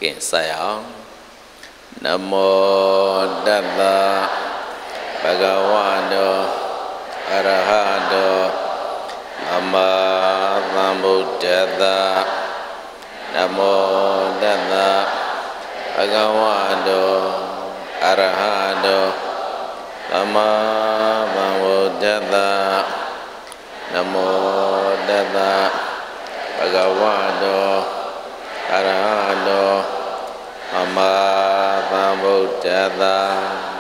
Kể sao Nam mô Tassa Bhagavato Arahato Sama Sambuddhassa Nam mô Tassa Bhagavato Arahato Sama Sambuddhassa Nam mô Tassa Bhagavato Arahato Sama Sambuddhassa.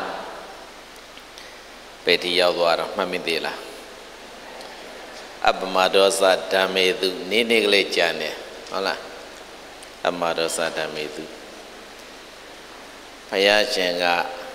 Bệ thịရောက်သွားတော့မှတ်မိသေးလားအပမဒောသဓမ္မေတုနေ့နေ့ကလေးကြံတယ်ဟုတ်လားအပမဒောသဓမ္မေတုဘုရားရှင်က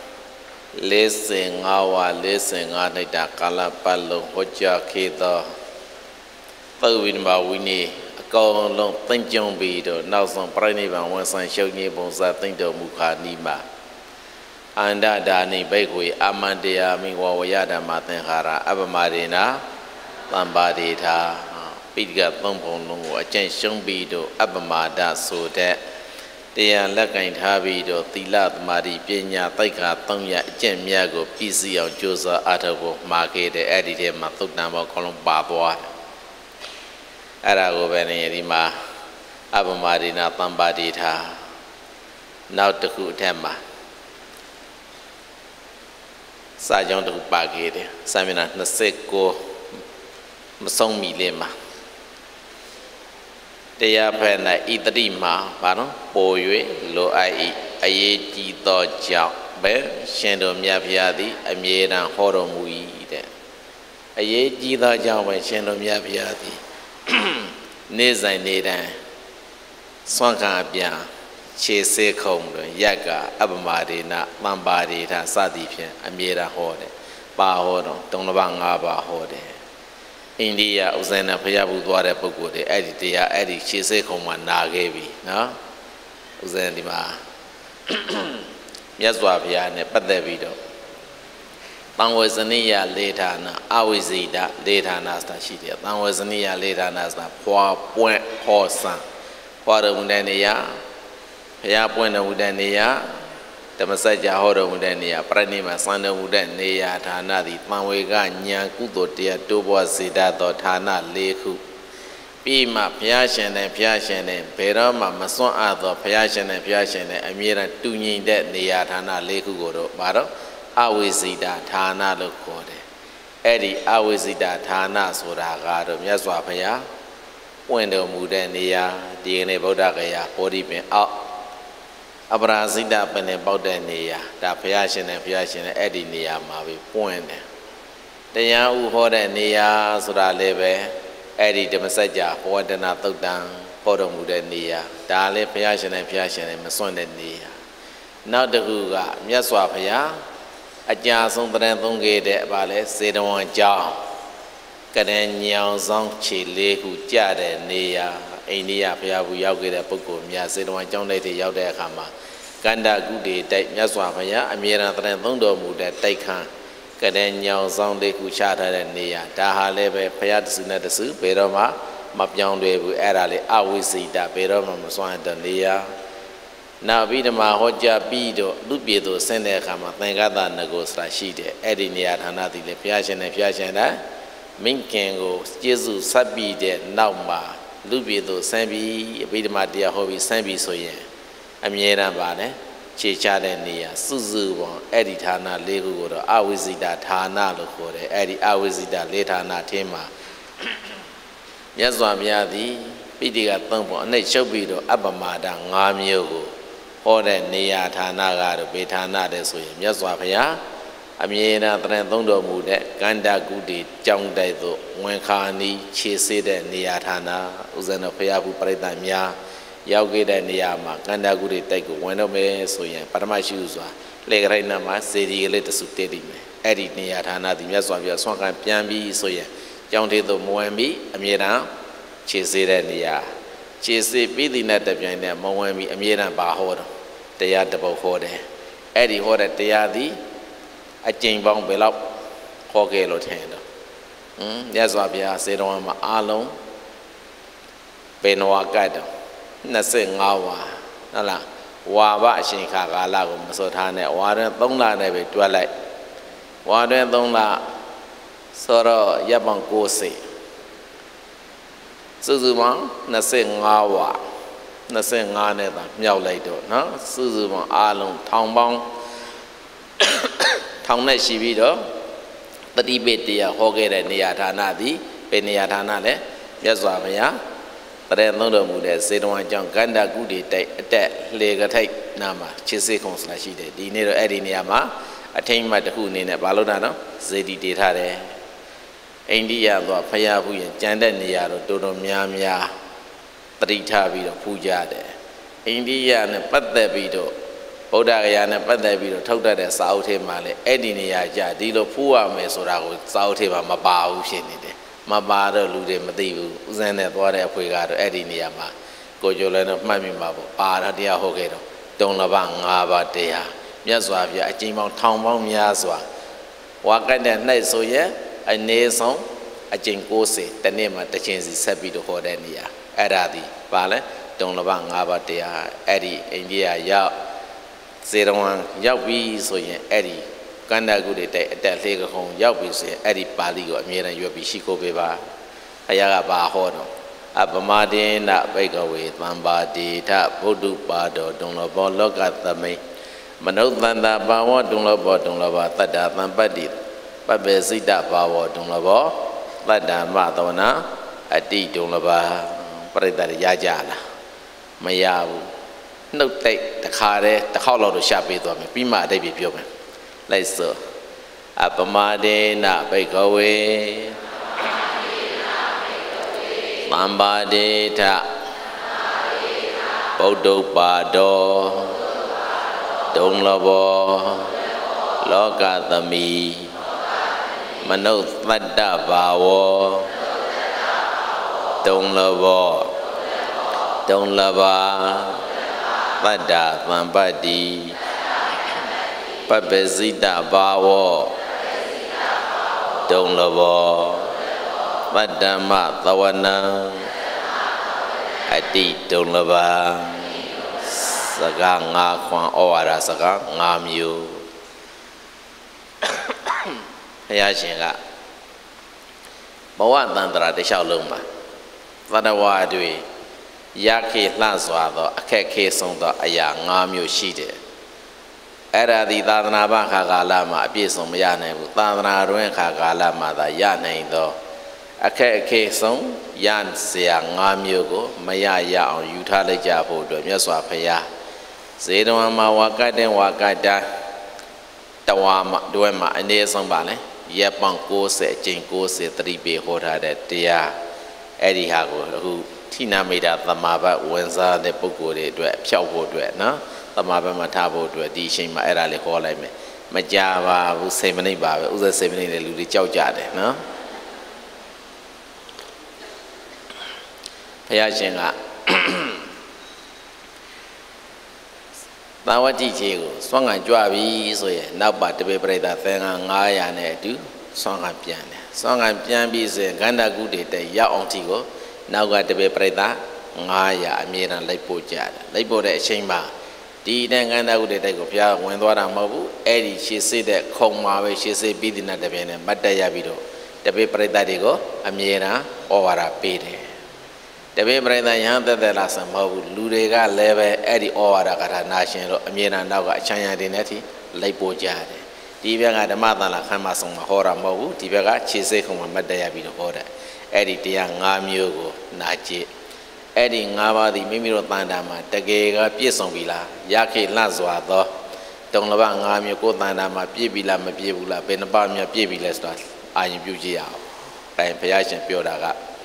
45ဝါ45နှစ်တာကာလပတ်လုံးဟောကြားခဲ့သောသုဝိနမဝိနည်းအကောင်လုံးသိမ့်ကြုံပြီးတော့နောက်ဆုံးပြိဋိဘံဝန်ဆိုင်ရှုံကြီးပုံစံသိမ့်တော်မူခါနီးမှာအန္တဒါနိဘိက္ခွေအမန္တယာမိဝဝယဓမ္မသင်္ခါရအပမဒေနာသံပါဒေထာပိဋကသုံးပုံလုံးကိုအကျင့်ရှုံးပြီးတော့အပမဒဆိုတဲ့တရားလက်ကင်ထားပြီးတော့သီလသမာဓိပညာသိက္ခာ3ရပ်အကျင့်များကိုပြည့်စုံအောင်ကြိုးစားအားထုတ်ဖို့မှာခဲ့တဲ့အဲ့ဒီထဲမှာသုတ်တံဘောခေါလုံးပါသွားတယ်အဲ့ဒါကိုပဲနေဒီမှာအပမဒေနာသံပါဒေထာနောက်တစ်ခုအထက်မှာစာကြောင်းတစ်ခုပါခဲ့တယ်စာမျက်နှာ29မဆုံးမီလေးမှာတရားဖက်၌ဣတတိမှာဘာနော်ပို၍လိုအပ်၏အရေးကြီးသောကြောင့်ပဲရှင်တော်မြတ်ဖျားသည်အမြဲတမ်းဟောတော်မူ၏တဲ့အရေးကြီးသောကြောင့်ပဲရှင်တော်မြတ်ဖျားသည်နေ့စဉ်နေ့တိုင်းစွန့်ခံအပြန်ခြေစေးခုံတွင်ရက်ကအပမဒေနာသံပါဒေထာစသည်ဖြင့်အမြဲတမ်းဟောတယ်ပါဟောတော့3 ပါး5 ပါးဟောတယ်အိန္ဒိယဥဇဏဘုရားဘူးသွားတဲ့ပုဂ္ဂိုလ်တွေအဲ့ဒီတရားအဲ့ဒီခြေစေးခုံမှာနာခဲ့ပြီနော်ဥဇဏဒီမှာမြတ်စွာဘုရားနဲ့ပတ်သက်ပြီးတော့တံဝေဇနိယလေဌာနအဝိဇိတလေဌာနဆိုတာရှိတယ်တံဝေဇနိယလေဌာနဆိုတာဖွာပွင့်ဟောစံဖွာတော်မူတဲ့နေရာဘုရားပွင့်တော်မူတဲ့နေရာဓမ္မစကြာဟောတော်မူတဲ့နေရာပြိဋိဘံစံတော်မူတဲ့နေရာဌာနသည်တန်ဝေကညာကုသိုလ်တရားတိုးပွားစေတတ်သောဌာန4 ခုပြီးမှဘုရားရှင်နဲ့ဘုရားရှင်နဲ့ဘယ်တော့မှမစွန့်အပ်သောဘုရားရှင်နဲ့ဘုရားရှင်နဲ့အမြဲတမ်းတူညီတဲ့နေရာဌာန4 ခုကိုတော့ဘာတော့အဝိဇိတဌာနလို့ခေါ်တယ်အဲ့ဒီအဝိဇိတဌာနဆိုတာကတော့မြတ်စွာဘုရားပွင့်တော်မူတဲ့နေရာဒီကနေ့ဗုဒ္ဓဂယာဘောဓိပင်အောက်အပရာဇိတပင်နဲ့ပေါက်တဲ့နေရာဒါဘုရားရှင်နဲ့ဘုရားရှင်နဲ့အဲ့ဒီနေရာမှာပဲပွင့်တယ်တရားဥဟောတဲ့နေရာဆိုတာလည်းပဲအဲ့ဒီဓမ္မစကြာဘောဓနာသုတ်တံဟောတော်မူတဲ့နေရာဒါလည်းဘုရားရှင်နဲ့ဘုရားရှင်နဲ့မစွန့်တဲ့နေရာနောက်တစ်ခုကမြတ်စွာဘုရားအကြာဆုံးတရံသုံးခဲ့တဲ့ဗာလဲစေတဝန်ကျောင်းကရဏညောင်ဆောင်ခြေ4 ခုကြတဲ့နေရာအိန္ဒိယဘုရားဘူးရောက်ခဲ့တဲ့ပုဂ္ဂိုလ်များစေတဝန်ကျောင်းတိုက်တွေရောက်တဲ့အခါမှာကန္တာကုတေတိုက်မြတ်စွာဘုရားအမြဲတမ်းတရံသုံးတော်မူတဲ့တိုက်ခန်းကရဏညောင်ဆောင်4 ခုချထားတဲ့နေရာဒါဟာလည်းပဲဘုရားတစုနဲ့တစုဘယ်တော့မှမပြောင်းလဲဘူးအဲ့ဒါလေအဝိဇိတဘယ်တော့မှမစွန့်တဲ့နေရာနောက်ပြီးဓမ္မဟောကြားပြီးတော့လူပြေသူဆင်းတဲ့အခါမှာသင်္ကတနဂုဆိုတာရှိတယ်အဲ့ဒီနေရာဌာနသည်လေဘုရားရှင်နဲ့ဘုရားရှင်နဲ့မင်းခင်ကိုကျေးဇူးဆက်ပြီးတဲ့နောက်မှာလူပြေသူဆင်းပြီးအဘိဓမ္မာတရားဟောပြီးဆင်းပြီးဆိုရင်အမြဲတမ်းပါလေခြေချတဲ့နေရာစုစုပေါင်းအဲ့ဒီဌာန4 ခုကိုတော့အဝိဇိတဌာနလို့ခေါ်တယ်အဲ့ဒီအဝိဇိတ4 ဌာနထဲမှာမြတ်စွာဘုရားသည်ပိဋိက3 ပုံအနှိမ့်ရှုပ်ပြီးတော့အပမဒ5 မျိုးကိုဟောတဲ့နေရာဌာနကတော့ဘေဌာနတဲ့ဆိုရင်မြတ်စွာဘုရားအမြဲတမ်းတရံသုံးတော်မူတဲ့ကန္တာကုတေကြောင်းတိုက်သို့ဝန်ခါနီးခြေစေးတဲ့နေရာဌာနဥဇဏဘုရားဘူးပရိသတ်များရောက်ခဲ့တဲ့နေရာမှာကန္တာကုတေတိုက်ကိုဝင်တော့မယ်ဆိုရင်ပထမရှိဥစွာလေကရိုက်နာမှာစေတီကလေးတစုတည်တည်မယ်အဲ့ဒီနေရာဌာနသည်မြတ်စွာဘုရားဆွမ်းခံပြန်ပြီးဆိုရင်ကြောင်းသေးသို့မဝင်ပြီးအမြဲတမ်းခြေစေးတဲ့နေရာခြေစေးပြီးသည်နဲ့တပြိုင်တည်းမဝင်ပြီးအမြဲတမ်းပါဟောတော့တရားတစ်ပုဒ်ဟောတယ်အဲ့ဒီဟောတဲ့တရားသည်အကျဉ်းပေါင်းဘယ်လောက်ဟောခဲ့လို့ထင်တော့မြတ်စွာဘုရားစေတော်မှာအားလုံးဘယ်နှဝကတ်တော့25 ဝါဟုတ်လားဝါဘအချိန်ခါကာလကိုမစောထားနဲ့ဝါတွင်3လနဲ့ပဲတွက်လိုက်ဝါတွင်3လဆိုတော့ရပ်ပေါင်း90စုစုပေါင်း25ဝါ25နဲ့သာမြောက်လိုက်တော့နော်စုစုပေါင်းအားလုံးထောင်ပေါင်းထောင်နဲ့ရှိပြီးတော့တတိပိတရားဟောခဲ့တဲ့နေရာဌာနသည်ဘယ်နေရာဌာနလဲမြတ်စွာဘုရားတရေသုံးတော်မူတဲ့စေတဝန်ကြောင့်ကန္တာကုတိတိုက်အတက်လေကထိတ်နာမှာချစ်စေခုံဆိုတာရှိတယ်ဒီနေ့တော့အဲ့ဒီနေရာမှာအထိမ့်မှတ်တစ်ခုအနေနဲ့ဘာလို့တာနော်ဇေတီတေထားတယ်အိန္ဒိယသွားဖယားဖူးရင်ကြံတဲ့နေရာတော့တော်တော်များများတတိထားပြီးတော့ဖူးကြတယ်အိန္ဒိယနဲ့ပတ်သက်ပြီးတော့ဗုဒ္ဓဂယာနဲ့ပတ်သက်ပြီးတော့ထုတ်တတ်တဲ့စာအုပ်ထဲမှာလည်းအဲ့ဒီနေရာကြဒီလိုဖူးရမယ်ဆိုတာကိုစာအုပ်ထဲမှာမပါဘူးဖြစ်နေတယ်မပါတော့လူတွေမသိဘူးဥစဉ်နဲ့သွားတဲ့အဖွေကတော့အဲ့ဒီနေရာမှာကိုကျော်လည်းတော့မှတ်မိမှာပေါ့ပါတာတရားဟောခဲ့တော့တုံလဘ5ပါးတရားမြတ်စွာဘုရားအကျဉ်းပေါင်းထောင်ပေါင်းများစွာဝါကတ်တဲ့၌ဆိုရင်အနည်းဆုံးအကျဉ်း90တနေ့မှာတစ်ချိန်စီဆက်ပြီးတော့ဟောတဲ့နေရာအဲ့ဒါဒီပါလဲတုံလဘ5ပါးတရားအဲ့ဒီအိန္ဒိယရောက်စေတဝန်ရောက်ပြီးဆိုရင်အဲ့ဒီကန္တာကုတွေတဲ့အတက်လေးကခုံရောက်ပြီဆိုရင်အဲ့ဒီပါဠိကိုအမြဲတမ်းရွတ်ပြီးရှိခိုးပေးပါဘုရားကဘာဟောတော့အပမဒေနဘိကဝေသံပါတိထဗုဒ္ဓပါတော်တုံလဘောလောကသမိန်မနုဿန္တာဘာဝတုံလဘောတုံလဘတတ္တသံပတ္တိပပေစိတဘာဝတုံလဘောတတ္တမသဝနာအတိတုံလဘပရိသတ်ရကြလားမရဘူးနှုတ်တိတ်တခါတည်းတစ်ခေါက်လောက်တော့ရှာပေးသွားမယ်ပြီးမှအတိတ်ပြပြောမယ်လိုက်စို့အပမဒေနဘိကဝေသံပါတိထဗုဒ္ဓပါတော်တုံလဘောလောကသမိမနုဿတ္တဘာဝတုံလဘောတုံလဘာတတ္တသံပတ္တိပပေစိတဘာဝတုံလဘောပတ္တမသဝနံအတိတုံလဘာစကား5ခွန်ဩဝါဒစကား5မျိုးဘုရားရှင်ကဘဝတန်ត្រာတစ်လျှောက်လုံးမှာသတ္တဝါတွေရခေလှစွာသောအခက်ခဲဆုံးသောအရာ5မျိုးရှိတယ်အဲ့ဒါဒီသာသနာ့ဘခါကာလမှာအပြည့်စုံမရနိုင်ဘူးသာသနာတွင်ခါကာလမှာသာရနိုင်သောအခက်အခဲဆုံးရစရာ5မျိုးကိုမရရအောင်ယူထားလိုက်ကြဖို့အတွက်မြတ်စွာဘုရားဇေတဝန်မှာဝါကတ်တဲ့ဝါကတ်တာတဝါမှာတွဲမှာအနည်းဆုံးပါလဲရပ်ပေါင်း90အကျင့်90သတိပေးဟောထားတဲ့တရားအဲ့ဒီဟာကိုအခုထိနာမိတာသမာဘတ်ဝင်စားတဲ့ပုဂ္ဂိုလ်တွေအတွက်ဖြောက်ဖို့အတွက်နော်သမာဘတ်မှာထားဖို့အတွက်ဒီအချိန်မှာအဲ့ဒါလေးဟောလိုက်မယ်မကြပါဘူး10မိနစ်ပါပဲဥစ္စာ10မိနစ်နဲ့လူတွေကြောက်ကြတယ်နော်ဘုရားရှင်ကသာဝတိကြီးကိုစွန့်ခံကြွပြီဆိုရင်နောက်ပါတပေပရိသတ်သင်္ကန်း900နဲ့အတူစွန့်ခံပြန်တယ်စွန့်ခံပြန်ပြီးဆိုရင်ကန္တာကုတေတဲ့ရောက်အောင်တီကိုနောက်ကတပေပရိသတ်900အမြဲတမ်းလိုက်ပို့ကြတယ်လိုက်ပို့တဲ့အချိန်မှာဒီတဲ့ကန္တာကုတေတဲ့ကိုဘုရားဝင်သွားတာမဟုတ်ဘူးအဲ့ဒီရှေ့စစ်တဲ့ခုံမှာပဲရှေ့စစ်ပြီးတဲ့နောက်တစ်ပြင်းနဲ့မတ်တက်ရပြီးတော့တပေပရိသတ်တွေကိုအမြဲတမ်းဩဝါဒပေးတယ်တပေပရိသတ်ရဟန်းသက်သက်လားဆိုမဟုတ်ဘူးလူတွေကလည်းပဲအဲ့ဒီဩဝါဒကထာနာရှင်လို့အမြဲတမ်းနောက်ကအချမ်းရတဲ့နဲ့ထိလိုက်ပို့ကြတယ်ဒီဘက်ကဓမ္မသံလာခမ်းမဆောင်မှာဟောတာမဟုတ်ဘူးဒီဘက်ကခြေစိတ်ခုံမှာမတ်တက်ရပြီးတော့ဟောတယ်အဲ့ဒီတရား5မျိုးကိုနာကြည့်အဲ့ဒီ5ပါးဒီမိမိတို့တန်တာမှာတကယ်ကပြည့်စုံပြီလားရခေလှစွာသောတုံလဘ5မျိုးကိုတန်တာမှာပြည့်ပြီလားမပြည့်ဘူးလားဘယ်နှပါးများပြည့်ပြီလဲဆိုတာအာရုံပြုကြည့်ရအောင်အဲဘုရားရှင်ပြောတာ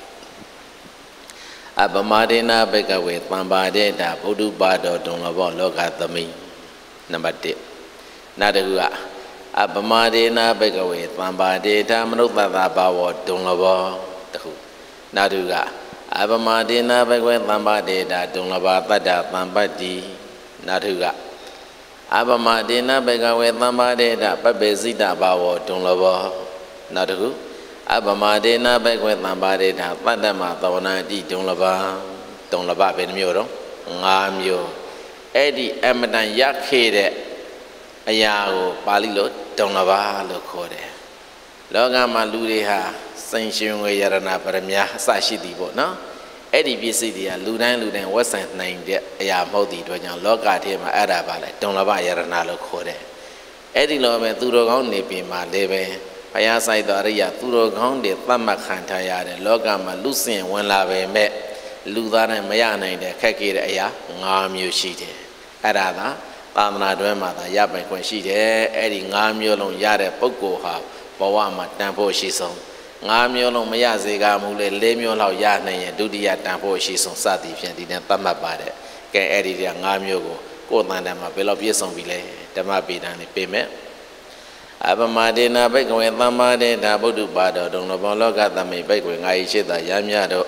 ကအပမဒေနဘိကဝေသံပါဒေတာဗုဒ္ဓပါတော်တုံလဘောလောကသမိနံပါတ်1နောက်တစ်ခုကအပမဒေနဘိကဝေသံပါဒေတာမနုဿတ္တဘာဝတုံလဘောတစ်ခုနောက်တစ်ခုကအပမဒေနဘိကဝေသံပါဒေတာတုံလဘာတတ္တသံပတ္တိနောက်တစ်ခုကအပမဒေနဘိကဝေသံပါဒေတာပပေစိတဘာဝတုံလဘောနောက်တစ်ခုအပမဒေနဘိကဝေသံပါဒေတာတတ္တမသဝနာတိတုံလဘာဘယ်နှမျိုးတော့5မျိုး Eddie Amadan Yakhede Ayago Palilo Donava Locode Logama Ludeha Saint Shunwe Yarana Paramia Sashi Dibo no Eddie BCD Ludan wasn't named Ayamodi Dojan Logat him Adabale Donava Yarana Locode Eddie Lobe Turogon Nipima Lebe Payasai Doria Turogon de Pamakantaya Logama Lucien when lave met Ludan and Mayana in the Kaki Aya Ngam Yushite Adada Tamana Dwemata Yapan when she there adding Ngam Yolon Yade Pokoha Bawama Tampo Shison Ngam Yolon Mayaziga Mule Lemio Lao Yana Dudia Tampo Shison Sati Fianti and Tamabade can edit Ngam Yogo Kotandama Belopieson Ville Tamabi and the payment Abamadina Bekway Tamade Tabudu Bado Don Loga Tami Bekway Aishita Yamyado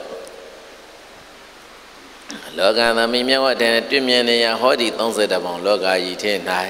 Loga the Mimia then 2 million Hodi Tonsedabon Loga Yitin High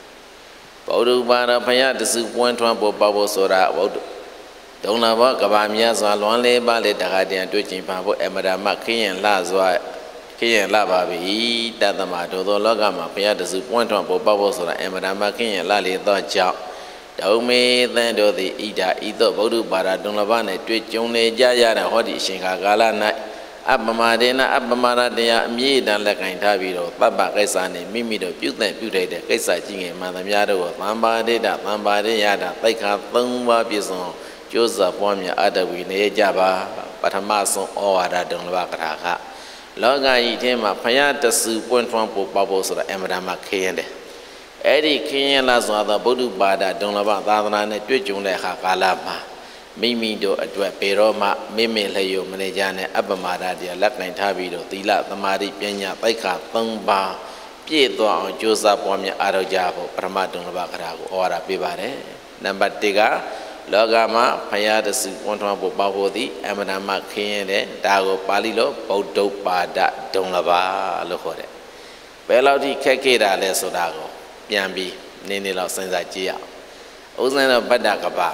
Bodu Bada Paya the soup went to Babo Sora Don't know what Gabamias are lonely ballet Dagadian twitching Pambo Emada Maki and Lazwa Key and Lababi Dadamato Logama Paya the soup went to Babo Sora Emada Maki and Lali thought job Daume then do the Ida either Bodu Bada Donavana twitch only Jaya and Hodi Shinkagala night Abamadena Abamara dea me than like I tabido, Baba Kaisani, Mimido, Putin, Kaisa Jing, Madame Yado, Lamba Deda, Lamba de Yada, Taika, Thumba Bison, Joseph Wamia, Adawi, Java, Patamaso, or Adon Vakaka. Loga Itema, Payata soup went from Bubbles or Emadama Kende. Eddie King Lazo, the Bodu Bada, Donava, Dadana, Twitchung, Hakalama. Mimi do adwa peroma meme layo manejane abamara dia laknain thabido tila tamari panya taika thongba pie twa aw josa pwamya aro ja bo parama donlaba kara ko awara pe bare number 1 ga loga ma phaya dasu kwantwa bo pa ho ti amadama khin de da ko pali lo baudau pada donlaba lo kho de be law ti khet ke da le soda ko pyan bi ne law sin sa ji ya usan lo badda ka ba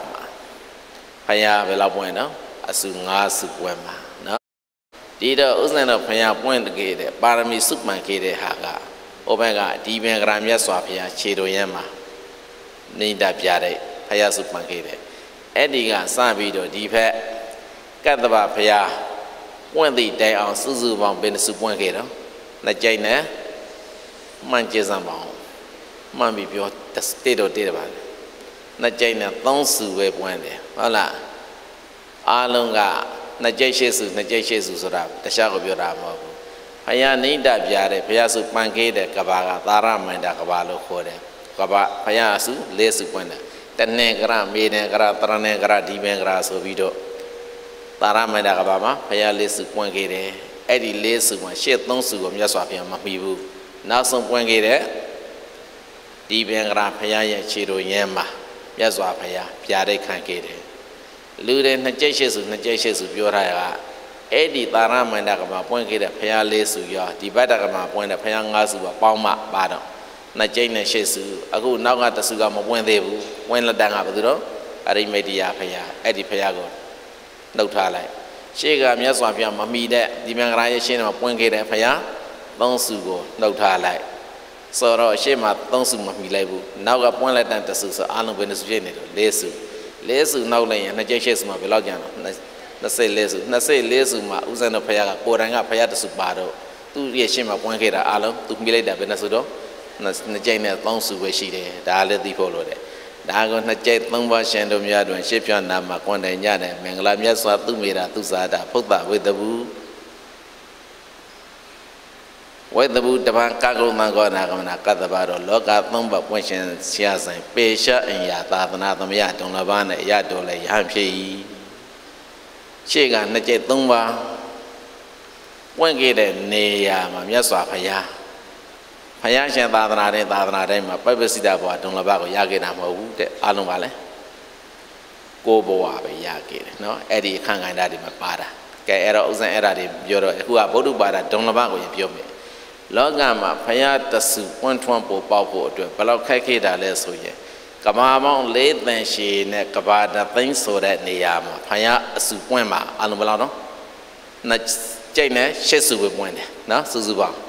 Paya Vela Bueno, Asunga Supuema, no? Dida Usana Paya Point Gate, Parami Supman Kede Haga, Omega, Diban Gramia Swapia, Chedo Yama, Ninda Piade, Paya Supman Kede, Ediga, Sabido, Deepa, Kataba Paya, when the day on Suzu Bon Ben Supuan Gato, Najana, Manchesambon, Mambi Pio, the state of Dedaban. Najana Tonsu Web Wende, Hola Alonga, Najeshu, Sura, the Shago Bioramo. Paya Ninda Biare, Payasu Pankade, Kabaga, Tara Manda Caballo Code, Kaba, Payasu, Lesu Wenda, the Negra, Menegra, Tranegra, Dimengra, Sovido, Tara Manda Cabama, Paya Lesu Pankade, Eddie Lesu, Shet Tonsu, Yaswapia Mapibu, now some Pankade, Dimengra, Paya Chiro Yema. Yazwapaya, Piade Kankade. Lude Najeshu, Biora, Eddie Taram and Dagama, Pointed Paya Lesu, Dibadagama, Point of Payangasu, Palma, Badam, Najana Shesu, a good Nagata Sugama when they when La Dangaburo, Arimedia Paya, Eddie Payago, no twilight. Shega Yazwapia, Mamida, Dimangraya Shena, Pointed Paya, Don Sugo, no twilight. So Shema don't sum me label. Now got one like that to Susa, Alan Venezuela, Lesu, no lane, and a Jesses my Belogano. Say Lesu, Lesu, Uzana Paya, Poranga Payata Subado, 2 years Shema Pointed Alan, to Milada Venezuela, Najana Lonsu where she there, the Ala di Polo there. Dagon Najat Lomba Shandom Yadu and Shipian Nama, Conda and Yana, Mangla Yaswa, Tumira, Tuzada, put that with the woo. Why the boot of Kago Magona Katabaro, Loka Thumba Question Sias and Pesha and Yatathanatham Yaton Lavana Yatole Hamshi Chigan Najet Tumba one gate and Nea Mamyaswa Paya Payasha Tathanare, my Pabasida Baton Lavago Yaginama Wood, Alumale Goboa Yaki, no, Eddie Kanga Daddy Mapada, Kaeros and Eradi, Yoro, who are Bodu Bada, Don Lavago Yomi. Logama, Payata soup, 1 trumpo popo to a Palokaki da lesoye. Kamamon late than she neck about the things so that Niama, Paya Supuema, Alumalano. Not China, Shesu with one, no, Suzuba.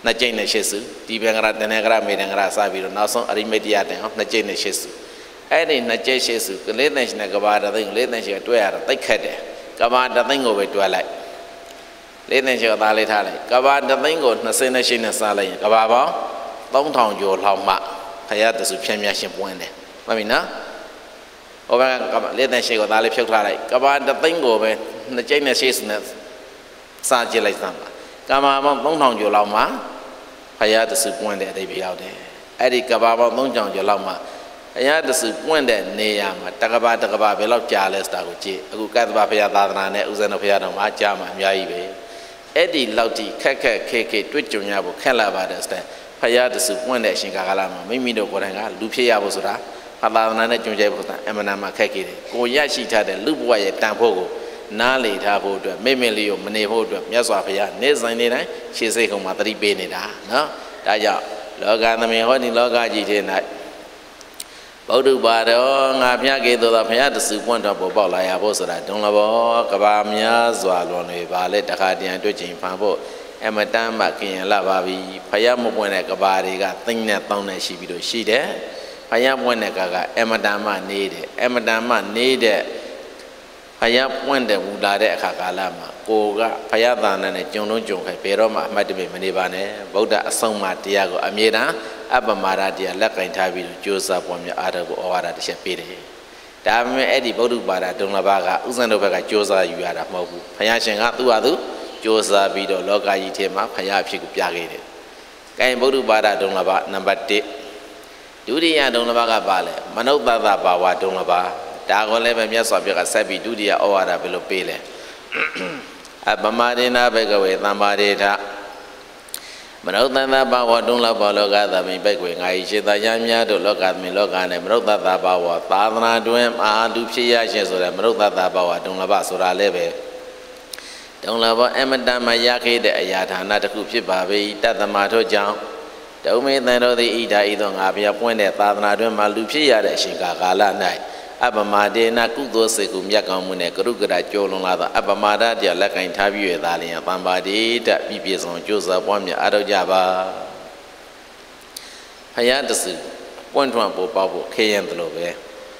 နှစ်ကျိန်းနဲ့ရှစ်စုဒီဘင်္ဂရတနေကရမေတံကရစပြီးတော့နောက်ဆုံးအရိမတိယတန်ဟောနှစ်ကျိန်းနဲ့ရှစ်စုအဲ့ဒီနှစ်ကျိန်းရှစ်စုကလေးတန်ရှင်နဲ့ကဘာတသိန်းလေးတန်ရှင်ကတွဲရတာတိတ်ခက်တယ်ကဘာတသိန်းကိုပဲတွဲလိုက်လေးတန်ရှင်ကသားလေးထားလိုက်ကဘာတသိန်းကို28နဲ့စားလိုက်ရင်ကဘာပေါင်း3000ကျော်လောက်မှဖယားတဆူဖြန့်မြတ်ရှင်ပွင့်တယ်မှတ်ပြီနော်ဟိုဘက်ကလေးတန်ရှင်ကသားလေးဖြုတ်ထားလိုက်ကဘာတသိန်းကိုပဲနှစ်ကျိန်းနဲ့ရှစ်စုနဲ့စားကြည့်လိုက်စမ်းပါကဘာပေါင်း3000ကျော်လောက်မှဖယားတဆူပွင့်တဲ့အတိတ်ပြောက်တယ်အဲ့ဒီကဘာပေါင်း3000ကျော်လောက်မှဖယားတဆူပွင့်တဲ့နေရာမှာတကဘာဘယ်လောက်ကြာလဲဆိုတာကိုကြည့်အခုကတ္တဗဖယားသာသနာနဲ့ဥဇဏဖယားတော်မှာကြားမှာအများကြီးပဲအဲ့ဒီလောက်ထိခက်ခဲတွေ့ကြုံရဖို့ခက်လာပါတယ်ဆိုတဲ့ဖယားတဆူပွင့်တဲ့အရှင်ကာလမှာမိမိတို့ကိုယ်တိုင်ကလူဖြစ်ရဖို့ဆိုတာသာသနာနဲ့ကြုံကြိုက်ဖို့အမှန်တမ်းခက်ခဲ့တယ်ကိုရရှိထားတဲ့လူဘဝရဲ့တန်ဖို့ကိုနားလေထားဖို့အတွက်မိမိလေးကိုမနေဖို့အတွက်မြတ်စွာဘုရားနေ့စဉ်နေ့တိုင်းရှေ့စိတ်ကုံမှာသတိပေးနေတာနော်ဒါကြောင့်လောကသမင်ဟောဒီလောကကြီးထဲ၌ဗုဒ္ဓဘာတော်ငါဖျားကေသောဘုရားတဆူပွင့်တော်ပေါ်ပေါက်လာရဖို့ဆိုတာဒုံလဘောကဘာများစွာလွန်တွေပါလေတခါတည်းတွေ့ချိန်ဖန်ဖို့အမတန်မှခင်ရလာပါပြီဖယားမပွင့်တဲ့ကဘာတွေကသိမ့်နဲ့တောင်းနဲ့ရှိပြီးတော့ရှိတယ်ဖယားပွင့်တဲ့ကအမတန်မှနေတယ်အမတန်မှနေတဲ့ဖယားပွင့်တဲ့ဝူလာတဲ့အခါကာလမှာကိုကဖယားသာနာနဲ့ကြုံလုံးကြုံခိုင်ဘယ်တော့မှအမှတ်တမဲ့မနေပါနဲ့ဗုဒ္ဓအဆုံးအမတရားကိုအမြဲတမ်းအပမာဒတရားလက်ကင်ထားပြီးကြိုးစားပွားများအားထုတ်ကိုဩဝါဒတစ်ချက်ပေးတယ်ဒါပေမဲ့အဲ့ဒီဗုဒ္ဓဘာသာဒုံလဘကဥဇဏတို့ဘက်ကကြိုးစားယူရတာမဟုတ်ဘူးဖယားရှင်ကသူ့ဟာသူကြိုးစားပြီးတော့လောကကြီးထဲမှာဖယားအဖြစ်ကိုပြခဲ့တယ်။ကဲဗုဒ္ဓဘာသာဒုံလဘနံပါတ်1ဒုတိယဒုံလဘကပါလဲမနုဿတဘာဝဒုံလဘဒါကိုလည်းပဲမြတ်စွာဘုရားကဆက်ပြီးဒုတိယဩဝါဒဘယ်လိုပေးလဲအပမဒေနာဘဂဝေသမ္ပါဒေထမနုဿတဘာဝဒုံလဘလောကသမိဘဂဝေငါဤစေတယံများတို့လောကသမိလောကနဲ့မနုဿတဘာဝသာသနာတွင်အာလူဖြစ်ရခြင်းဆိုတဲ့မနုဿတဘာဝဒုံလဘဆိုတာလည်းပဲဒုံလဘအမတန်မှရခဲ့တဲ့အရာဌာနတစ်ခုဖြစ်ပါပေတတ္တမထို့ကြောင့်ဒုံမေတန်တော်သည်ဣဒာဤသောငါဘုရားပွင့်တဲ့သာသနာတွင်မှလူဖြစ်ရတဲ့အရှင်ကာလ၌အပမဒေနာကုသိုလ်စေကုမြတ်ကောင်းမှုနဲ့ကရုကရကျော်လွန်လာသောအပမဒတရားလက်ကင်ထားပြီးရသားလျင်သံပါတိတပြည့်ပြည့်စုံကြိုးစားပွားများအားထုတ်ကြပါဖယားတဆူပွင့်ထွန်းပေါ်ပေါက်ဖို့ခေရင်သလိုပဲ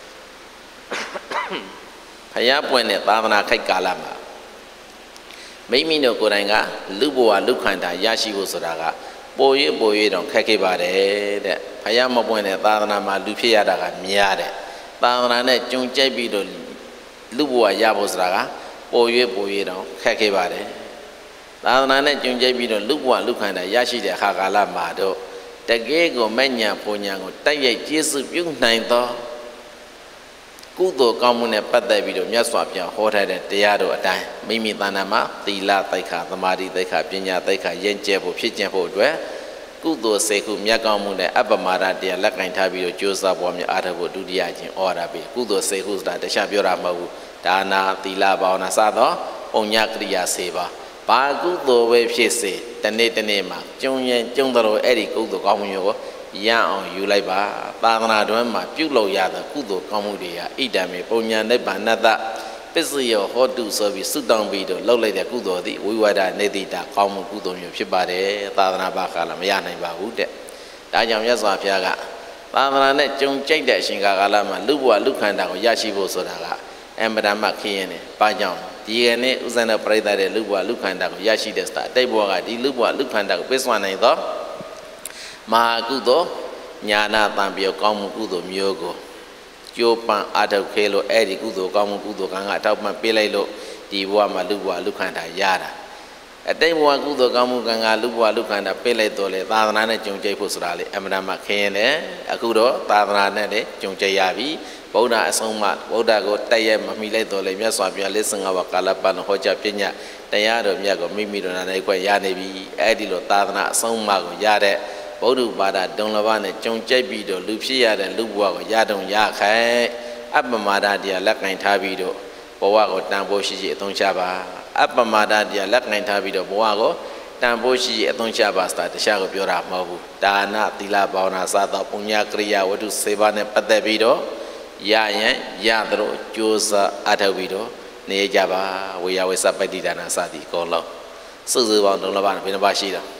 ဖယားပွင့်တဲ့သာသနာခိုက်ကာလမှာမိမိတို့ကိုယ်တိုင်ကလူဘဝလူခန္ဓာရရှိဖို့ဆိုတာကပို၍တော့ခက်ခဲ့ပါတယ်တဲ့ဖယားမပွင့်တဲ့သာသနာမှာလူဖြစ်ရတာကများတယ်သာသနာနဲ့ကြုံကြိုက်ပြီးတော့လူဘဝရဖို့ဆိုတာကပို၍တော့ခက်ခဲ့ပါတယ်သာသနာနဲ့ကြုံကြိုက်ပြီးတော့လူဘဝလူခန္ဓာရရှိတဲ့အခါကာလမှာတော့တကယ်ကိုမဲ့ညာပူညာကိုတိုက်ရိုက်ကျေးဇူးပြုနိုင်သောကုသိုလ်ကောင်းမှုနဲ့ပတ်သက်ပြီးတော့မြတ်စွာဘုရားဟောထားတဲ့တရားတော်အတိုင်းမိမိတဏ္ဍာမှာသီလသိက္ခာသမာဓိသိက္ခာပညာသိက္ခာယဉ်ကျေးဖို့ဖြစ်ကျင့်ဖို့အတွက်ကုသိုလ်စေခုမြတ်ကောင်းမှုနဲ့အပ္ပမာဒတရားလက်ကင်ထားပြီးတော့ကြိုးစားပွားများအားထုတ်ဖို့ဒုတိယချင်းဩဝါဒပေးကုသိုလ်စေခုဆိုတာတခြားပြောတာမဟုတ်ဘူးဒါနာသီလဘာဝနာစသောပုံညကရိယာစေပါဘာကုသိုလ်ပဲဖြစ်စေတနေ့မှာကျုံတော်အဲ့ဒီကုသိုလ်ကောင်းမှုမျိုးကိုရအောင်ယူလိုက်ပါသာသနာတွင်မှာပြုလုပ်ရတဲ့ကုသိုလ်ကောင်းမှုတွေကဣဒံမေပုံညာနိဗ္ဗာန်တပစ္စယောဟောတုဆိုပြီးစုတောင်းပြီးတော့လှုပ်လိုက်တဲ့ကုသိုလ်သည်ဝိဝါဒနေတိတာကောင်းမှုကုသိုလ်မျိုးဖြစ်ပါတယ်သာသနာ့ဘာခါလာမရနိုင်ပါဘူးတဲ့ဒါကြောင့်မြတ်စွာဘုရားကသာသနာနဲ့ကြုံကြိုက်တဲ့အရှင်ကာလမှာလူဘဝလူခန္ဓာကိုရရှိဖို့ဆိုတာကအမ္ပဒမခင်းရင်တယ်ဘာကြောင့်ဒီကနေ့ဥဇဏပရိသတ်တဲ့လူဘဝလူခန္ဓာကိုရရှိတဲ့စတာအတိတ်ဘဝကဒီလူဘဝလူခန္ဓာကိုပြည့်စုံနိုင်သောမဟာကုသိုလ်ညာနာတံပြောကောင်းမှုကုသိုလ်မျိုးကိုကျိုးပန်းအာထုတ်ခဲလို့အဲ့ဒီကုသိုလ်ကောင်းမှုကုသိုလ်ကံကအထောက်ပံ့ပေးလိုက်လို့ဒီဘဝမှာလူဘဝလူခန္ဓာရတာအတိတ်ဘဝကုသိုလ်ကောင်းမှုကံကလူဘဝလူခန္ဓာပေးလိုက်တော့လေသာသနာနဲ့ကြုံကြိတ်ဖို့ဆိုတာလေအမှန်တမ်းခင်းတယ်အခုတော့သာသနာနဲ့လည်းကြုံကြိတ်ရပြီဗုဒ္ဓအဆုံးအမဗုဒ္ဓကိုတိုက်ရိုက်မမိလိုက်တော့လေမြတ်စွာဘုရား55ပါးကာလပတ်ဟောကြားပညာတရားတော်မြတ်ကိုမိမိတို့နာနိုင်ခွင့်ရနေပြီအဲ့ဒီလိုသာသနာအဆုံးအမကိုရတဲ့ဗုဒ္ဓဘာသာဒုံလဘနဲ့ကြုံကြိတ်ပြီးတော့လူဖြစ်ရတဲ့လူဘဝကိုရတုံရခိုင်အပ္ပမာဒတရားလက်ကင်ထားပြီးတော့ဘဝကိုတန်ဖိုးရှိအသုံးချပါအပ္ပမာဒတရားလက်ကင်ထားပြီးတော့ဘဝကိုတန်ဖိုးရှိအသုံးချပါဆိုတာတရားကိုပြောတာမဟုတ်ဘူးဒါနသီလဘာဝနာစသောပုညကရိယာဝတ္ထု7ပါးနဲ့ပတ်သက်ပြီးတော့ရရင်ရသလိုကြိုးစားအထောက်ပြီးတော့နေကြပါဝေယဝေစပတ္တိဒါနစသည်အကုန်လုံးစုစုပေါင်းဒုံလဘဘယ်နှပါရှိတာ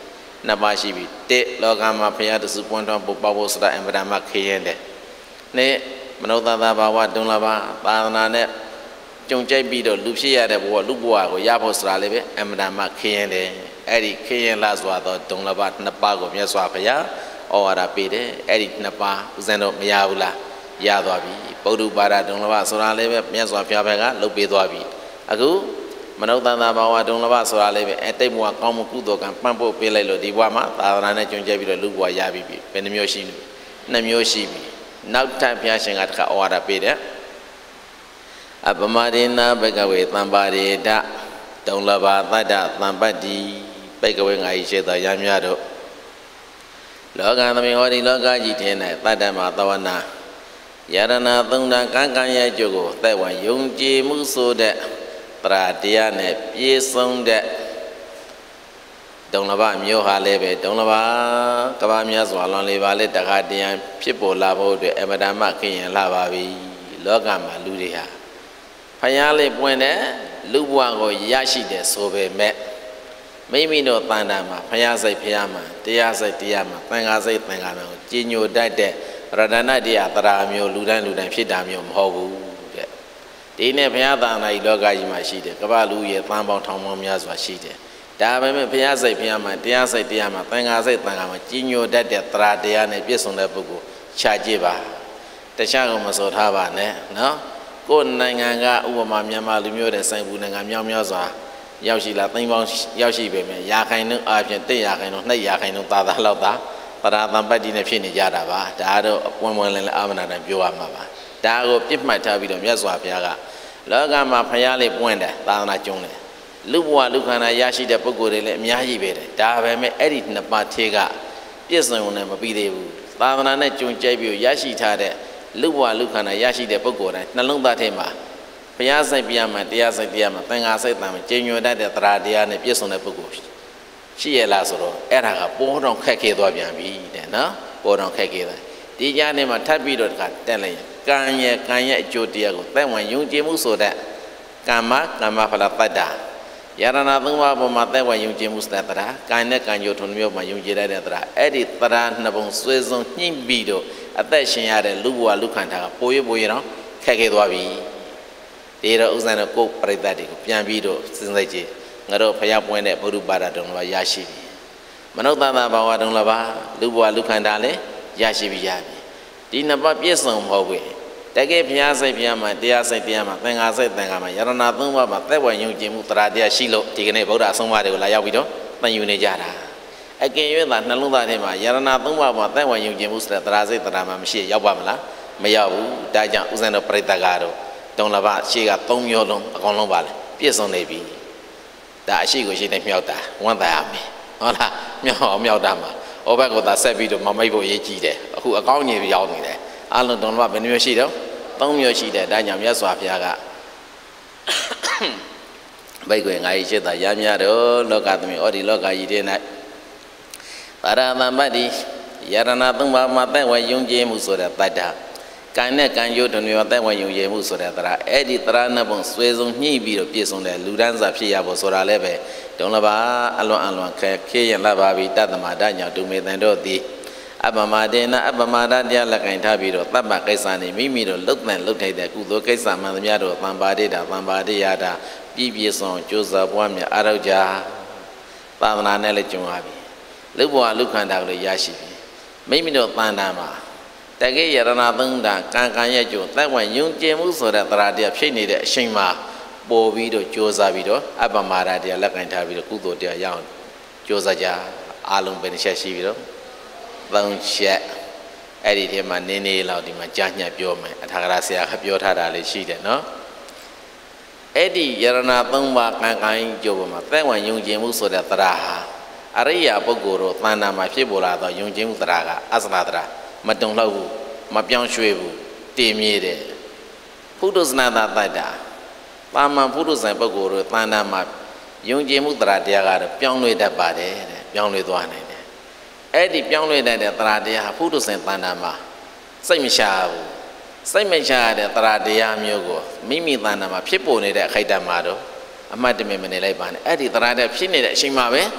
Nabashi, Te Logama Pia to Suponton Popavosa and Madama Kayende. Ne, Manota Bawa Dunlava, Banane, Jungja Bido, Lucia, the War Lubua, Yapos Raleve, and Madama Kayende, Eddie Kayan Laswa, Dunlava, Napago, Yaswapaya, or Rapide, Eddie Napa, Zeno Miaula, Yadabi, Bodu Bara Dunlava, Soraleve, Yaswapia, Lupidabi. Agu, Manota Bawa Dunlava, Soraleve, and they were Kamukudo and Pampo Pelelo, Diwama, Tarana Junja Lubua Yabi, Penamyoshi, Namyoshi. Now time Piashing at Kaora Pede Abamadina, Begaway, Tambadi, Da, Donlava, Tada, Tambadi, Begawing Aisha, the Yamyado Logan, the Miori Loga, Jitina, Tadama, Tawana Yarana, Dunda, Kankanya Jogo, that one, Yungji, Muso, that Tradiane, Piesong, that Donlava, Myoha Leve, Donlava, Kabamias, Walonli Valley, Takadian, People Lavo, the Emadama King and Lavavi, Logama, Ludia. Payale Puene, Lubuango, Yashi de Sobe met. Maybe no Tandama, Payasa Piama, Tiasa Tiama, Tangase Tangano, Gino Dade, Radana dia, Taramio, Ludan, Shidamium, Hobu. Dine Piata and I Logajima Shide, Cabalu, Tambon Tomomias was Shide. Dabame Piazza Piama, Tiasa Tiama, Tangase Tangama, Gino Dade, Tradiane, Bison de Bugu, Chajiba. The Chago Masotava, no? Go Nanga, Uama Yama, Lumio, the Saint Bunanga Yamyaza, Yashila, Yashi, Yakainu, Argent, Yakino, Yakino, Tada Lota, Paradambadi Nefini Yadava, Dado, one woman Amana and Buamava. Dago, if my Tabido, Yazwa Piaga, Logama Payale Puenda, Dana Jone. Lubua Lucana Yashi de Pogore, Miyahi Bede, Davame edit in the Patega, Pisno never be there. Lavana Netun Jabu, Yashi Tade, Lubua Lucana Yashi de Pogore, Nalunga Tema, Piazza Piama, Tiasa Tiama, Tanga Setam, Genio de Tradia, and Pison de Pogush. She a Lazaro, Eraga, born on Kake Dobian, then, born on Kake. Dijanema Tabido got telling Kanya Jotiago, then when you Jimuso that Kama, Kama Falapada. Yarana Duma Bomate when you Jimus Tatra, Kanya Kanyo Tonio, my Yujira, Edit Taran Nabon Swezon, Nimbido, Attention Yare, Lubua Lucanta, Poyo Boyano, Kakedoavi. Data Uzana Coke Predati, Piambido, Sinleji, Naro Payapuene, Burubara Donva Yashi. Manota Bawa Donlava, Lubua Lucandale, Yashi Viabi. Dina Papieson Howe. They gave Piazza Piama, Diasa Piama, Tangasa Tangama, Yarana Duma, but they were young Jimutra, Shilo, taking a boat as somebody will Layavido, than Unijara. I gave you that Nalunda Hema, Yarana Duma, but they were young Jimustra, Trazi, Tramamshi, Yabamla, Mayabu, Daja, Uzano Pretagaro, Don Lava, she got Tom Yolon, Agonoval, Pierson Navy. That she was in a Miota, one diami. Hola, Miodama, Obago da Sabido, Mamabo Yejide, who are going to be out there. Alon don't want any Shido, Tom Yoshida, Daniel Yaswafiaga. By going, I said that Yamiado, look at me, or the look I did not. Paramadi, Yarana Duma, Mata, when young James or that Tada. Kana can you to know that when you James or that Edit Ranabon, Swezon, Nibi, or Pierson, Ludanza, Piabo, Sora Leve, Donava, Alon, Kay and Lavavi, Tadamadanya, to me than do the. Abamadena, Abamada, Dialaka, Tabido, Tabakasani, Mimido, Lutman, look at the Kudokesa, Manamiado, Tambadida, Tambadiada, Bibison, Joseph, Wamia, Araja, Pavana Nelejumabi. Lubua, Lukanda, Yashibi. Mimido, Pandama. Tagay Ranadunda, Kankanyajo, that one, young Jamuso, that Radia, Shini, Shima, Bovido, Josavido, Abamada, Dialaka, Tabido, Kudo, Dia Young, Josaja, Alum Benishashi. Long shed, edit him and Nini allowed him a Janya Biome, at Harasia, Habiota, she no? Eddie Yarana Tumba Kankai Jobama, then when young Jamuso de Traha, Aria Bogoro, Tana, my Fibola, the young Jamutraga, Asladra, Madon Lau, Mapian Shuebu, Timide. Pudos Nada Tada, Pama Pudos and Bogoro, Tana Map, young Jamutra, Diaga, Pianwe da Bade, Pianwe Duane. Eddie Pianwe de Tradia, Pudos and Panama. Same Shabu. Same Shah de Tradia Miogo. Mimi Panama, people need a Haitamado. A Madame Leban. Eddie Trada, she need a Shimawe.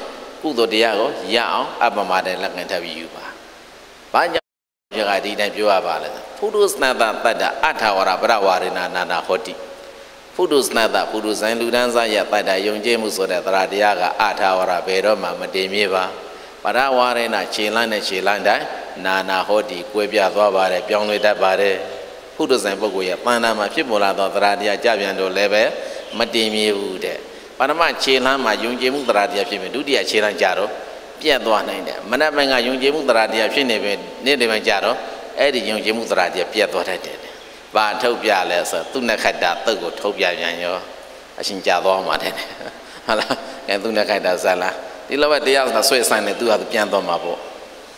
ကုသိုလ်တရားကိုရအောင်အပ္ပမတဲ့လက်ခံထပ်ပြီးယူပါဘာကြောင့်ဒီကဒီတိုင်းပြောရပါလဲဖုဒ္ဓစနတတတ္တအထာဝရပရဝရဏနာနာဟောတိဖုဒ္ဓစနတဖုဒ္ဓဇံလူဒန်းစားရတတ္တယုံကြည်မှုဆိုတဲ့သရတရားကအထာဝရဘယ်တော့မှမတည်မြဲပါပရဝရဏခြေလန်းနဲ့ခြေလန်းတိုင်းနာနာဟောတိကွဲပြားသွားပါတယ်ပြောင်းလဲတတ်ပါတယ်ဖုဒ္ဓဇံပုဂ္ဂိုလ်ရဲ့ပန္နာမှာဖြစ်ပေါ်လာသောသရတရားကြပြန်တော့လည်းပဲမတည်မြဲဘူးတဲ့ပရမခြေလန်းမှာယုံကြည်မှုသရတရားဖြစ်ပြီးဒုတိယခြေလန်းကြတော့ပြတ်သွားနိုင်တယ်မနက်ပိုင်းကယုံကြည်မှုသရတရားဖြစ်နေပြီနေ့တစ်ပိုင်းကြတော့အဲ့ဒီယုံကြည်မှုသရတရားပြတ်သွားတတ်တယ်ဘာထုတ်ပြလဲဆိုသူနခတ္တသုတ်ကိုထုတ်ပြပြန်ရောအရှင်ကြာသွားမှာတဲ့ဟုတ်လားအဲသူနခတ္တဇာလားဒီလိုပဲတရားဆိုတာဆွဲဆိုင်နေသူဟာပြန်သွားမှာပေါ့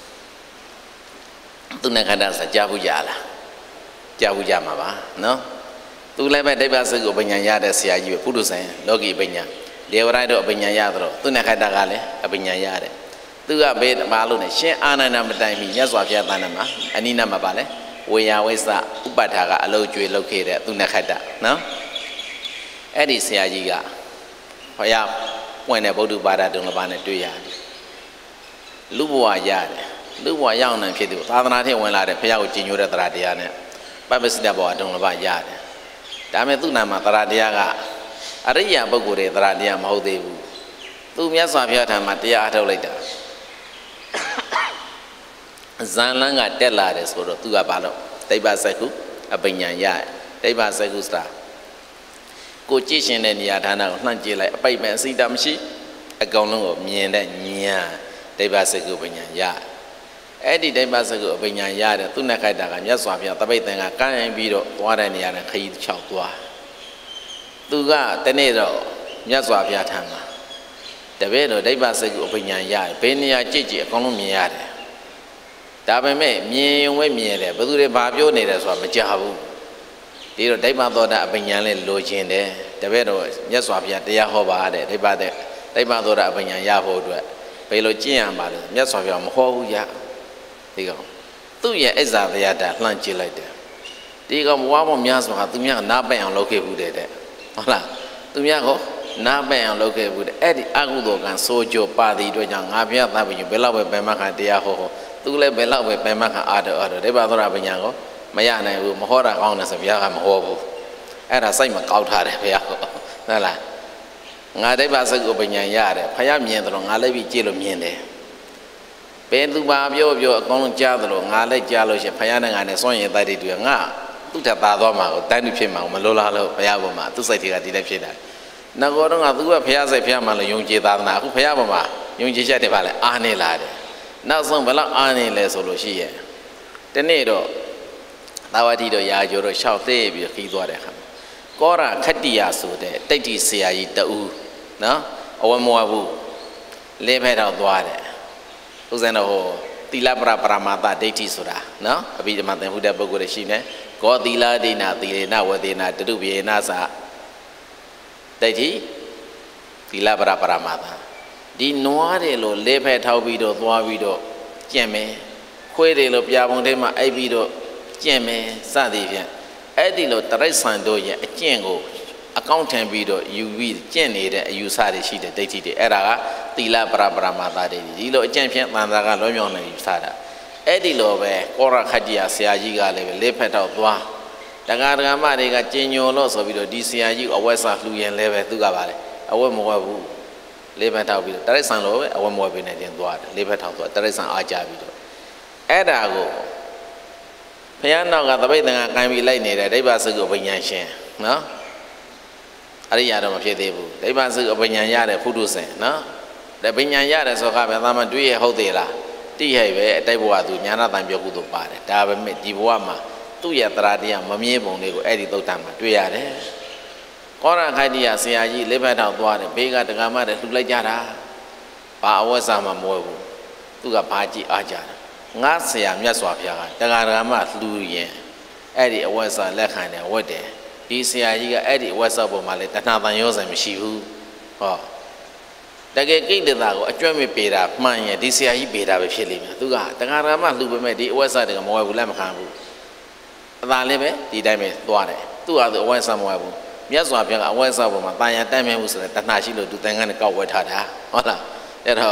သူနခတ္တဇာကြားဘူးကြလားကြားဘူးကြမှာပါနော်သူလည်းပဲဒိဗ္ဗစကုပညာရတဲ့ဆရာကြီးပဲပုထုဇဉ်လောကီပညာဒေဝရိုက်တော့ပညာရတော့သူနခတ္တကလည်းအပညာရတယ်သူကဘေးဘာလို့လဲရှင်အာနန္ဒမတိုင်မီမြတ်စွာဘုရားတန်တယ်မှာအနိနာမှာပါလဲဝေယဝိသဥပဋ္ဌာကအလုတ်ကျွေလောက်ခဲ့တဲ့သူနခတ္တနော်အဲ့ဒီဆရာကြီးကဘုရားပွင့်တဲ့ဗုဒ္ဓဘာသာတုံးတစ်ပါးနဲ့တွေ့ရတယ်လူဘဝရတယ်လူဘဝရောက်နေဖြစ်သူသာသနာထဲဝင်လာတဲ့ဘုရားကိုကြည်ညိုတဲ့တရားတရားနဲ့ပပ္ပစိတဘဝတုံးတစ်ပါးရတယ်ဒါမဲ့သူ့နာမှာတရားတရားကအရိယာပုဂ္ဂိုလ်တွေတရားတရားမဟုတ်သေးဘူးသူမြတ်စွာဘုရားထံမှာတရားအထုတ်လိုက်တာဇန်လန်းကတက်လာတယ်ဆိုတော့သူကဘာလို့ဒိဗ္ဗစကုအပညာရဒိဗ္ဗစကုစတာကိုကြည့်ရှင်တဲ့နေရာဌာနကိုနှံ့ကြည့်လိုက်အပိတ်မဲ့အစိတမရှိအကောင်လုံးကိုမြင်တဲ့ဉာဏ်ဒိဗ္ဗစကုပညာရအဲ့ဒီဒိဗ္ဗစကုအပညာရတဲ့သူနခတ္တကမြတ်စွာဘုရားတပိတ်တန်ကကမ်းပြီးတော့သွားတဲ့နေရာနဲ့ခရီး၆သွားသူကတနေ့တော့မြတ်စွာဘုရားထံမှာတပည့်တော်ဒိဗ္ဗစကုအပညာရဘယ်နေရာကြည့်ကြည့်အကောင်လုံးမြင်ရတယ်ဒါပေမဲ့မြင်ရင်ဝဲမြင်တယ်ဘယ်သူတွေဘာပြောနေတယ်ဆိုတာမကြဘူးဒီတော့ဒိဗ္ဗသောတာအပညာလေးလိုချင်တယ်တပည့်တော်မြတ်စွာဘုရားတရားဟောပါတဲ့ဒိဗ္ဗသောတာအပညာရဖို့အတွက်ဘယ်လိုကျင့်ရမှာလဲမြတ်စွာဘုရားမဟောဘူးရဒီကောင်သူ့ရဲ့အစ္ဆာတရားတာလှမ်းကြည့်လိုက်တယ်ဒီကောင်ဘဝပေါ်များစွာသူများနားပက်အောင်လုပ်ခဲ့ဘူးတဲ့ဟုတ်လားသူများကိုနားပက်အောင်လုပ်ခဲ့ဘူးတဲ့အဲ့ဒီအကုသိုလ်ကံစိုးကြပါသည်တို့ကြောင့်ငါဘုရားသဗ္ဗညဘယ်လောက်ပဲဗမ္မခံတရားဟောသူလည်းဘယ်လောက်ပဲဗမ္မခံအာတော်ဒိဗ္ဗသောတာပညာကိုမရနိုင်ဘူးမဟောတာကောင်းတယ်ဆိုဘုရားကမဟောဘူးအဲ့ဒါစိတ်မကောက်ထားတယ်ဘုရားဟုတ်လားငါဒိဗ္ဗစကုပညာရတယ်ဘုရားမြင်တယ်လို့ငါလည်းပြီးကြည့်လို့မြင်တယ်ဘယ်သူပါပြောအကုန်လုံးကြားတယ်လို့ငါလည်းကြားလို့ရှိရင်ဘုရားနဲ့ငါနဲ့စွန့်ရင်တိုက်တွေငါသူ့ထပ်ပါသွားမှာကိုတန်းတူဖြစ်မှာမလိုလားလို့ဘုရားပေါ်မှာသူ့စိတ်တွေကဒီလည်းဖြစ်တာငါကတော့သူကဘုရားစိတ်ဘုရားမှလည်းယုံကြည်သာသနာအခုဘုရားပေါ်မှာယုံကြည်ချက်တွေပါလဲအားနေလာတယ်နောက်ဆုံးဘယ်လောက်အားနေလဲဆိုလို့ရှိရဲ့ဒီနေ့တော့သာဝတိတော့ရာကျော်တော့ရှောက်သေးပြီးခီးသွားတဲ့အခါကောရခတ္တိယဆိုတဲ့တိတ်တိဆရာကြီးတူနော်အဝမဝဘူးလေးဖက်တော့သွားတယ်ဥစ္စာတော့ဟိုသီလပရပရမတ္တဒိဋ္ဌိဆိုတာနော်အဘိဓမ္မာသင်္ဟုတဲ့ပုဂ္ဂိုလ်တွေရှိနေကောသီလဒိနာသီလေနဝတေနာတတုပြေနသဒိဋ္ဌိသီလပရပရမတ္တဒီနွားတယ်လို့လေးဖက်ထောက်ပြီးတော့သွားပြီးတော့ကျင့်မယ်ခွေးတယ်လို့ပြာပုံထဲမှာအိပ်ပြီးတော့ကျင့်မယ်စသည်ဖြင့်အဲ့ဒီလိုတရိစ္ဆာန်တို့ရဲ့အကျင့်ကိုအကောင့်ထင်ပြီးတော့ယူပြီးကျင့်နေတဲ့အယူဆတွေရှိတဲ့ဒိဋ္ဌိတွေအဲ့ဒါကသီလပရပရမတ္တတွေဒီလိုအကျင့်ဖြင့်သံသာကလွံ့မြောက်နေယူဆတာအဲ့ဒီလိုပဲကောရခတ္တိယဆရာကြီးကလည်းပဲလေးဖက်တော့သွားတက္ကရာမတွေကကျင်ညိုလို့ဆိုပြီးတော့ဒီဆရာကြီးအဝက်စာလှူရင်လည်းပဲသူကပါလေအဝက်မဝက်ဘူးလေးဖက်ထောက်ပြီးတော့တရိစ္ဆာန်လိုပဲအဝက်မဝက်ပြီးနေတင်သွားတယ်လေးဖက်ထောက်သွားတရိစ္ဆာန်အားကြပြီးတော့အဲ့ဒါကိုဘုရားနောက်ကသပိတ်တန်ကကိုင်းပြီးလိုက်နေတဲ့ဒိဗ္ဗစကုပညာရှင်နော်အရိယာတော့မဖြစ်သေးဘူးဒိဗ္ဗစကုပညာရတဲ့ဖုဒ္ဓဆင်နော်ဒါပညာရတယ်ဆိုကပဲသာမန်တွေးရဟုတ်သေးလားတိဟဲ့ပဲအတိုက်ဘဝသူညာနာတန်ပြောကုသို့ပါတယ်ဒါပေမဲ့ဒီဘဝမှာသူ့ရဲ့တရားတရားမမြဲပုံလေးကိုအဲ့ဒီသုတ်တံမှာတွေ့ရတယ်ကောရခတ္တိယဆရာကြီးလေးဘက်ထောက်သွားတယ်ဘေးကတက္ကမတဲ့လှူလိုက်ကြတာဘာအဝတ်စားမှမဝဲဘူးသူကဘာကြည့်အားကြတာငါဆရာမြတ်စွာဘုရားကတက္ကရာမလှူရင်အဲ့ဒီအဝတ်စားလက်ခံတယ်ဝတ်တယ်ဒီဆရာကြီးကအဲ့ဒီအဝတ်စားပုံမှာလေတဏှာတန်ရောဆိုင်မရှိဘူးဟောတကယ်ကိဋ္တတာကိုအကျွမ်းမပေတာမှန်ရင်ဒီဆရာကြီးပေတာပဲဖြစ်လိမ့်မယ်သူကတက္ကရာမလှူပေမဲ့ဒီအဝတ်စားတွေကမဝဲဘူးလက်မခံဘူးအသာလေးပဲဒီတိုင်းပဲသွားတယ်သူကသူအဝတ်စားမဝဲဘူးမြတ်စွာဘုရားကအဝတ်စားပုံမှာတာယာတမ်းမြဲမှုဆိုတဲ့တဏှာရှိလို့သူတန်ခမ်းနဲ့ကောက်ဝဲထားတာဟုတ်လားအဲ့တော့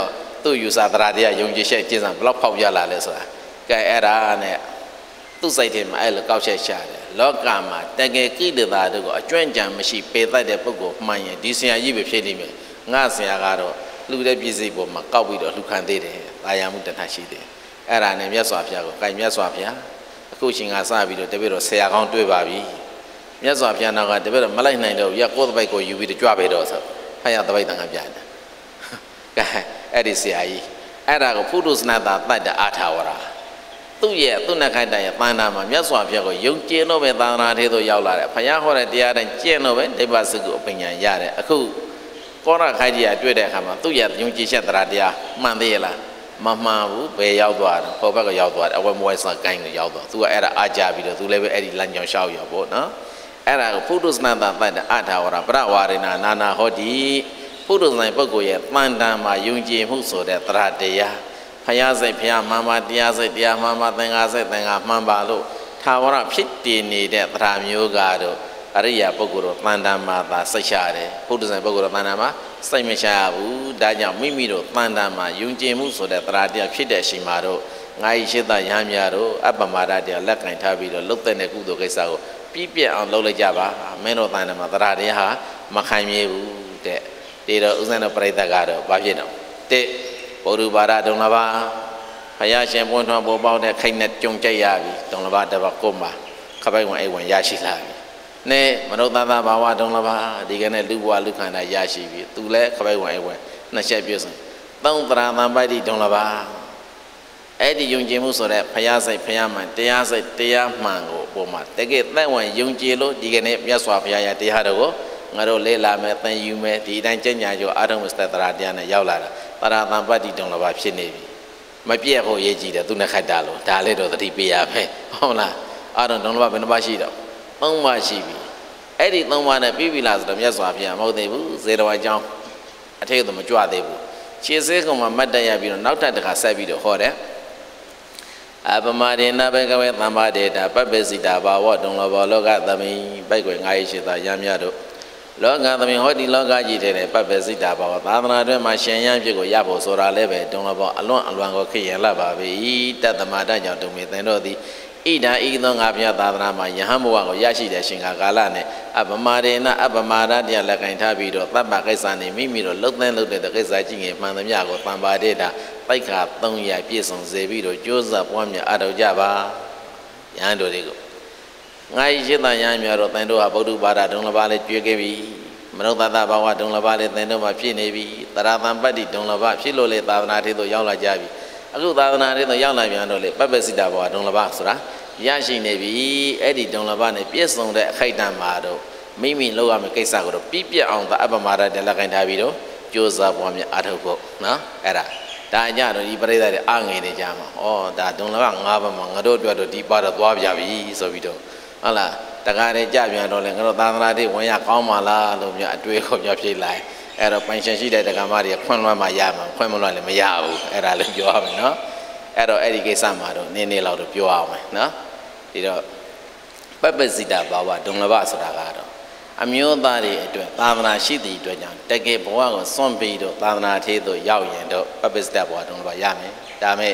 သူ့ယူဆသရာတရားယုံကြည်ချက်ကျင့်စာဘလောက်ဖောက်ပြလာလဲဆိုတာကဲအဲ့ဒါနဲ့သူ့စိတ်ထဲမှာအဲ့လိုကောက်ချက်ရှာတယ်လောကမှာတကယ်ကိလေသာတို့ကိုအကျွမ်းကြံမရှိပေတတ်တဲ့ပုဂ္ဂိုလ်မှန်ရင်ဒီဆရာကြီးပဲဖြစ်နေမယ်ငါဆရာကတော့လူတဲ့ပြည်စိတ်ပေါ်မှာကောက်ပြီးတော့လှူခံသေးတယ်တာယာမှုတဏှာရှိတယ်အဲ့ဒါနဲ့မြတ်စွာဘုရားကိုကြိုင်မြတ်စွာဘုရားအခုရှင်ကစပြီးတော့တပည့်တော်ဆရာကောင်းတွေ့ပါပြီမြတ်စွာဘုရားနောက်ကတပည့်တော်မလိုက်နိုင်တော့ရကိုယ်တပိုက်ကိုယူပြီးတော့ကြွပေးတော့ဆိုဖယားတပိုက်တန်ခါပြန်တယ်ကဲအဲ့ဒီဆရာကြီးအဲ့ဒါကိုဖုဒုစနတာတတ်တဲ့အာထာဝရသူ့ရဲ့သူ့နှခိုက်တရဲ့တန်တာမှာမြတ်စွာဘုရားကိုယုံကြည်လို့ပဲသာသနာထဲသို့ရောက်လာတယ်ဘုရားဟောတဲ့တရားတိုင်းကျင့်လို့ပဲဒိဗ္ဗစကုအပညာရတယ်အခုကောရခိုက်ကြီးကတွေ့တဲ့အခါမှာသူ့ရဲ့ယုံကြည်ချက်တရားမှန်သေးရဲ့လားမမှန်ဘူးဘယ်ရောက်သွားတယ်ဟောဘက်ကရောက်သွားတယ်အဝဲမဝဲစကိုင်းကိုရောက်သွားသူကအဲ့ဒါအားကြပြီးတော့သူလည်းပဲအဲ့ဒီလမ်းကြောင်းလျှောက်ရောက်ပေါ့နော်အဲ့ဒါကိုဖုဒုစနတာတတ်တဲ့အထာဝရပရဝါရိနာနာနာဟောတိဖုဒုစနပုဂ္ဂိုလ်ရဲ့တန်တန်မှာယုံကြည်မှုဆိုတဲ့တရားဖယားစိတ်ဖယားမှန်ပါတရားစိတ်တရားမှန်ပါသင်္ဃာစိတ်သင်္ဃာမှန်ပါလို့ထာဝရဖြစ်တည်နေတဲ့တရားမျိုးကတော့အရိယာပုဂ္ဂိုလ်တို့တန်တန်မှာသာစိတ်ရှာတယ်ဖုဒ္ဓဇံပုဂ္ဂိုလ်တို့တန်တန်မှာစိတ်မရှာဘူးဒါကြောင့်မိမိတို့တန်တန်မှာယုံကြည်မှုဆိုတဲ့တရားတရားဖြစ်တဲ့အချိန်မှာတော့ငါဤရှိသရဟန်းများတို့အပ္ပမဒတရားလက်ကင်ထားပြီးတော့လှုပ်တဲ့ကုသိုလ်ကိစ္စကိုပြည့်ပြည့်အောင်လုပ်လိုက်ကြပါမင်းတို့တန်တန်မှာတရားတရားဟာမခံမြဲဘူးတဲ့ဒီတော့ဥစ္စာတော်ပြိဿကတော့ဘာဖြစ်တော့တဲ့ဘုရုပါဒဒုံလဘာဘုရားရှင်ပွင့်ထွန်းပေါ်ပေါက်တဲ့ခိတ်နဲ့ကြုံကြိုက်ရပြီဒုံလဘာတပတ်ကိုမှခပိုက်ဝင်အိဝင်ရရှိလာပြီနဲ့မနုဿသဘာဝဒုံလဘာဒီကနေ့လူဘဝလူခန္ဓာရရှိပြီသူလည်းခပိုက်ဝင်အိဝင်နှစ်ချက်ပြည့်စုံသုံးတရာသံပိုက်တိဒုံလဘာအဲ့ဒီယုံကြည်မှုဆိုတဲ့ဘုရားစိတ်ဘုရားမှန်တရားစိတ်တရားမှန်ကိုပုံမှာတကယ်သက်ဝင်ယုံကြည်လို့ဒီကနေ့မြတ်စွာဘုရားရဲ့တရားတော်ကိုငါတို့လေ့လာမယ်သင်ယူမယ်ဒီအတိုင်းကျင့်ကြံကြအာထုံမစတတရားတရားနဲ့ရောက်လာတာတရာသံပတ္တိတုံလဘာဖြစ်နေပြီမပြည့်ဖို့ရေးကြည့်တယ်သူနဲ့ခိုက်တာလို့ဒါလည်းတော့သတိပေးရမယ်ဟုတ်လားအာထုံတုံလဘာဘယ်နှပါရှိတော့၃ပါးရှိပြီအဲ့ဒီ၃ပါးနဲ့ပြီးပြီလားဆိုတော့မြတ်စွာဘုရားမဟုတ်သေးဘူးဇေတဝန်ကျောင်းအထိတ်တော့မကြွသေးဘူးခြေစဲကောင်မှာမတ်တရပြီးတော့နောက်ထပ်တစ်ခါဆက်ပြီးတော့ဟောတယ်အပမဒေနဘေကဝေသမ္ပါဒေတာပပ္ပစိတာဘာဝတုံလဘောလောကသမိပိုက်ွယ်ငါးရရှိတာရမ်းမြတ်တို့လောကသမိဟောဒီလောကကြီးတဲ့ပပ္ပစိတာဘာဝသာသနာတွင်မှာရှင်ရမ်းဖြစ်ကိုရဖို့ဆိုတာလည်းပဲတုံလဘောအလွန်ကိုခေရလာပါပြီတတ္တမတကြောင့်တုံမေသင်တို့သည်ဣဒံဤသောငါဘုရားသာသနာမှာယဟန်ဘဝကိုရရှိတဲ့ရှင်ကာလနဲ့အပမဒေနအပမဒတရားလက်ကင်ထားပြီးတော့သဗ္ဗကိစ္စနေမိမိတို့လှုပ်တဲ့ကိစ္စကြီးငယ်မှန်သမျှကိုသံပါဒေတာပိုက်က300ပြည့်စုံစေပြီးတော့ကြိုးစားပွားများအထောက်ကြပါယဟန်တို့တွေကိုငါရှိသယဟန်များတော့သင်တို့ဟာဗုဒ္ဓဘာသာဒုံလဘာလေးကျွေးခဲ့ပြီမနုဿတဘာဝဒုံလဘာလေးသင်တို့မှာဖြစ်နေပြီတရာသံပတ္တိဒုံလဘာဖြစ်လို့လေသာသနာထေသို့ရောက်လာကြပြီအခုသာသနာထဲသို့ရောက်လာပြန်တော့လေပပ္ပစိတာဘောဒုံလဘဆိုတာရရှိနေပြီအဲ့ဒီဒုံလဘနဲ့ပြည့်စုံတဲ့အခိုက်အတန့်မှာတော့မိမိလုပ်ရမယ့်ကိစ္စကိုတော့ပြည့်ပြည့်အောင်သာအပ္ပမဒတလက်ခိုင်းထားပြီးတော့ကြိုးစားပွားများအားထုတ်ဖို့နော်အဲ့ဒါကြတော့ဒီပရိသတ်တွေအငယ်နေကြမှာဩဒါဒုံလဘ၅ပါးမှာငါတို့အတွက်တော့ဒီပါတော့သွားပြပြီဆိုပြီးတော့ဟုတ်လားတကားတွေကြပြန်တော့လေငါတို့သာသနာတွေဝင်ရကောင်းပါလားလို့များအတွေ့အခေါ်များဖြစ်လာအဲ့တော့ပိုင်ရှင်ရှိတဲ့တက္ကမတွေခွင့်လွှတ်မှရမှာခွင့်မလွှတ်လည်းမရဘူးအဲ့ဒါလည်းပြောရမယ်နော်အဲ့တော့အဲ့ဒီကိစ္စမှာတော့နည်းနည်းလောက်တော့ပြောအောင်မယ်နော်ဒီတော့ပပ္ပစိတာဘာဝဒုံလဘဆိုတာကတော့အမျိုးသားတွေအတွက်သာသနာရှိသည့်အတွက်ကြောင့်တကယ်ဘဝကိုစွန့်ပြီးတော့သာသနာထေးသို့ရောက်ရင်တော့ပပ္ပစိတာဘာဝဒုံလဘရမယ်ဒါမဲ့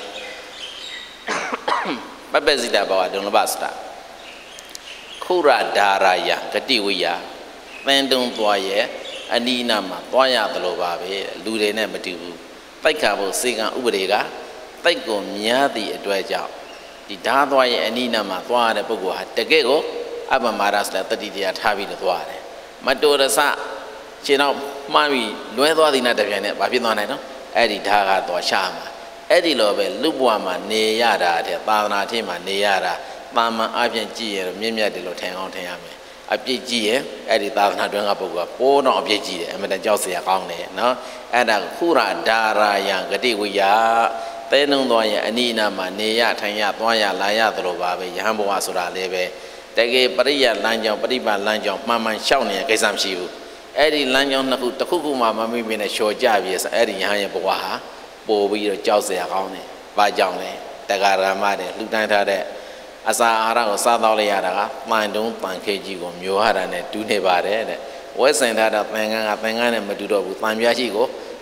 ပပ္ပစိတာဘာဝဒုံလဘဆိုတာခုရဒါရယဂတိဝိယသင်တုံသွားရဲ့အနိနာမှာသွားရတယ်လို့ပါပဲလူတွေနဲ့မတူဘူးတိုက်ခါဖို့စေကံဥပဒေကတိုက်ကိုများသည့်အတွက်ကြောင့်ဒီဓာသွားရဲ့အနိနာမှာသွားရတဲ့ပုဂ္ဂိုလ်ဟာတကယ်ကိုအပ္ပမရစတဲ့တတိတရားထားပြီးတော့သွားတယ်မတော်ရစခြေတော့မှားပြီးလွဲသွားသည်နဲ့တပြိုင်နက်ဘာဖြစ်သွားနိုင်နော်အဲ့ဒီဓာကသွားရှာမှာအဲ့ဒီလိုပဲလူဘဝမှာနေရတာတဲ့သာသနာထင်းမှာနေရတာတာမန်အပြင်ကြည့်ရတော့မြင့်မြတ်တယ်လို့ထင်အောင်ထင်ရမယ်အပြစ်ကြီးရဲ့အဲ့ဒီသာသနာတွင်ကပုဂ္ဂိုလ်ကပိုးတော့အပြစ်ကြီးတယ်အမှန်တန်ကြောက်စရာကောင်းတယ်နော်အဲ့ဒါခုရဒါရယဂတိဝိယတဲနှုံသွားရဲ့အနိနာမှာနေရထိုင်ရသွားရလာရသလိုပါပဲယဟန်ဘဝဆိုတာလည်းပဲတကယ်ပရိယလမ်းကြောင်းပရိပါလမ်းကြောင်းမှန်မှန်ရှောက်နေတဲ့ကိစ္စမရှိဘူးအဲ့ဒီလမ်းကြောင်းနှစ်ခုတစ်ခုခုမှမမိမိနဲ့လျှော်ကြပြီဆိုအဲ့ဒီယဟန်ရဲ့ဘဝဟာပို့ပြီးတော့ကြောက်စရာကောင်းတယ်ဘာကြောင့်လဲတက္ကရာမတဲ့လှူဒန်းထားတဲ့အစာအာဟာရကိုစားတော့လိုက်ရတာကပန်တုံးပန်ခဲကြီးကိုမျိုးဟာတာနဲ့တူးနေပါတယ်တဲ့ဝဲစင်ထားတဲ့သင်္ကန်းနဲ့မတူတော့ဘူးတန်ပြားရှိကို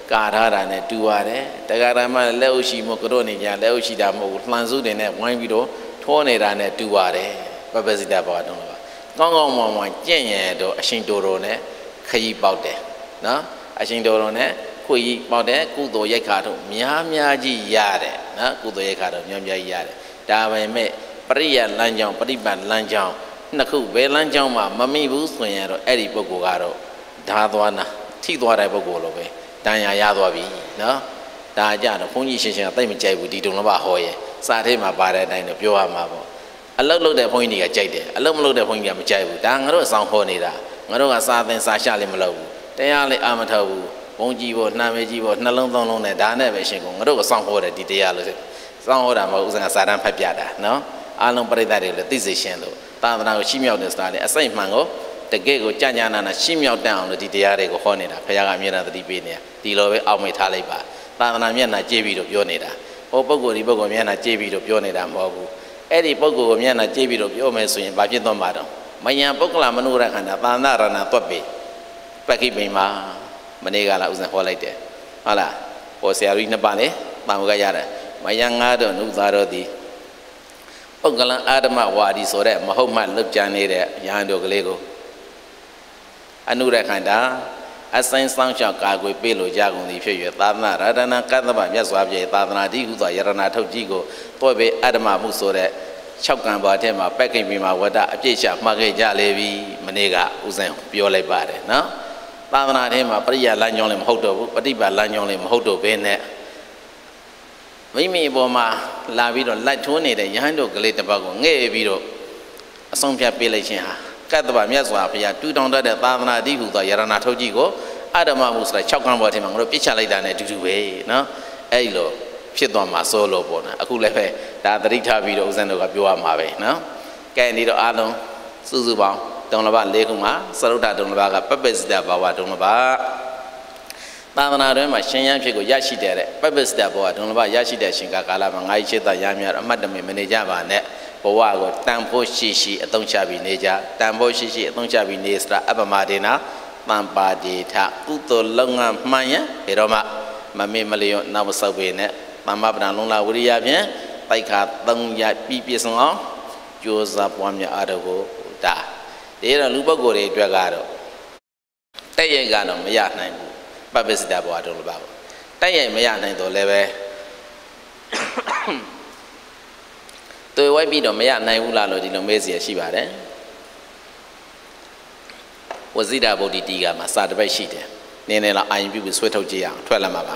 ကာထားတာနဲ့တူပါတယ်တရားဓမ္မလက်ဥရှိမို့ကတော့နေကြလက်ဥရှိတာမဟုတ်လှန်စုတွေနဲ့ဝိုင်းပြီးတော့ထိုးနေတာနဲ့တူပါတယ်ပပစိတဘောတုံးလားကောင်းကောင်းမွန်မွန်ကြင့်ရတော့အရှင်တော်တော်နဲ့ခရီးပေါက်တယ်နော်အရှင်တော်တော်နဲ့ခွေကြီးပေါက်တယ်ကုသိုလ်ရိုက်ခါတော့များများကြီးရတယ်နော်ကုသိုလ်ရိုက်ခါတော့များများကြီးရတယ်ဒါပေမဲ့ပရိယလမ်းကြောင်းပฏิပတ်လမ်းကြောင်းနှစ်ခုဘယ်လမ်းကြောင်းမှမမိဘူးဆိုရင်တော့အဲ့ဒီပုဂ္ဂိုလ်ကတော့ဓာသွားနာထိသွားတဲ့ပုဂ္ဂိုလ်လိုပဲတန်ရာရသွားပြီနော်ဒါကြတော့ဘုန်းကြီးရှင်းရှင်းသိမကြိုက်ဘူးဒီတုံလဘဟောရဲ့စာထဲမှာပါတဲ့အတိုင်းတော့ပြောရမှာပေါ့အလုတ်လုတ်တဲ့ဘုန်းကြီးတွေကကြိုက်တယ်အလုတ်မလုတ်တဲ့ဘုန်းကြီးကမကြိုက်ဘူးဒါငါတို့အဆောင်ဟောနေတာငါတို့ကစာသင်စာရှလည်းမလုပ်ဘူးတရားလည်းအာမထုတ်ဘူးဘုန်းကြီးပေါ့နှမ်းမေကြီးပေါ့နှလုံးသုံးလုံးနဲ့ဒါနဲ့ပဲရှင်းကုန်ငါတို့ကစောင့်ဟောတယ်ဒီတရားလို့စောင့်ဟောတာမဟုတ်ဥစဉ်ကစာတန်းဖတ်ပြတာနော်အားလုံးပရိသတ်တွေလည်းသိစေရှင်းလို့သာသနာကိုရှိမြောက်တဲ့စတားလေအစိမ့်မှန်ကိုတကယ်ကိုကြာကြာနာနာရှိမြောက်တတ်အောင်လို့ဒီတရားတွေကိုဟောနေတာဘုရားကအမြဲတမ်းသတိပေးနေတာဒီလိုပဲအောက်မေ့ထားလိုက်ပါသာသနာမျက်နှာကြည့်ပြီးတော့ပြောနေတာဟိုပုဂ္ဂိုလ်ဒီပုဂ္ဂိုလ်မျက်နှာကြည့်ပြီးတော့ပြောနေတာမဟုတ်ဘူးအဲ့ဒီပုဂ္ဂိုလ်ကိုမျက်နှာကြည့်ပြီးတော့ပြောမယ်ဆိုရင်ဘာဖြစ်သွားမှာတော့မယံပုဂ္ဂလမနုရခန္ဓာသာနာရဏသွက်ပေပက္ခိပိမှာမနေ့ကလာဥစဉ်ဟောလိုက်တယ်ဟုတ်လားဟောဆရာကြီးနှစ်ပါးလေတာမကရတယ်မယံငါတော့နုသာတော့ဒီပုဂ္ဂလအာဓမဝါဒီဆိုတဲ့မဟုတ်မှလွတ်ကြံနေတဲ့ယဟန်တို့ကလေးကိုအနုရခန္ဓာအဆိုင်ဆောင်လျှောက်ကာကွယ်ပေးလို့ကြကုန်သည်ဖြစ်၍သာသနာရတနာကတ္တဗမြတ်စွာဘုရားသာသနာတိဟုသောယရဏထုတ်ကြီးကိုတွဲ့ပေးအဓမ္မမှုဆိုတဲ့6ကံပါထဲမှာပက္ခိမိမှာဝတ္တအပြည့်ချမှတ်ခဲ့ကြလေပြီမနေ့ကဥစဉ်ပြောလိုက်ပါတယ်နော်သာသနာထဲမှာပရိယလမ်းကြောင်းလည်းမဟုတ်တော့ဘူးပฏิပတ်လမ်းကြောင်းလည်းမဟုတ်တော့ဘဲနဲ့မိမိအပေါ်မှာလာပြီးတော့လက်ထိုးနေတဲ့ယဟန်တို့ကလေးတစ်ပတ်ကိုငဲ့ပြီးတော့အဆုံးဖြတ်ပေးလိုက်ခြင်းဟာကတ္တဗမြတ်စွာဘုရားတူတောင်းတတ်တဲ့သာသနာတိဟုသောယရဏထုတ်ကြီးကိုအဓမ္မမှုဆိုတဲ့6ကံပေါ်ထဲမှာငါတို့ပြစ်ချလိုက်တာနဲ့အတူတူပဲနော်အဲ့လိုဖြစ်သွားမှာစိုးလို့ပေါ့နော်အခုလည်းပဲဒါသတိထားပြီးတော့ဥစဉ်တို့ကပြောရမှာပဲနော်ကဲဒီတော့အားလုံးစုစုပေါင်းတုံလဘ၄ခုမှာသရုဒ္ဓတုံလဘကပပ္ပစိတဘာဝတုံလဘသာသနာတွင်မှာရှင်ရန်ဖြစ်ကိုရရှိတဲ့ပပ္ပစိတဘောကတုံလဘရရှိတဲ့ရှင်ကာလမှာငါးရှိသက်ရမ်းများအမတ်တမေမနေကြပါနဲ့ဘဝကိုတန်ဖို့ရှိရှိအသုံးချပြီးနေကြတန်ဖို့ရှိရှိအသုံးချပြီးနေစရာအပမဒေနာတံပါတိထကုသိုလ်လုပ်ငန်းမှန်ရင်ဘယ်တော့မှမမေ့မလျော့နောက်မဆုတ်ပေနဲ့သမ္မာပဒံလုံးလာဝိရိယဖြင့်တိုက်ခါ3ရပြည့်စုံအောင်ကြိုးစားပွားများအားထုတ်ဖို့ဒါဒီတော့လူပုဂ္ဂိုလ်တွေအတွက်ကတော့တက်ရိုက်ကတော့မရနိုင်ဘူးပပ္ပစိတဘောတုံးလို့ပါဘူးတက်ရိုက်မရနိုင်တော့လည်းပဲတွေ့ဝိုက်ပြီးတော့မရနိုင်ဘူးလားလို့ဒီလိုမေးစီရရှိပါတယ်ဝဇိဒဗုဒ္ဓတီကမှာစာတပိုက်ရှိတယ်နည်းနည်းတော့အာရင်ပြုပြီးဆွဲထုတ်ကြည့်အောင်ထွက်လာမှာပါ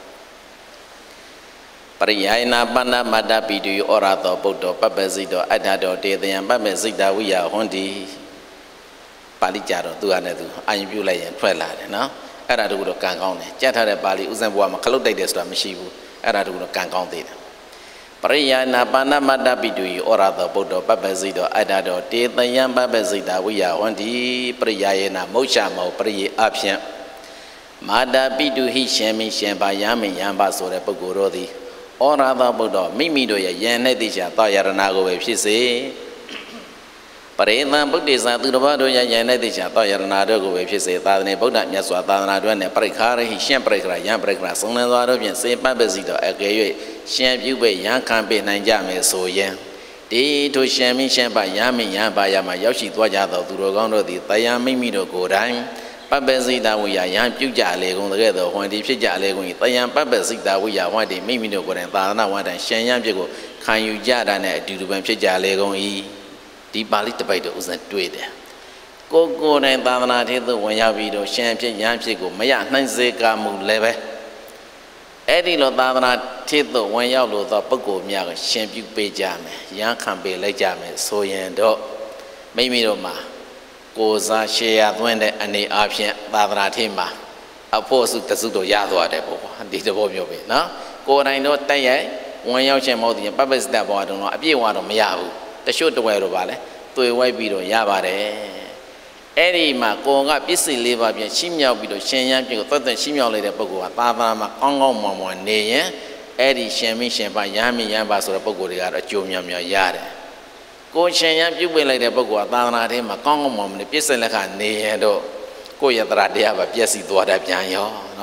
ပရိယနာပဏ္ဏမတ္တပိတုဩရသောပုဒ္ဓောပပ္ပစိတောအဋ္ဌတောတေတယံပပ္ပစိတဝိယဟွန်တိပါဠိကြတော့သူဟာနဲ့သူအာရင်ပြုလိုက်ရင်ထွက်လာတယ်နော်အဲ့ဒါတကူတော့ကံကောင်းတယ်ကြက်ထားတဲ့ပါဠိဥစဉ်ဘုရားမှာခလုတ်တိုက်တယ်ဆိုတာမရှိဘူးအဲ့ဒါတကူတော့ကံကောင်းသေးတယ်ပရိယနာပဏ္ဏမတ္တပိတုဩရသောပုဒ္ဓောပပ္ပစိတောအဋ္ဌတောတေတယံပပ္ပစိတဝိယဟွန်တိပရိယနာမုတ်ချမောပရိယေအဖြင့်မာတာပိတုဟိရှင်မိရှင်ပါယမင်ယံပါဆိုတဲ့ပုဂ္ဂိုလ်တို့သည်ဩရသောပုဒ္ဓောမိမိတို့ရဲ့ယံ၌သိချာသောယရဏကိုပဲဖြစ်စေပရိသံဗုဒ္ဓဇာသူတစ်ပါးတို့ရဲ့ယံ၌သိချာသောယရဏတို့ကိုပဲဖြစ်စေသာသနေဗုဒ္ဓမြတ်စွာသာသနာတော်နဲ့ပရိခါရဟိရှင်ပရိခရာယံပရိခရာသုံးလန်းစွာတို့ဖြင့်စေပပ္ပစိတောအကယ်၍ရှင်ပြုပေယံခံပေနိုင်ကြမယ်ဆိုရင်ဒီထိုရှင်မိရှင်ပါယမင်ယံပါယမှာရောက်ရှိသွားကြသောသူတော်ကောင်းတို့သည်တရားမိမိတို့ကိုယ်တိုင်ပပ္ပစိတဝိယယံပြုကြလေကုန်တဲ့သောဟွန်ဒီဖြစ်ကြလေကုန်၏တယံပပ္ပစိတဝိယဟွန်ဒီမိမိတို့ကိုယ်တိုင်သာသနာဝန်တိုင်ရှင်ယံဖြစ်ကိုခံယူကြတာနဲ့အတူတူပဲဖြစ်ကြလေကုန်၏ဒီပါဠိတပိုက်တို့ဥစဉ်တွေ့တယ်ကိုယ်တိုင်သာသနာထဲသို့ဝင်ရောက်ပြီးတော့ရှင်ဖြစ်ယံဖြစ်ကိုမရနိုင်စေကမှုလည်းပဲအဲ့ဒီလိုသာသနာထဲသို့ဝင်ရောက်လို့သောပုဂ္ဂိုလ်များကိုရှင်ပြုပေးကြမယ်ယံခံပေးလိုက်ကြမယ်ဆိုရင်တော့မိမိတို့မှာကိုယ်စားရှေ့ရသွင်းတဲ့အနေအားဖြင့်သာသနာထဲမှာအဖို့စုတစုတို့ရသွားတယ်ပေါ့ဒီသဘောမျိုးပဲနော်ကိုယ်တိုင်တော့တက်ရိုက်ဝင်ရောက်ခြင်းမဟုတ်ရင်ပပ္ပစိတဘောတုံးတော့အပြည့်အဝတော့မရဘူးတချို့တဝဲတော့ဗာလဲတွေ့ဝိုက်ပြီးတော့ရပါတယ်အဲ့ဒီမှာကိုယ်ကပစ္စည်း၄ပါးပြင်ရှင်းမြောက်ပြီးတော့ရှင်ရန်ပြည့်ကိုသက်ရှင်းမြောက်လိုက်တဲ့ပုဂ္ဂိုလ်ကသာသနာမှာကောင်းကောင်းမွန်မွန်နေရင်အဲ့ဒီရှင်မိရှင်ပါယမင်ယံပါဆိုတဲ့ပုဂ္ဂိုလ်တွေကတော့အကျိုးများများရတယ်ကိုရှင်ရန်ပြုတ်ပေးလိုက်တဲ့ပုဂ္ဂိုလ်ကသာသနာထဲမှာကောင်းကောင်းမွန်မွန်နေပြည့်စုံလက်ခနေရင်တော့ကိုယ့်ရဲ့တရားတရားပဲပြည့်စည်သွားတတ်ပြန်ရောနော်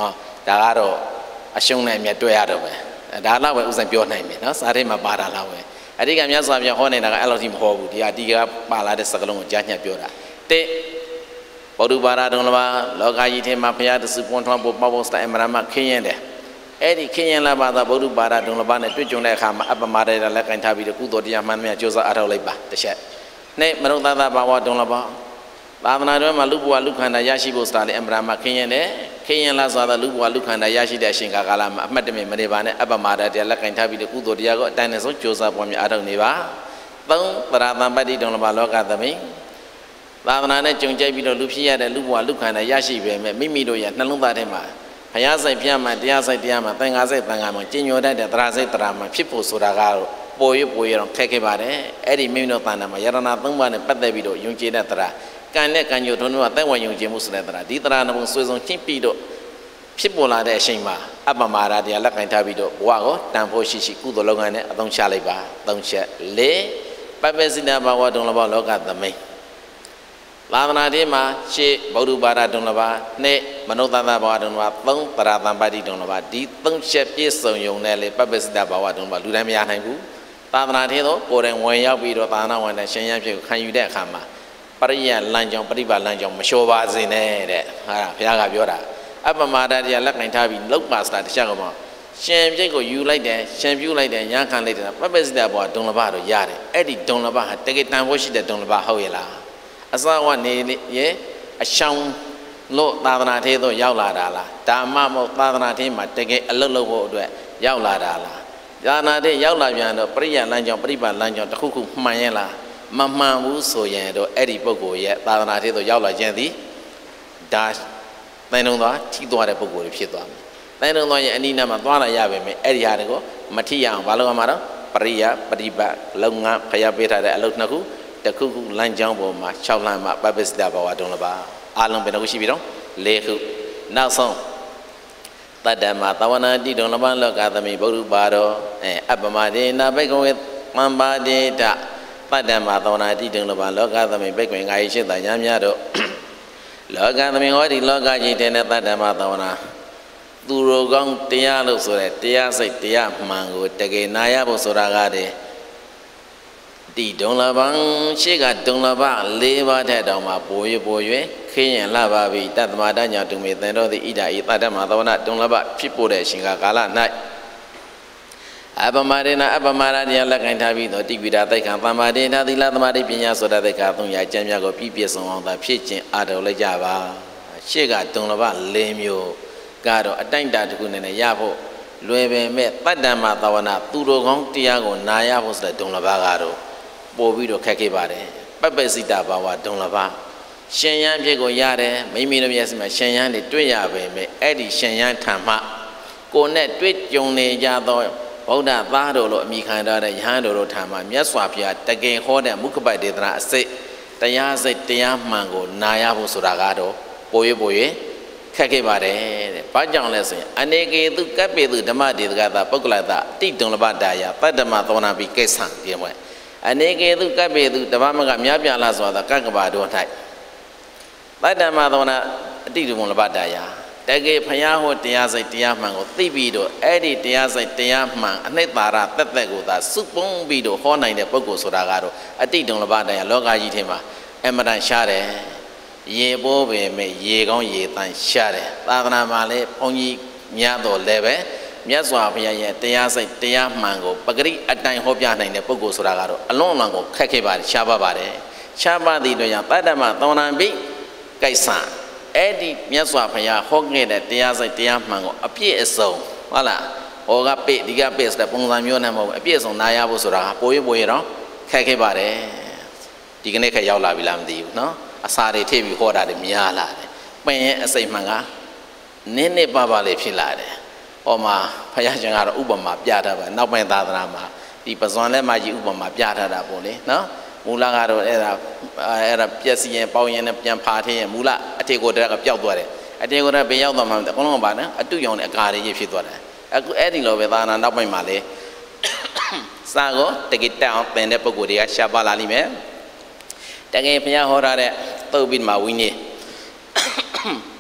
ဒါကတော့အရှုံးနဲ့အမြတ်တွေ့ရတော့ပဲဒါတော့ပဲဥစဉ်ပြောနိုင်မယ်နော်စာထဲမှာပါတာလားပဲအတိကမြတ်စွာဘုရားဟောနေတာကအဲ့လိုထိမဟောဘူးဒီအတိကပါလာတဲ့စကားလုံးကိုကြားညှက်ပြောတာတဲ့ဗုဒ္ဓဘာသာတော်ဘာလောကကြီးထဲမှာဘုရားတဆူပွန်ထွန်းဖို့ပေါ့ပေါ့စတဲ့အမရမခင်းရင်တယ်အဲ့ဒီခင်းရင်လာပါသာဗုဒ္ဓဘာသာတော်ဘာနဲ့တွေ့ကြုံတဲ့အခါမှာအပမရတဲ့လက်ကင်ထားပြီးကုသိုလ်တရားမှန်များကြိုးစားအားထုတ်လိုက်ပါတစ်ချက်နဲ့မနုဿသဘာဝတော်ဘာသာသနာတော်မှာလူဘဝလူခန္ဓာရရှိဖို့ဆိုတာလေအမရမခင်းရင်တယ်ခင်းရင်လာဆိုတာလူဘဝလူခန္ဓာရရှိတဲ့အရှင်ကာလမှာအမှတ်တမဲ့မနေပါနဲ့အပမရတဲ့လက်ကင်ထားပြီးကုသိုလ်တရားကိုအတိုင်းနဲ့ဆုံးကြိုးစားပွားများအားထုတ်နေပါသုံးသရတံပတ္တိတော်ဘာလောကသမိသာသနာနဲ့ကြုံကြိုက်ပြီးတော့လူဖြစ်ရတဲ့လူဘဝလူခန္ဓာရရှိပေမဲ့မိမိတို့ရဲ့နှလုံးသားထဲမှာဘုရားစိတ်ဖျားမှတရားစိတ်တရားမှသင်္ဃာစိတ်သံဃာမှကျင့်ညိုတတ်တဲ့သရစိတ်သရမှဖြစ်ဖို့ဆိုတာကတော့ပေါ်ရတော့ခက်ခဲ့ပါတယ်အဲ့ဒီမိမိတို့တဏ္ဍာမှာယရဏသုံးပါးနဲ့ပတ်သက်ပြီးတော့ယုံကြည်တဲ့သရကံနဲ့ကံညိုထုံးတို့ကသက်ဝင်ယုံကြည်မှုဆိုတဲ့သရဒီသရနှုံဆွေဆုံးချင်းပြီးတော့ဖြစ်ပေါ်လာတဲ့အချိန်မှာအပမရတရားလက်ကင်ထားပြီးတော့ဘဝကိုတန်ဖို့ရှိကုသိုလ်လုပ်ငန်းနဲ့အသုံးချလိုက်ပါသုံးချက်၄ပပ္ပစိတဘာဝတုံလဘောလောကသမိန်သာသနာထဲမှာရှေ့ဗုဒ္ဓဘာသာတုံလဘာနဲ့မနုဿသဘာဝတုံလဘာသုံးပရသံပါတိတုံလဘာဒီသုံးချက်ပြည့်စုံုံနဲ့လေပပ္ပစိတဘာဝတုံလဘာလူတိုင်းမရနိုင်ဘူးသာသနာထဲတော့ကိုယ်တိုင်ဝင်ရောက်ပြီးတော့သာသနာဝန်တဲ့ရှင်ရဖြစ်ကိုခံယူတဲ့အခါမှာပရိယလမ်းကြောင်းပရိပါလမ်းကြောင်းမလျှော်ပါစေနဲ့တဲ့ဟာဘုရားကပြောတာအပမဒတရားလက်ကင်ထားပြီးလောက်ပါစတာတခြားကမှရှင်ပြိတ်ကိုယူလိုက်တယ်ရှင်ပြုလိုက်တယ်ညာခံလိုက်တယ်ပပ္ပစိတဘောဒုံလဘတော့ရတယ်အဲ့ဒီဒုံလဘဟာတကယ်တန်ဖို့ရှိတဲ့ဒုံလဘဟုတ်ရဲ့လားအစဝနေရဲ့အရှောင်းလို့သာသနာထဲသို့ရောက်လာတာလားဓမ္မမဟုတ်သာသနာထဲမှာတကယ်အလုပ်လုပ်ဖို့အတွက်ရောက်လာတာလားသာသနာထဲရောက်လာပြန်တော့ပရိယလမ်းကြောင်းပရိပါလမ်းကြောင်းတစ်ခုခုမှန်ရဲ့လားမမှန်ဘူးဆိုရင်တော့အဲ့ဒီပုဂ္ဂိုလ်ရဲ့သာသနာထဲသို့ရောက်လာခြင်းသည်ဒါတိုင်းလုံးသွားထိသွားတဲ့ပုဂ္ဂိုလ်တွေဖြစ်သွားမယ်တိုင်းလုံးသွားရဲ့အနိနာမှာသွားလာရပါမယ်အဲ့ဒီဟာတွေကိုမထိရအောင်ဘာလို့ရမှာတော့ပရိယပရိပတ်လုံငါဖျားပေးထားတဲ့အလုပ်နှစ်ခုတစ်ခုခုလမ်းကြောင်းပေါ်မှာ6လမ်းမှာပပ္ပစိတဘာဝတုံးလပါအားလုံးဘယ်နှခုရှိပြီတော့၄ခုနောက်ဆုံးတတ္တမသဝနာတိတုံလပလောကသမိဗုဒ္ဓဘာရောအပ္ပမဒေနာဘိကဝေသံပါဒေတတတ္တမသဝနာတိတုံလပလောကသမိဘိကဝေငါယိရှိတညာများတို့လောကသမိဟောဒီလောကကြီးတဲ့တတ္တမသဝနာသူတော်ကောင်းတရားလို့ဆိုတဲ့တရားစိတ်တရားမှန်ကိုတကယ်နာရဖို့ဆိုတာကတည်းတိဒုံလပံရှေ့ကဒုံလပ၄ပါးတဲ့တောင်မှာပိုရွယ်ခင်းရင်လှပါပြီတတ္တမတညာတုမေသင်တော်သည်ဣဒာဤတတ္တမသဝနာဒုံလပဖြစ်ပေါ်တဲ့အရှင်ကာလ၌အပမရေနအပမရတရားလက်ကင်ထားပြီးတော့တိပိတာတိုက်ခံသမ္မာဒေနာသီလသမာဓိပညာဆိုတာတိုက်ခါသုံးရအကျမ်းများကိုပြည့်ပြည့်စုံအောင်သာဖြစ်ခြင်းအားထုတ်လိုက်ကြပါရှေ့ကဒုံလပ၄မျိုးကတော့အတိုင်းတာတစ်ခုနဲ့ရဖို့လွယ်ပေမဲ့တတ္တမသဝနာသူတော်ကောင်းတရားကိုနာရဖို့ဆိုတဲ့ဒုံလပကတော့ပို့ပြီးတော့ခက်ခဲ့ပါတယ်ပပ္ပစိတဘာဝဒုံလဘရှင်ယံဖြစ်ကိုရတယ်မိမိတို့မျက်စိမှာရှင်ယံတွေတွေ့ရပေမဲ့အဲ့ဒီရှင်ယံထံမှကိုယ်နဲ့တွေ့ကြုံနေကြသောဗုဒ္ဓသားတော်လို့အမိခံထားတဲ့ယဟန်တော်တို့ထံမှမြတ်စွာဘုရားတကယ်ဟောတဲ့မုခပတ်ဒေသနာအစစ်တရားစိတ်တရားမှန်ကိုနာရဖို့ဆိုတာကတော့ပိုရွယ်ခက်ခဲ့ပါတယ်တဲ့။ဘာကြောင့်လဲဆိုရင်အနေကေတုကပ္ပေတုဓမ္မဒေသကတာပုဂ္ဂလတာအတိဒုံလဘတာယတတ္တမသောနာပိကိစ္စံပြေမွဲအနေကေတုကပ္ပေတုဓမ္မမကမြားပြလာဆိုတာကကဘာတော်၌တတ္တမသောနာအတိဒုံလဘတာယတကယ်ဖျားဟောတရားစိတ်တရားမှန်ကိုသိပြီးတော့အဲ့ဒီတရားစိတ်တရားမှန်အနှစ်သာရတက်တက်ကိုသာစုပုံးပြီးတော့ဟောနိုင်တဲ့ပုဂ္ဂိုလ်ဆိုတာကတော့အတိဒုံလဘတာယလောကကြီးထဲမှာအမတန်ရှားတယ်ရေပိုးပေမဲ့ရေကောင်းရေတန်ရှားတယ်သာသနာမှာလည်းဘုန်းကြီးများတော်လည်းပဲမြတ်စွာဘုရားရဲ့တရားစိတ်တရားမှန်ကိုပဂရိအတိုင်းဟောပြနိုင်တဲ့ပုဂ္ဂိုလ်ဆိုတာကတော့အလွန်အလွန်ကိုခက်ခဲပါတယ်ရှားပါပါတယ်ရှားပါသည့်တို့ကြောင့်တတ္တမသောနာပိကိစ္စအဲ့ဒီမြတ်စွာဘုရားဟောခဲ့တဲ့တရားစိတ်တရားမှန်ကိုအပြည့်အစုံဟုတ်လားဟောကပိဒီကပိဆိုတဲ့ပုံစံမျိုးနဲ့မဟုတ်ဘူးအပြည့်အစုံနာရဖို့ဆိုတာပိုရွယ်တော့ခက်ခဲပါတယ်ဒီကနေ့ခက်ရောက်လာပြီလားမသိဘူးနော်အစာတွေထည့်ပြီးဟောတာတွေများလာတယ်ပင်ရဲ့အစိမ့်မှန်ကနည်းနည်းပါးပါးလေးဖြစ်လာတယ်ဟောမှာဘုရားရှင်ကတော့ဥပမာပြထားပါနောက်ပိုင်းသာသနာမှာဒီပဇွန်လက်မကြီးဥပမာပြထားတာပေါ့လေနော်မူလကတော့အဲ့ဒါပြက်စီရင်ပေါင်းရင်နဲ့ပြန်ဖာထင်းရင်မူလအထေကိုတက်ကပျောက်သွားတယ်အထေကိုတက်ဘယ်ရောက်သွားမှမသိအကုန်လုံးကပါနော်အတုရောင်နဲ့အကာတွေဖြစ်သွားတယ်အခုအဲ့ဒီလိုပဲသာသနာနောက်ပိုင်းမှာလေစာကိုတကယ်တက်အောင်ပင်တဲ့ပုံကိုယ်တွေကရှားပါလာလိမ့်မယ်တကယ်ဘုရားဟောထားတဲ့သုတ်ပိဓမ္မာဝိနည်း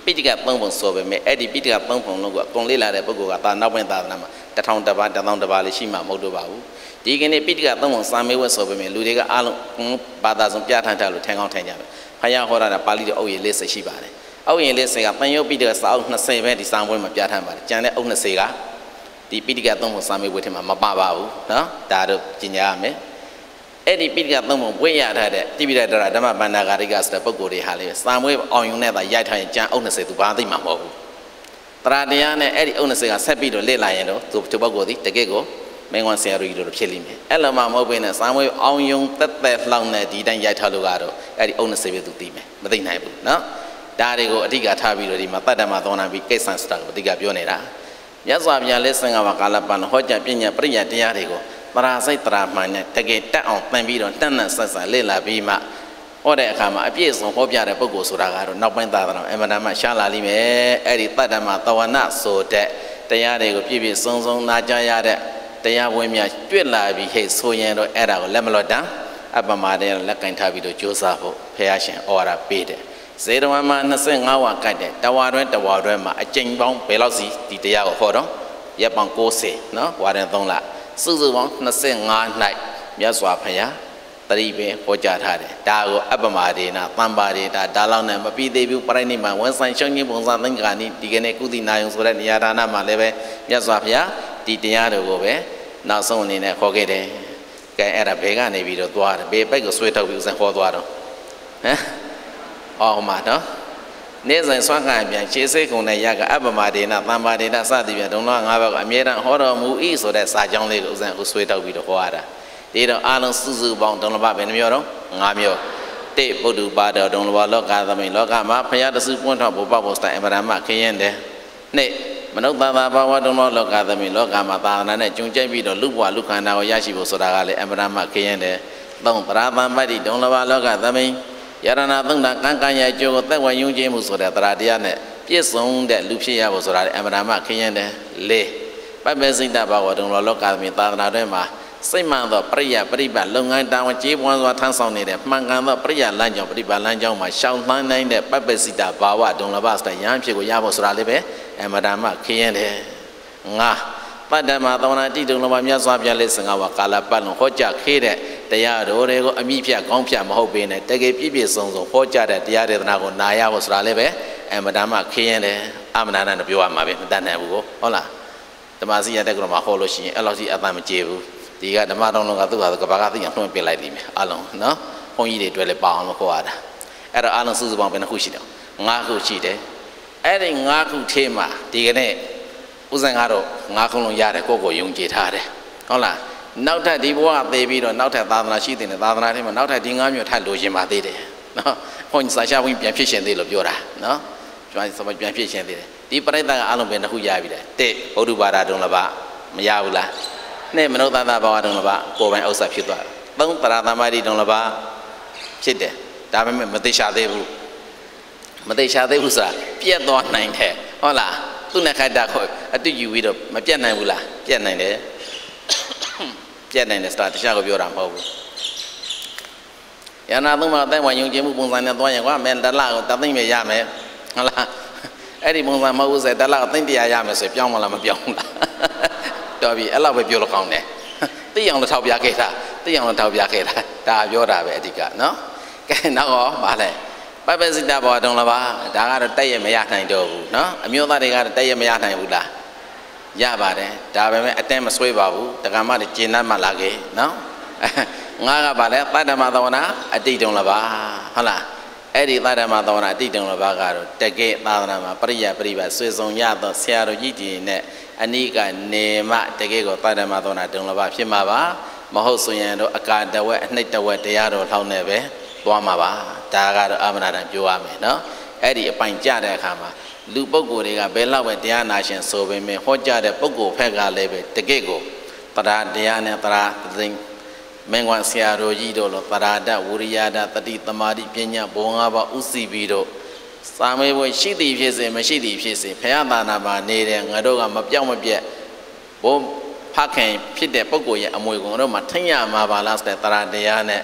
ပိဋကသုံးပုံဆိုပေမဲ့အဲ့ဒီပိဋကသုံးပုံလုံးကအကုန်လေ့လာတဲ့ပုဂ္ဂိုလ်ကသာနောက်ပိုင်းသာသနာမှာ1000 တပါး1000 တပါးလေးရှိမှမဟုတ်တော့ပါဘူးဒီကနေ့ပိဋကသုံးပုံစာမေးဝတ်ဆိုပေမဲ့လူတွေကအားလုံးဘာသာဆုံးပြဋ္ဌာန်းထားလို့ထင်ကောင်းထင်ကြတယ်ဖယားဟောတာပါဠိတော်အုပ်ရည်လေးရှိပါတယ်အုပ်ရည်လေးကတန်ရုပ်ပိဋကစာအုပ်20ပဲဒီစာပွဲမှာပြဋ္ဌာန်းပါတယ်ကျန်တဲ့အုပ်20ကဒီပိဋကသုံးပုံစာမေးဝတ်ထဲမှာမပါပါဘူးနော်ဒါတော့ကျင်ညာရမယ်အဲ့ဒီပိဋကသုံးပုံဝေ့ရထားတဲ့တိပိဋကဓမ္မဗန္ဒာဂရိကဆိုတဲ့ပုဂ္ဂိုလ်တွေဟာလေစာမွေးအောင်ယုံနဲ့သာရိုက်ထားရင်ကျန်အုပ်20သူဘာသိမှာမဟုတ်ဘူးတရားတရားနဲ့အဲ့ဒီအုပ်20ကဆက်ပြီးတော့လေ့လာရင်တော့သူပုဂ္ဂိုလ်ဒီတကယ့်ကိုမင်းဝန်ဆရာတို့ကြီးတို့ဖြစ်လိမ့်မယ်အဲ့လိုမှမဟုတ်ဘဲနဲ့စာမွေးအောင်ယုံတက်တက်လှောင်းနဲ့ဒီတိုင်းရိုက်ထားလို့ကတော့အဲ့ဒီအုပ်20ပဲသူသိမယ်မသိနိုင်ဘူးနော်ဒါတွေကိုအဓိကထားပြီးတော့ဒီမှာတတ္တမသောနာပြီးကိစ္စစတာကိုအဓိကပြောနေတာမြတ်စွာဘုရားလက်ဆင့်ကပါကာလပတ်ဟောကြားပညာပရိယတရားတွေကိုတရာစိတ်တရာမှန်နဲ့တကယ်တက်အောင်သင်ပြီးတော့တတ်နဲ့ဆက်ဆက်လေ့လာပြီးမှဟောတဲ့အခါမှာအပြည့်စုံဟောပြတဲ့ပုဂ္ဂိုလ်ဆိုတာကတော့နောက်ပိုင်းသာသနာအမှန်တမ်းရှားလာလိမ့်မယ်အဲ့ဒီတတ္တမသဝနာဆိုတဲ့တရားတွေကိုပြည့်ပြည့်စုံစုံနာကြားရတဲ့တရားဝင်းများတွေ့လာပြီးဟဲ့ဆိုရင်တော့အဲ့ဒါကိုလက်မလွတ်တမ်းအပမတဲ့လက်ကင်ထားပြီးတော့ကြိုးစားဖို့ဖះရှင်ဩဝါဒပေးတယ်ဇေတဝန်မှာ25ဝါကတ်တဲ့တဝါတွဲမှာအကျဉ်းပေါင်းဘယ်လောက်စီဒီတရားကိုဟောတော့ရက်ပေါင်း90နော်ဝါရင်3လစုစုပေါင်း25၌မြတ်စွာဘုရားတတိပင်ဟောကြားထားတယ်ဒါကိုအပမဒေနာတမ္ပါဒေတာဒါလောက်နဲ့မပြီးသေးဘူးပရိနိဗ္ဗာန်ဝန်ဆိုင်ရှုံးခြင်းပုံစံသင်္ကာနိဒီကနေ့ကုသီနာယုံဆိုတဲ့နေရာဌာနမှာလည်းပဲမြတ်စွာဘုရားဒီတရားတွေကိုပဲနောက်ဆုံးအနေနဲ့ခေါ်ခဲ့တယ်ကဲအဲ့ဒါဘယ်ကနေပြီးတော့သွားတယ်ဘယ်ဘက်ကိုဆွဲထုတ်ပြီးဥစဉ်ဟောသွားတော့ဟမ်အော်မှာနော်နေ့စဉ်ဆွမ်းခံပြန်ခြေစိတ်ကုန်တဲ့ရကအပမဒေနာတမ္ပါဒေနာစသည်ဖြင့်ဒုံတော်၅ဘက်ကအမြဲတမ်းဟောတော်မူ၏ဆိုတဲ့စာကြောင်းလေးကိုဥစဉ်ဆွဲထုတ်ပြီးတော့ဟောရတာဒီတော့အာလုံးစုစုပေါင်းဒုံလဘဘယ်နှမျိုးတော့5မျိုးတိပုဒ္ဓပါတော်ဒုံလဘလောကသမိန်လောကမှာဘုရားတဆူပွင့်တော်ဘုပ္ပဘောစတိုင်အမရမခရင်တယ်နှစ်မနုဿဘာဝဒုံလောကသမိန်လောကမှာသာသနာနဲ့ကျုံကျိုက်ပြီးတော့လူဘဝလူခန္ဓာကိုရရှိဖို့ဆိုတာကလည်းအမရမခရင်တယ်သုံးပရာသံပတ္တိဒုံလဘလောကသမိန်ယရဏသုံးတာကံကံရဲ့အကျိုးကိုသက်ဝင်ယုံကြည်မှုဆိုတဲ့တရားတရားနဲ့ပြည့်စုံတဲ့လူဖြစ်ရဖို့ဆိုတာလည်းအမရမခရင်တယ်လေးပပ္ပစိတ္တဘာဝဒုံလောကသမိန်သာသနာတွင်မှာစိတ်မှန်သောပရိယပရိပတ်လုပ်ငန်းတာဝန်ကျေးပွားစွာထမ်းဆောင်နေတဲ့မှန်ကန်သောပရိယလမ်းကြောင်းပရိပတ်လမ်းကြောင်းမှာရှောင်လှမ်းနိုင်တဲ့ပပ္ပစိတ္တဘာဝဒုံလဘစတဲ့ရဟန်းဖြစ်ကိုရဖို့ဆိုတာလေးပဲအမရမခရင်တယ်ငါပတ္တမသဝနာတိဒုံလဘမြတ်စွာဘုရားလက်စင်ကဝါကာလပတ်လုံးဟောကြားခဲ့တဲ့တရားတော်တွေကိုအမိဖြတ်ကောင်းဖြတ်မဟုတ်ပေနဲ့တကယ်ပြည့်ပြည့်စုံစုံဟောကြားတဲ့တရားဒေသနာကိုနာရဖို့ဆိုတာလည်းပဲအမရမခရင်တယ်အမနာနဲ့ပြောရမှာပဲမတတ်နိုင်ဘူးဟုတ်လားဓမ္မစီရတဲ့ကမှာဟောလို့ရှိရင်အဲ့လောက်စီအတန်မကျေဘူးဒီကဓမ္မတော်လုံးကသူ့ဟာကဘာကသိအောင်နှွှင့်ပြလိုက်လိမ့်မယ်အလုံးနော်ဘုန်းကြီးတွေတွေ့လဲပါအောင်လို့ခေါ်ရတာအဲ့တော့အလုံးစုစုပေါင်းဘယ်နှခုရှိတယ်5ခုရှိတယ်အဲ့ဒီ5ခုထဲမှာဒီကနေ့ဥစဉ်ကတော့5ခုလုံးရတယ်ကိုယ့်ကိုယုံကြည်ထားတယ်ဟုတ်လားနောက်ထပ်ဒီဘဝသေပြီးတော့နောက်ထပ်သာသနာရှိတဲ့သာသနာထဲမှာနောက်ထပ်ဒီ5မျိုးထပ်လိုချင်ပါသေးတယ်နော်ဘုန်းကြီးစာရှာဘုန်းကြီးပြန်ဖြစ်ရှင်သေးလို့ပြောတာနော်ကျွန်တော်ပြန်ဖြစ်ရှင်သေးတယ်ဒီပရိသတ်ကအလုံးပဲ2ခုရပြီတဲ့1ဗုဒ္ဓဘာသာဒုံလဘမရဘူးလားနဲ့မနုဿသဘာဝဒုံလဘကိုယ်ပိုင်ဥစ္စာဖြစ်သွားတယ်3ပရာသမารိဒုံလဘဖြစ်တယ်ဒါပေမဲ့မသိရှာသေးဘူးဆိုတာပြတ်သွားနိုင်တယ်ဟုတ်လားသူနဲ့ခိုက်တာကိုအတူယူပြီးတော့မပြတ်နိုင်ဘူးလားပြတ်နိုင်တယ်ဆိုတာတခြားကိုပြောတာမဟုတ်ဘူးယနာသုံးပါးတိုင်ဝမ်ယုံကြည်မှုပုံစံနဲ့သွားရင်ကွာမင်းတလကိုတသိမ့်ပဲရမယ်ဟုတ်လားအဲ့ဒီပုံစံမဟုတ်ဘူးဆိုတလကိုသိမ့်တရားရမယ်ဆိုပြောင်းမလားမပြောင်းဘူးလားတော်ပြီအဲ့လောက်ပဲပြောလို့ကောင်းတယ်သိအောင်လို့ထောက်ပြခဲ့တာဒါပြောတာပဲအဓိကနော်ကဲနောက်တော့ဗာလဲပပ္ပစိတ္တဘောဒုံလဘဒါကတော့တက်ရမရနိုင်တော့ဘူးနော်အမျိုးသားတွေကတော့တက်ရမရနိုင်ဘူးလားရပါတယ်ဒါပေမဲ့အတဲမဆွေးပါဘူးတက္ကမတွေကျင်တတ်မှလာခဲ့နော်ငါကဗာလဲတတ္တမသဝနာအတိဒုံလဘဟုတ်လားအဲ့ဒီတတ္တမသဝနာအတိဒုံလဘကတော့တကယ်သာသနာမှာပရိယပရိပတ်ဆွေဆောင်ရသောဆရာတော်ကြီးတွေနဲ့အနိကနေမတကယ်ကိုတတ္တမသဝနာဒုံလဘဖြစ်မှာပါမဟုတ်ဆိုရင်တော့အကာတဝက်အနှိမ့်တဝက်တရားတော်ထောင်းနေပဲသွားမှာပါဒါကတော့အမနာတန်ပြောရမယ်နော်အဲ့ဒီအပိုင်ကြတဲ့အခါမှာလူပုဂ္ဂိုလ်တွေကဘယ်လောက်ပဲတရားနာရှင်ဆိုပေမဲ့ဟောကြားတဲ့ပုဂ္ဂိုလ်ဖက်ကလည်းပဲတကယ့်ကိုတရားနဲ့တရားသိမင်းကွန်ဆရာတော်ကြီးတို့လိုပရာဒဝိရိယဒတတိသမာဓိပညာဘုံ၅ပါးဥစီပြီးတော့စာမေးပွဲရှိသည်ဖြစ်စေမရှိသည်ဖြစ်စေဘုရားသာနာမှာနေတဲ့ငါတို့ကမပြောင်းမပြတ်ဘုံဖခင်ဖြစ်တဲ့ပုဂ္ဂိုလ်ရဲ့အမွေကိုတို့မှထိမ့်ရမှာပါလားဆိုတဲ့တရားနဲ့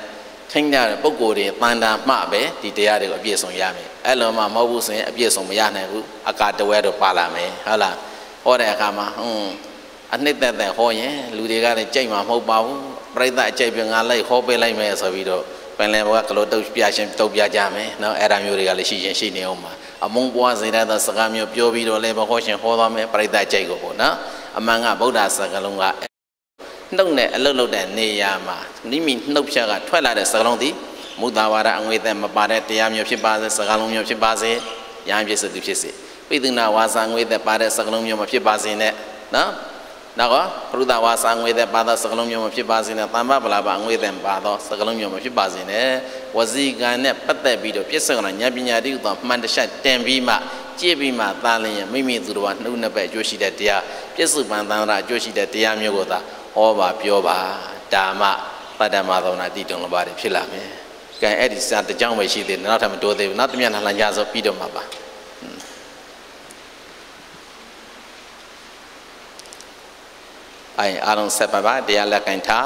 听到不过的单单马呗，地底下这个别送也没，哎，老嘛毛不生，别送不也那个，啊，家都外头扒拉没，好啦，我来看嘛，อันนี้แต่หอยลูเด็กอะไรใจมาหมูเบาปริตาใจเป็นอะไรหอบไปไล่แม่สวิโดเป็นแล้วว่ากระโดดตัวพิจารณาตัวพิจารณาไหมเนาะเอรามิวเรียกอะไรชี้ชี้เนี่ยออกมามุ่งบัวสิ่งใดต่อสักการมิวพิโอวิโดเลยบอกว่าเช่นหอบไหมปริตาใจก็พอเนาะมังงะบุตรสักการลงว่านั่งเนี่ยเลิกแต่เนี่ยมานี่มีนุบเชื่อกันทั่วละเด็กสักการลงที่มุตาวาระอังเวแต่มาปาร์ตี้ยามมิวพิบาร์สักการลงมิวพิบาร์ยามพิเศษดิพิเศษไปถึงน่ะว่าสังเวแต่ปาร์ตี้สักการลงมิวพิบาร์เนี่ยเนาะนะก็รู้แต่ว่าสังเวชปาดสักลมยมพิบาสินะตามบ้าปลาบังเวชปาดสักลมยมพิบาสินะวจีกันเนี่ยปัตตบีดพิเศษนะญาปิญญาดิอุตมันจะใช้เต็มบีมาเจ็บบีมาตาเลยไม่มีตัววันนู้นไปจุชิเดียพิเศษบันตาระจุชิเดียมีก็ตาโอบาพิโอบาดามาปัดมาตรงนั้นที่ตรงนั้นบาริพิลามีการเอดิสันจะจังไว้ชีเดนน่าทำตัวเดียวน่าทำอย่างนั้นยาสปีดมาบ้าไอ้อารมณ์เสพบ้าเดียร์ละกันท่า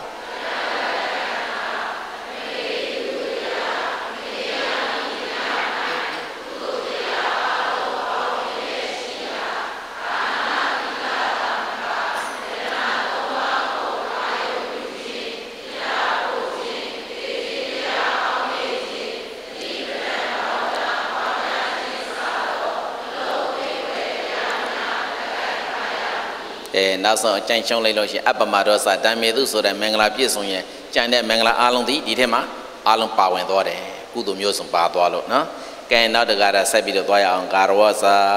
น่าสนใจช่วงเลยเราเชื่ออัปมาโรสแต่เมื่อดูสุดแมงลาพิสุเนี่ยจันเดแมงลาอารมณ์ดีเท่ามาอารมณ์ป่าวันตัวเด็กกูตัวมีส่งป่าตัวลูกเนาะแกน่าจะการใช้บิดตัวอย่างการว่าซา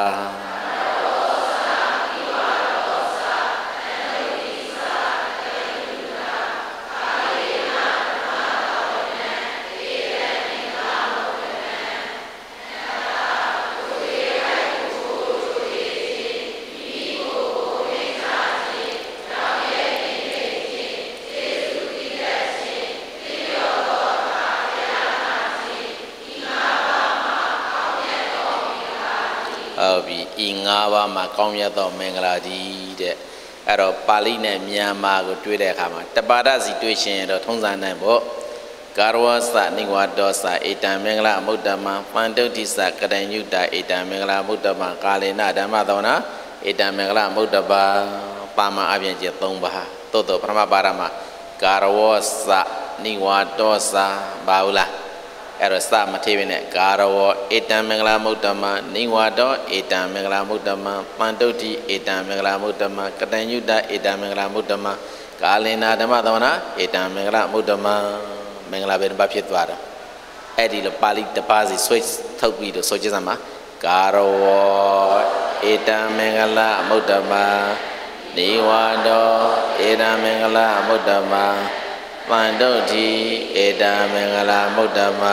อีงาว่ามาก้องยาต่อแมงลาดีเด็ดเราปาลีเนี่ยมีมาก็ช่วยได้ค่ะมาแต่บาดาสิช่วยเช่นเราท่องจำได้บ่การว่าสันิวาดอสาเอตาแมงลามุตตะมาฟันตุติสักกระไดยุตาเอตาแมงลามุตตะมากาเลนะธรรมะตอนนะเอตาแมงลามุตตะบาปามาอภิญเจตงบาตัวพระมาบารมาการว่าสันิวาดอสาบาอุลาเอรสามาเทวินการวะเอตามงลามุตตมะนิวาดอเอตามงลามุตตมะปันตุติเอตามงลามุตตมะกตัญญูตาเอตามงลามุตตมะกาเลนะธรรมะตวนะเอตามงลามุตตมะมงลาเป็นบาปผิดวาระเอดีลปาลิตปาสิสวยทุกวีดสวยจังมาการวะเอตามงลามุตตมะนิวาดอเอตามงลามุตตมะปันตุติเอตามงลามุตตมะ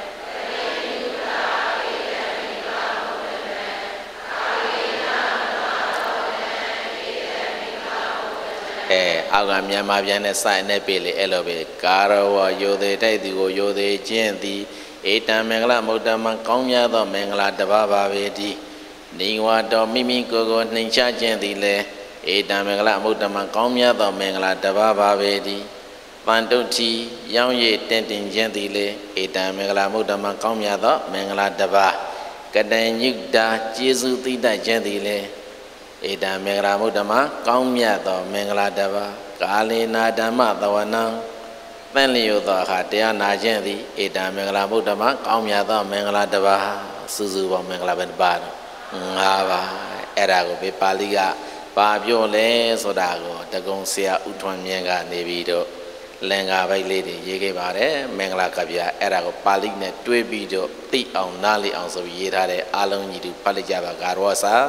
เอากำยามาเพียงในสายในปีเลยเอโลเบการวะโยเดได้ดีโกโยเดเจนตีเอตามงลามุตตมะก้องยาต่อมงลาตบาบาเวดีนิวาดอมิมิโกโกนิชาเจนตีเลยเอตามงลามุตตมะก้องยาต่อมงลาตบาบาเวดีปันตุทีย่างเย่เต็นตินเจนตีเลยเอตามงลามุตตมะก้องยาต่อมงลาตบากระดันยุดดาเจสุติดาเจนตีเลยเอตามงลามุตตมะก้องยาต่อมงลาตบากาเลนะธรรมะตวนังตั้งเลี้ยวต่อขาเตียนาเจนตีเอตามงลามุตตมะก้องยาต่อมงลาตบาสุบมงลาเป็นบาร์งาบาเอราโกเปปาลิกาปาพิโอเลสุดาโกตะกงเสียอุทวันเมียงกาเนบีโดแรงกาไปเลยดิเยเกบาเรมงลากบยาเอราโกปาลิกเนี่ยด้วยบีโดติเอานาลีเอาสวีเยธาเรอาลงยีดูปาลิจาบาการวาซา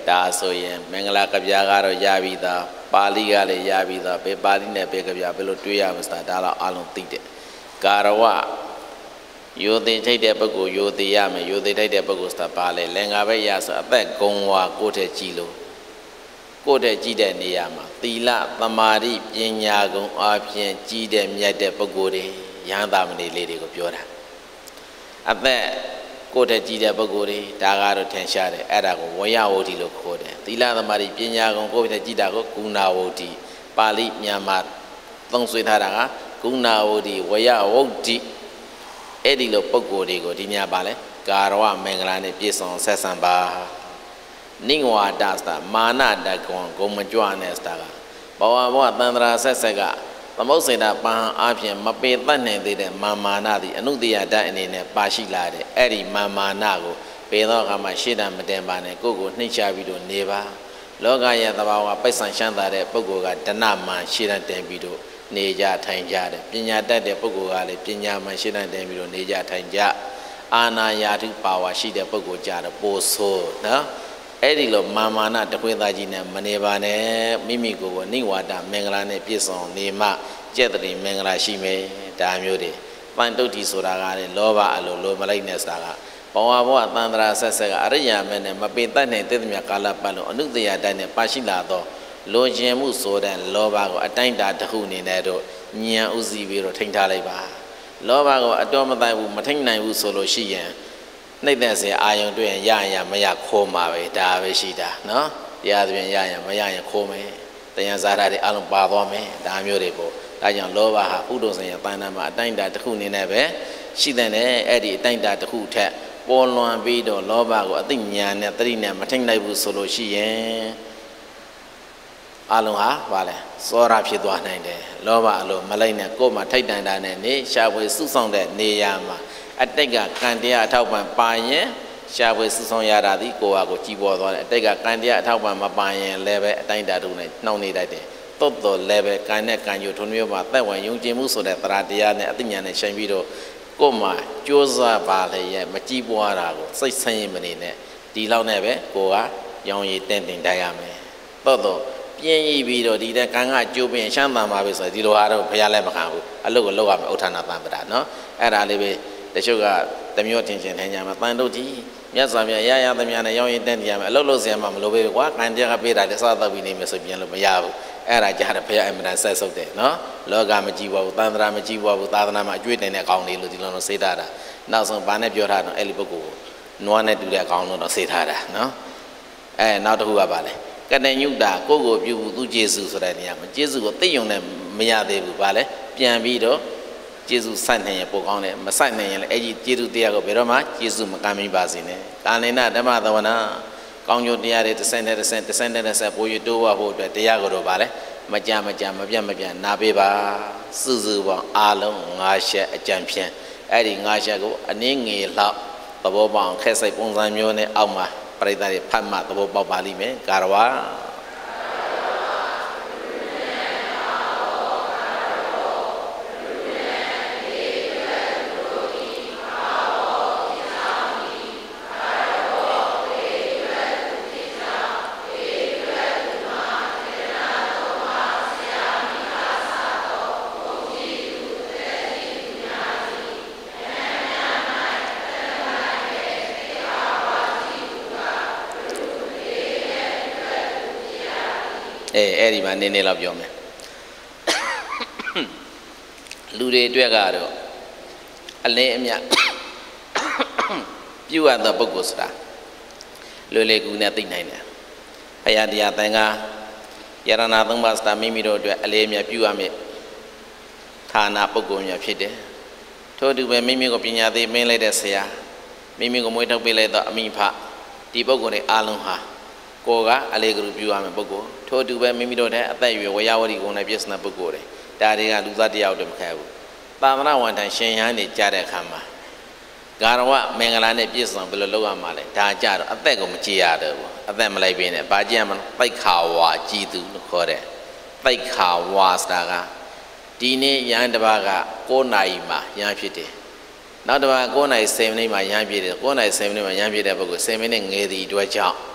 ဒါဆိုရင်မင်္ဂလာကဗျာကတော့ရပြီသားပါဠိကလည်းရပြီသားဘယ်ပါဠိနဲ့ဘယ်ကဗျာဘယ်လိုတွေးရမစတာဒါတော့အလုံးသိတဲ့ကာရဝယောသိထိုက်တဲ့ပုဂ္ဂိုလ်ယောသိရမယ်ယောသိထိုက်တဲ့ပုဂ္ဂိုလ်ဆိုတာပါလေလင်္ကာပဲရဆိုအသက်ဂုံဝါကိုယ့်ထက်ကြည်လို့ကိုယ့်ထက်ကြည်တဲ့နေရာမှာသီလသမာဓိပညာကုံအပြင်ကြည်တဲ့မြတ်တဲ့ပုဂ္ဂိုလ်တွေရဟန္တာမဏေလေးတွေကိုပြောတာအသက်ကိုယ့်ထက်ကြည်တဲ့ပုဂ္ဂိုလ်တွေဒါကတော့ထင်ရှားတယ်အဲ့ဒါကိုဝယဝုဒ္ဓိလို့ခေါ်တယ်သီလသမာဓိပညာကုံကိုယ့်ထက်ကြည်တာကိုကုဏဝုဒ္ဓိပါဠိမြန်မာသုံးဆွေးထားတာကကုဏဝုဒ္ဓိဝယဝုဒ္ဓိအဲ့ဒီလိုပုဂ္ဂိုလ်တွေကိုဒီညပါလဲကာရဝမင်္ဂလာနဲ့ပြည့်စုံဆက်ဆံပါနိဝါဒစတာမာနတကွန်ဂုံမကြွနဲ့စတာကဘဝဘဝတန္တရာဆက်ဆက်ကသမုတ်စေတာပန်းအပြင်မပေတတ်နိုင်သေးတဲ့မာမာနသည်အနုတ္တရာဓာတ်အနေနဲ့ပါရှိလာတဲ့အဲ့ဒီမာမာနကိုပေသောအခါမှာရှေ့တံမတင်ပါနဲ့ကိုယ့်ကိုနှိမ့်ချပြီးတော့နေပါလောကရဲ့သဘာဝပိတ်ဆံရှမ်းသာတဲ့ပုဂ္ဂိုလ်ကဒဏမန်ရှေ့တံတင်ပြီးတော့နေကြထိုင်ကြတယ်ပညာတတ်တဲ့ပုဂ္ဂိုလ်ကလည်းပညာမှန်ရှင်းတတ်တယ်ပြီးတော့နေကြထိုင်ကြအာနာယာထုပါဝါရှိတဲ့ပုဂ္ဂိုလ်ကြတော့ပို့ဆိုးနော်အဲ့ဒီလိုမာမာနတခွေသားကြီးနဲ့မနေပါနဲ့မိမိကိုယ်ကိုနိဝါဒမင်္ဂလာနဲ့ပြည့်စုံနေမှကျက်တည်းမင်္ဂလာရှိမယ်ဒါမျိုးတွေပန်တုတ်တီဆိုတာကလည်းလောဘအလိုလိုမလိုက်နဲ့ဆိုတာကဘဝဘဝတန္တရာဆက်ဆက်ကအရိယာမဲနဲ့မပေတတ်နိုင်တဲ့မြတ်ကာလပတ်လုံးအနုတ္တရာတတ်နဲ့ပါရှိလာတော့လိုချင်မှုဆိုတဲ့လောဘကိုအတိုင်းတာတစ်ခုအနေနဲ့တော့ဉာဏ်ဥစည်းပြီးတော့ထိန်းထားလိုက်ပါလောဘကိုအတော်မတိုင်ဘူးမထိန်းနိုင်ဘူးဆိုလို့ရှိရင်နှိမ့်တဲ့စေအာယုံတွေ့ရင်ရရင်မရခိုးမှာပဲဒါပဲရှိတာနော်တရားသဖြင့်ရရင်မရရင်ခိုးမယ်တရားစားတာတွေအလုံးပါသွားမယ်ဒါမျိုးတွေပေါ့ဒါကြောင့်လောဘဟာဥဒ္ဒုံဆိုင်ရပန်းနာမှာအတိုင်းတာတစ်ခုအနေနဲ့ပဲရှိတဲ့အဲ့ဒီအတိုင်းတာတစ်ခုထက်ပေါ်လွန်ပြီးတော့လောဘကိုအသိဉာဏ်နဲ့တတိနဲ့မထိန်းနိုင်ဘူးဆိုလို့ရှိရင်အလုံးဟာဗာလဲစောရဖြစ်သွားနိုင်တယ်လောဘအလိုမလိုက်နဲ့ကိုယ်မှထိုက်တန်တာနဲ့နေရှာဖွေစုဆောင်တဲ့နေရာမှာအတိတ်ကကံတရားအထောက်ပံ့ပါရင်ရှာဖွေစုဆောင်ရတာဒီကိုယ့်ဟာကိုကြီးပေါ်သွားတယ်အတိတ်ကကံတရားအထောက်ပံ့မပါရင်လည်းပဲအတိုင်းတာတို့နဲ့နှောင့်နေတတ်တယ်တိုးတော်လည်းပဲကံနဲ့ကံယူထုံမျိုးမှာသက်ဝင်ယုံကြည်မှုဆိုတဲ့တရားတရားနဲ့အသိဉာဏ်နဲ့ရှင်ပြီးတော့ကိုယ်မှကြိုးစားပါလေရဲ့မကြီးပွားတာကိုစိတ်ဆင်းရဲမနေနဲ့ဒီလောက်နဲ့ပဲကိုယ်ကရောင်ရည်တင့်တင်တိုက်ရမယ်တိုးတော်ပြင်းရည်ပြီးတော့ဒီတဲ့ကံကကျိုးပင်ရှမ်းသာမှာပဲဆိုတော့ဒီလိုအားတော့ဘုရားလည်းမခံဘူးအလုပ်ကိုလုပ်ရမယ်ဥထာဏတံပဒနော်အဲ့ဒါလေးပဲတချို့ကတမျိုးထင်ထင်ကြမှာတန်တို့ကြီးမြတ်စွာဘုရားရရသမျှနဲ့ရောင်းရင်တန်းတရားမယ်အလုပ်လုပ်စရာမှမလိုပဲကွာကံတရားကပေးတာလည်းစသတ်ပြီးနေမယ်ဆိုပြန်လို့မရဘူးအဲ့ဒါကြားတယ်ဘုရားအမှန်တန်ဆက်ဆုပ်တယ်နော်လောကမကြည့်ပါဘူးတန်ត្រာမကြည့်ပါဘူးသာသနာမှာအကျွေးတင်တဲ့အကောင်လေးလို့ဒီလိုတော့စေးထားတာနောက်ဆုံးဘာနဲ့ပြောထားတော့အဲ့ဒီပုဂ္ဂိုလ်ကိုနွားနဲ့တူတဲ့အကောင်လို့တော့စေးထားတာနော်နောက်တစ်ခုကပါလေကတညုတာကိုကိုပြုသူကျေစုဆိုတဲ့နေရာမှာကျေစုကိုသိယုံနဲ့မရသေးဘူးဗာလဲပြန်ပြီးတော့ကျေစုစိုက်နိုင်ရင်ပိုကောင်းတယ်မစိုက်နိုင်ရင်လည်းအဲ့ဒီကျေစုတရားကိုဘယ်တော့မှကျေစုမကမ်းမိပါစေနဲ့ကာလနဓမ္မသဝနာကောင်းကျိုးတရားတွေတစ်ဆင့်ပိုရတိုးဝဖို့အတွက်တရားကိုတော့ဗာလဲမကြမပြတ်နာပေးပါစုစုပေါင်းအားလုံး9ချက်အကြံဖြင့်အဲ့ဒီ9ချက်ကိုအနည်းငယ်လောက်သဘောပေါက်ခက်စိတ်ပုံစံမျိုးနဲ့အောက်မှာပရိသတ်တွေဖတ်မှသဘောပေါက်ပါလိမ့်မယ်ကာရဝအဲ့ဒီမှာနည်းနည်းလောက်ပြောမယ်လူတွေအတွက်ကတော့အလင်းအမြတ်ပြုတ်ရတဲ့ပုဂ္ဂိုလ်ဆိုတာလွယ်လွယ်ကူနဲ့သိနိုင်တယ်ဘုရားတရားသင်္ဃာယရဏသုံးပါးစတာမိမိတို့အတွက်အလင်းအမြတ်ပြုတ်ရမယ်ဌာနပုဂ္ဂိုလ်များဖြစ်တယ်ထို့တူပဲမိမိကိုပညာသိမင်းလိုက်တဲ့ဆရာမိမိကိုမွေးထုတ်ပေးလိုက်တော့အမိဖဒီပုဂ္ဂိုလ်တွေအားလုံးဟာကိုကအလေးကလူပြုရမယ်ပုဂ္ဂိုလ်ထို့တူပဲမိမိတို့တဲ့အသက်အရွယ်ဝရဝတိကုံနဲ့ပြည့်စုံတဲ့ပုဂ္ဂိုလ်တွေဒါတွေကလူသားတရားတွေမခဲဘူးသာသနာဝန်ထမ်းရှင်ရဟန်းတွေကြားတဲ့အခါမှာဂါရဝမင်္ဂလာနဲ့ပြည့်စုံဘယ်လိုလုပ်ရမှာလဲဒါကြတော့အသက်ကိုမကြည်ရတော့ဘူးအသက်မလိုက်ပြင်းနဲ့ဘာကြည့်ရမလဲပိတ်ခါဝါကြည်သူလို့ခေါ်တယ်ပိတ်ခါဝါဆိုတာကဒီနေ့ရဟန်းတစ်ပါးက9နာရီမှာရဟန်းဖြစ်တယ်နောက်တစ်ပါး9နာရီ10မိနစ်မှာရဟန်းဖြစ်တယ်9နာရီ10မိနစ်မှာရဟန်းဖြစ်တဲ့ပုဂ္ဂိုလ်10မိနစ်ငယ်သည်အတွက်ကြောင့်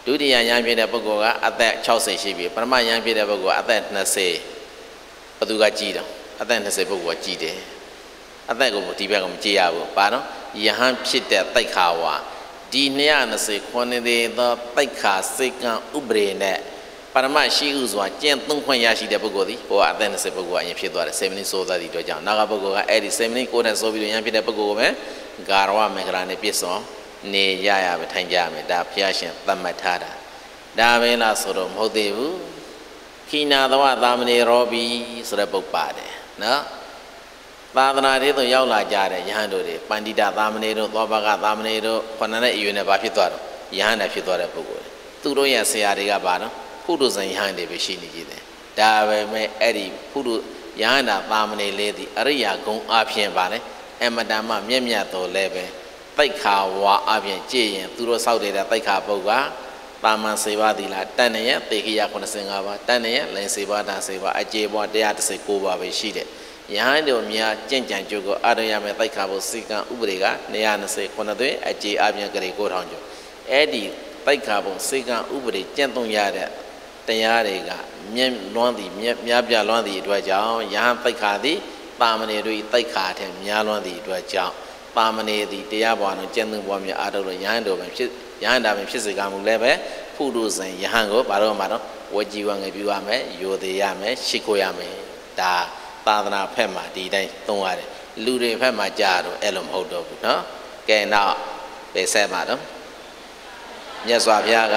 ဒုတိယယဟန်ဖြစ်တဲ့ပုဂ္ဂိုလ်ကအသက်60ရှိပြီပရမယဟန်ဖြစ်တဲ့ပုဂ္ဂိုလ်ကအသက်20ဘသူကကြီးတော့အသက်20ပုဂ္ဂိုလ်ကကြီးတယ်အသက်ကိုဒီဘက်ကမကြည့်ရဘူးပါနော်ယဟန်ဖြစ်တဲ့တိတ်ခါဝါဒီ220ခုနှစ်သေးသောတိတ်ခါစိတ်ကံဥပရေနဲ့ပရမရှိဥစွာကျင့်သုံးခွင့်ရရှိတဲ့ပုဂ္ဂိုလ်ဒီဟိုကအသက်20ပုဂ္ဂိုလ်အရင်ဖြစ်သွားတယ်7မိနစ်စိုးသွားသည့်အတွက်ကြောင့်နောက်ကပုဂ္ဂိုလ်ကအဲ့ဒီ7မိနစ်ကိုယ်နဲ့စိုးပြီးတော့ယဟန်ဖြစ်တဲ့ပုဂ္ဂိုလ်ကိုပဲဂါရဝမင်္ဂလာနဲ့ပြည့်စုံနေရပဲထိုင်ကြမယ်ဒါဘုရားရှင်သတ်မှတ်ထားတာဒါပဲလားဆိုတော့မဟုတ်သေးဘူးခိနာသဝသာမဏေရောဘီဆိုတဲ့ပုဂ္ဂပါတယ်နော်သာသနာ့ရေးသို့ရောက်လာကြတဲ့ယဟန်တို့တွေပန္တိတသာမဏေတို့သောဘကသာမဏေတို့ခொနနဲ့အယူနဲ့ဘာဖြစ်သွားတော့ယဟန်နဲ့ဖြစ်သွားတဲ့ပုဂ္ဂိုလ်သူတို့ရဲ့ဆရာတွေကဘာနော်ဖုဒ္ဓဇံယဟန်တွေပဲရှိနေကြတယ်ဒါပဲမဲ့အဲ့ဒီဖုဒ္ဓယဟန်တာသာမဏေလေးသည်အရိယာဂုံအဖြစ်ပါလေအမတန်မှမြတ်မြတ်တော်လဲပဲတိတ်ခါဝါအပြင်ကြည်ရင်သူတို့စောက်တဲ့တိတ်ခါပုဂ္ဂါပါမန်စေပါသီလားတန်ရတေခိယ85ပါးတန်ရလင်စေပါတာစေပါအကျေပွား119ပါးပဲရှိတဲ့ယဟန်တို့များကြင့်ကြံကြုတ်ကိုအာရရမယ်တိတ်ခါဖို့စီကံဥပဒေက220ခုနှစ်သွေးအကျေအပြင်ကလေး9000ကျော်အဲ့ဒီတိတ်ခါဖို့စီကံဥပဒေကျင့်သုံးရတဲ့တရားတွေကမြင့်လွန်းသည်များပြလွန်းသည်အတွက်ကြောင့်ယဟန်တိတ်ခါသည်ပါမဏေတို့တိတ်ခါထက်များလွန်းသည်အတွက်ကြောင့်ပါမဏေသည်တရားပွားတို့ကျင့်သုံးပွားများအားထုတ်လို့ယဟန်တို့ပဲဖြစ်ယဟန်တာပဲဖြစ်စေကမှုလည်းပဲဖုဒ္ဓဇံယဟန်ကိုဘာလို့မှတော့ဝကြည်ဝငယ်ပြုရမယ်ယိုသေးရမယ်ရှိခိုးရမယ်ဒါသာသနာဖက်မှာဒီတိုင်းသုံးရတယ်လူတွေဖက်မှာကြားတော့အဲ့လိုမဟုတ်တော့ဘူးเนาะကဲနောက်ဘယ်ဆက်မှာတော့မြတ်စွာဘုရားက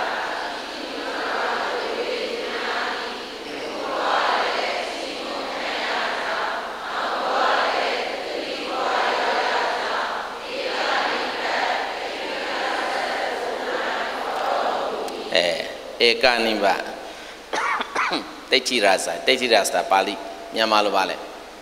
ဧကနိဗ္ဗာန်တိဋ္ဌိရသပါဠိမြန်မာလိုပါလေ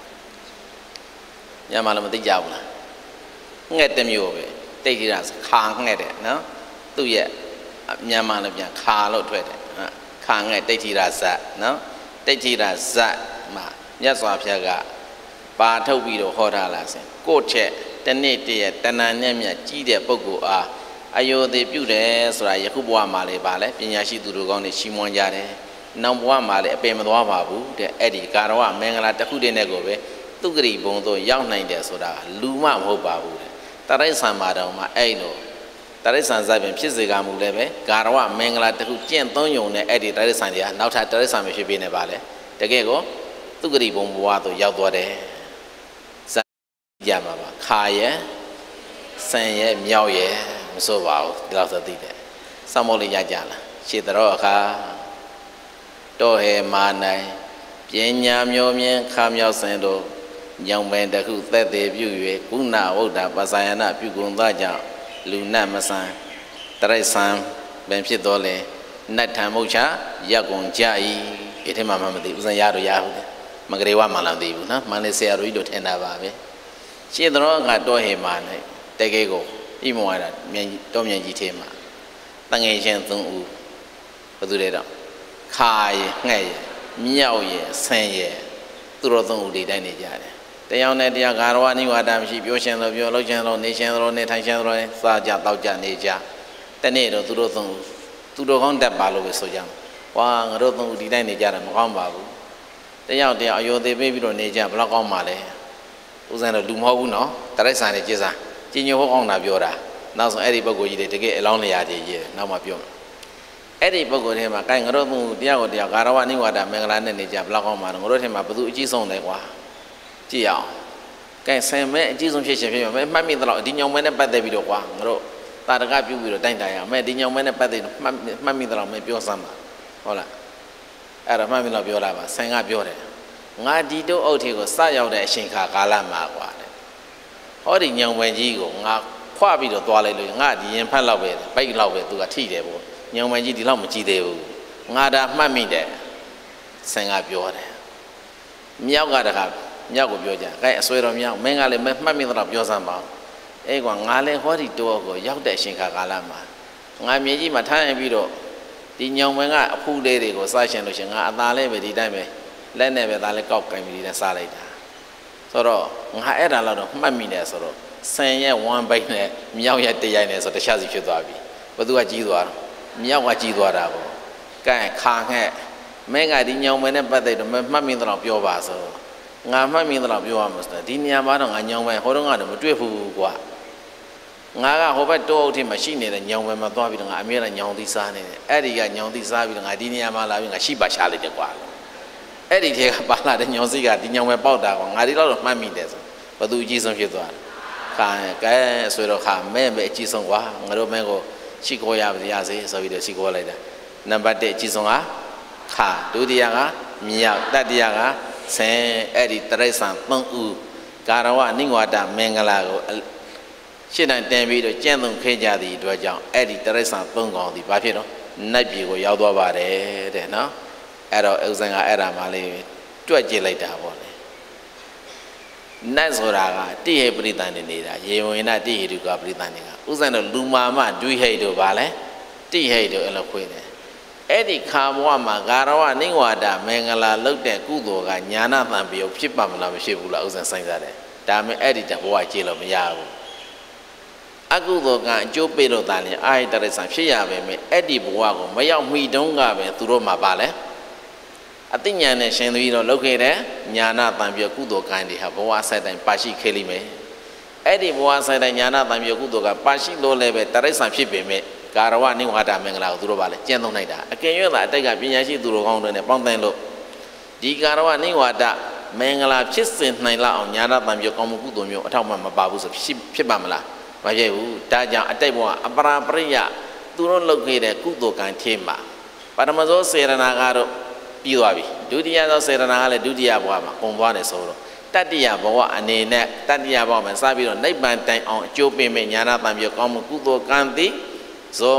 မြန်မာလိုမသိကြဘူးလားငှက်တစ်မျိုးပဲတိဋ္ဌိရသခါငှက်တယ်နော်သူ့ရဲ့မြန်မာလိုပြန်ခါလို့ထွက်တယ်ခါငှက်တိဋ္ဌိရသနော်တိဋ္ဌိရသမှာမြတ်စွာဘုရားကပါထုတ်ပြီးတော့ဟောထားလားဆင်ကိုယ့်ချက်တနေ့တည်းရဲ့တဏ္ဍာနဲ့မြတ်ကြီးတဲ့ပုဂ္ဂိုလ်အားအယောသေးပြုတယ်ဆိုတာယခုဘဝမှာလေပါလေပညာရှိသူတို့ကောင်းနေချီးမွမ်းကြတယ်။နောက်ဘဝမှာလေအပင်မသွားပါဘူးတဲ့အဲ့ဒီကာရဝမင်္ဂလာတစ်ခုတည်းနဲ့ကိုပဲသူဂရိဘုံသို့ရောက်နိုင်တယ်ဆိုတာလူမမဟုတ်ပါဘူးတဲ့။တရိစ္ဆာန်မှာတော့မှအဲ့လိုတရိစ္ဆာန်ဇာပင်ဖြစ်စေကမှုလည်းပဲကာရဝမင်္ဂလာတစ်ခုကျင့်သုံးယုံနဲ့အဲ့ဒီတရိစ္ဆာန်တွေကနောက်ထပ်တရိစ္ဆာန်မဖြစ်ပြနေပါလေ။တကယ်ကိုသူဂရိဘုံဘဝသို့ရောက်သွားတယ်။ဇာကြမှာပါခါရဲ့ဆန်ရဲ့မြောက်ရဲ့မစိုးပါဘူးဒီလောက်ဆိုသိတယ်စောင့်မို့လေးရကြလားရှေ့တော်အခါတောဟေမာနိုင်ပညာမျိုးမြင်ခါမြောက်စင်တို့ညောင်ပင်တခုသက်သေးပြု၍ကုဏဝုဒ္ဓပဇာယနာပြုကုန်သောကြောင့်လူနတ်မဆန်တရိစ္ဆာန်ပင်ဖြစ်တော်လဲနတ်ထံမုတ်ချရက်ကုန်ကြ၏ဒီထဲမှာမသိဘူးဥစဉ်ရတော့ရဟုတ်တယ်မကလေးဝမှလည်းသိဘူးနော်မန္တလေးဆရာတို့ကြီးတို့ထင်တာပါပဲရှေ့တော်အခါတောဟေမာနိုင်တကယ်ကိုဣမောရမြန်တောမြန်ကြီးထဲမှာတငယ်ချင်း3ဦးဘယ်သူလဲတော့ခါရငှက်ရမြောက်ရဆန်ရသူတို့3ဦးဒီတိုင်းနေကြတယ်တရားနဲ့တရားဂါရဝနိဝါဒမရှိပြောရှင်လို့ပြောလှုပ်ရှင်လို့နေရှင်လို့နေထိုင်ရှင်လို့စားကြတောက်ကြနေကြတနေ့တော့သူတို့3ဦးသူတို့ကောင်းတတ်ပါလို့ပဲဆိုကြမှာဝါငါတို့3ဦးဒီတိုင်းနေကြတာမကောင်းပါဘူးတရားအယောသေးပေးပြီးတော့နေကြဘယ်လောက်ကောင်းပါလဲဥစဉ်တော့လူမဟုတ်ဘူးနော်တရိစ္ဆာန်နဲ့ကြည်စားကျင်ညိုဟောအောင်တာပြောတာနောက်ဆုံးအဲ့ဒီပုဂ္ဂိုလ်ကြီးတွေတကယ်အလောင်းလျာကြီးရေးနောက်မှပြောအဲ့ဒီပုဂ္ဂိုလ်ထဲမှာကိုင်ငါတို့တရားကိုတရားဂါရဝနိဝါဒမင်္ဂလာနဲ့နေကြဘလောက်ကောင်းမှာငါတို့ထဲမှာဘသူအကြီးဆုံးလဲကွာကြည့်အောင်ကိုင်ဆင်မဲအကြီးဆုံးဖြစ်ရှင်ဖြစ်မယ်မှတ်မိသလောက်ဒီညောင်မဲနဲ့ပတ်သက်ပြီးတော့ကွာငါတို့တာတကပြုပြီးတော့တိုင်တိုင်အောင်မဲဒီညောင်မဲနဲ့ပတ်သက်မှတ်မိသလောက်မဲပြောစမ်းပါဟုတ်လားအဲ့ဒါမှတ်မိတော့ပြောတာပါဆင်ကပြောတယ်ငါဒီတို့အုပ်ထေကိုစရောက်တဲ့အချိန်ခါကာလမှာကွာဟောဒီညောင်ပင်ကြီးကိုငါခွပြီးတော့သွားလိုက်လို့ငါဒီရင်ဖတ်လောက်ပဲပိတ်လောက်ပဲသူကထိတယ်ပေါ့ညောင်ပင်ကြီးဒီလောက်မကြည့်သေးဘူးငါဒါမှတ်မိတယ်ဆင်ကပြောတယ်မြောက်ကတခါမြောက်ကိုပြောကြအဲအစွဲတော်မြောက်မင်းကလည်းမှတ်မိတော့ပြောစမ်းပါအေးကွာငါလည်းဟောဒီတော့ကိုရောက်တဲ့အချိန်ခါကာလမှာငါမြေကြီးမှာထားရင်ပြီးတော့ဒီညောင်ပင်ကအဖူးလေးတွေကိုစားရှင်လို့ရှင်ငါအသာလေးပဲဒီတိုင်းပဲလက်နဲ့ပဲသားလေးကောက်ကင်ပြီးဒီနဲ့စားလိုက်တာဆိုတော့ငါအဲ့ဒါတော့မှတ်မိတယ်ဆိုတော့ဆန်ရဲ့1ဘိတ်နဲ့မြောက်ရဲ့1ရိုက်နဲ့ဆိုတခြားစီဖြစ်သွားပြီဘသူကကြီးသွားတော့မြောက်ကကြည်သွားတာပေါ့ကဲခါငှက်မင်းကဒီညောင်မဲနဲ့ပတ်သက်တော့မှတ်မိသလောက်ပြောပါဆိုငါမှတ်မိသလောက်ပြောရမှာဆိုဒီနေရာမှာတော့ငါညောင်မဲဟိုတော့ကတော့မတွေ့ဘူးကွာငါကဟိုဘက်တောအုပ်ထိမှာရှိနေတဲ့ညောင်မဲမှာသွားပြီးတော့ငါအမြဲတမ်းညောင်သီးစားနေတယ်အဲ့ဒီကညောင်သီးစားပြီးတော့ငါဒီနေရာမှာလာပြီးငါရှိပါရှာလိုက်တယ်ကွာအဲ့ဒီထဲကပါလာတဲ့ညောင်စီးကဒီညောင်မဲပေါက်တာကွာငါဒီတော့မှတ်မိတယ်ဆိုဘသူအကြီးဆုံးဖြစ်သွားတယ်ခါကဲဆိုတော့ခါမဲပဲအကြီးဆုံးကွာငါတို့မဲကိုရှိခိုးရပါစေဆိုပြီးတော့ရှိခိုးလိုက်တာနံပါတ်1အကြီးဆုံးကခါဒုတိယကမြောက်တတိယကဆင်းအဲ့ဒီတရိစ္ဆာန်3ဦးကာရဝနိဝါဒမင်္ဂလာကိုရှင်းတိုင်းတင်ပြီးတော့ကျင့်သုံးခဲ့ကြသည့်အတွက်ကြောင့်အဲ့ဒီတရိစ္ဆာန်3ကောင်ဒီဘာဖြစ်တော့နတ်ပြည်ကိုရောက်သွားပါတယ်တဲ့နော်အဲ့တော့ဥစ္စာကအဲ့ဒါမှလေးတွက်ကြည့်လိုက်တာပေါ့လေနတ်ဆိုတာကတိဟိပရိသန်နေနေတာယေဝေနတိဟိတုကပရိသန်နေကဥစ္စာတော့လူမာမဒွိဟိတို့ဗာလဲတိဟိတို့အဲ့လိုခွေးတယ်အဲ့ဒီခါဘဝမှာဂါရဝနိဝါဒမင်္ဂလာလုတ်တဲ့ကုသိုလ်ကညာနာတန်ပြုတ်ဖြစ်ပါမလားမရှိဘူးလားဥစ္စာဆိုင်စားတယ်ဒါမှအဲ့ဒီတဘဝကြည့်လို့မရဘူးအကုသိုလ်ကအကျိုးပေးလို့တာလေအာယတရစ္ဆာဖြစ်ရပါမယ်အဲ့ဒီဘဝကိုမရောက်မီတုံးကပဲသူတို့မှာပါလဲအသိဉာဏ်နဲ့ရှင်သူကြီးတော့လောက်ခဲ့တဲ့ညာနာတန်ပြုတ်ကုသိုလ်ကံတွေဟာဘဝဆက်တိုင်းပါရှိခဲ့လိမ့်မယ်အဲ့ဒီဘဝဆက်တိုင်းညာနာတန်ပြုတ်ကုသိုလ်ကပါရှိလို့လည်းပဲတရစ္ဆာဖြစ်ပေမဲ့ကာရဝနိဝါဒမင်္ဂလာကိုသူတို့ပါလေကျင့်သုံးလိုက်တာအကယ်၍သာအတိတ်ကပညာရှိသူတို့ကောင်းတွေနဲ့ပေါင်းတင်လို့ဒီကာရဝနိဝါဒမင်္ဂလာဖြစ်စင်နိုင်လောက်အောင်ညာနာတန်ပြုတ်ကောင်းမှုကုသိုလ်မျိုးအထောက်မှမပါဘူးဆိုဖြစ်ပါမလားမဖြစ်ဘူးဒါကြောင့်အတိတ်ဘဝအပရာပရိယသူတို့လုပ်ခဲ့တဲ့ကုသိုလ်ကံထဲမှာပထမဆုံးစေရနာကတော့ပြီးသွားပြီဒုတိယသောစေရနာကလည်းဒုတိယဘဝမှာပုံသွားတယ်ဆိုတော့တတိယဘဝအနေနဲ့တတိယဘဝမှာစပြီးတော့နိဗ္ဗာန်တိုင်အောင်အကျိုးပေးမဲ့ညာနာတန်ပြုတ်ကောင်းမှုကုသိုလ်ကံသည်ဇော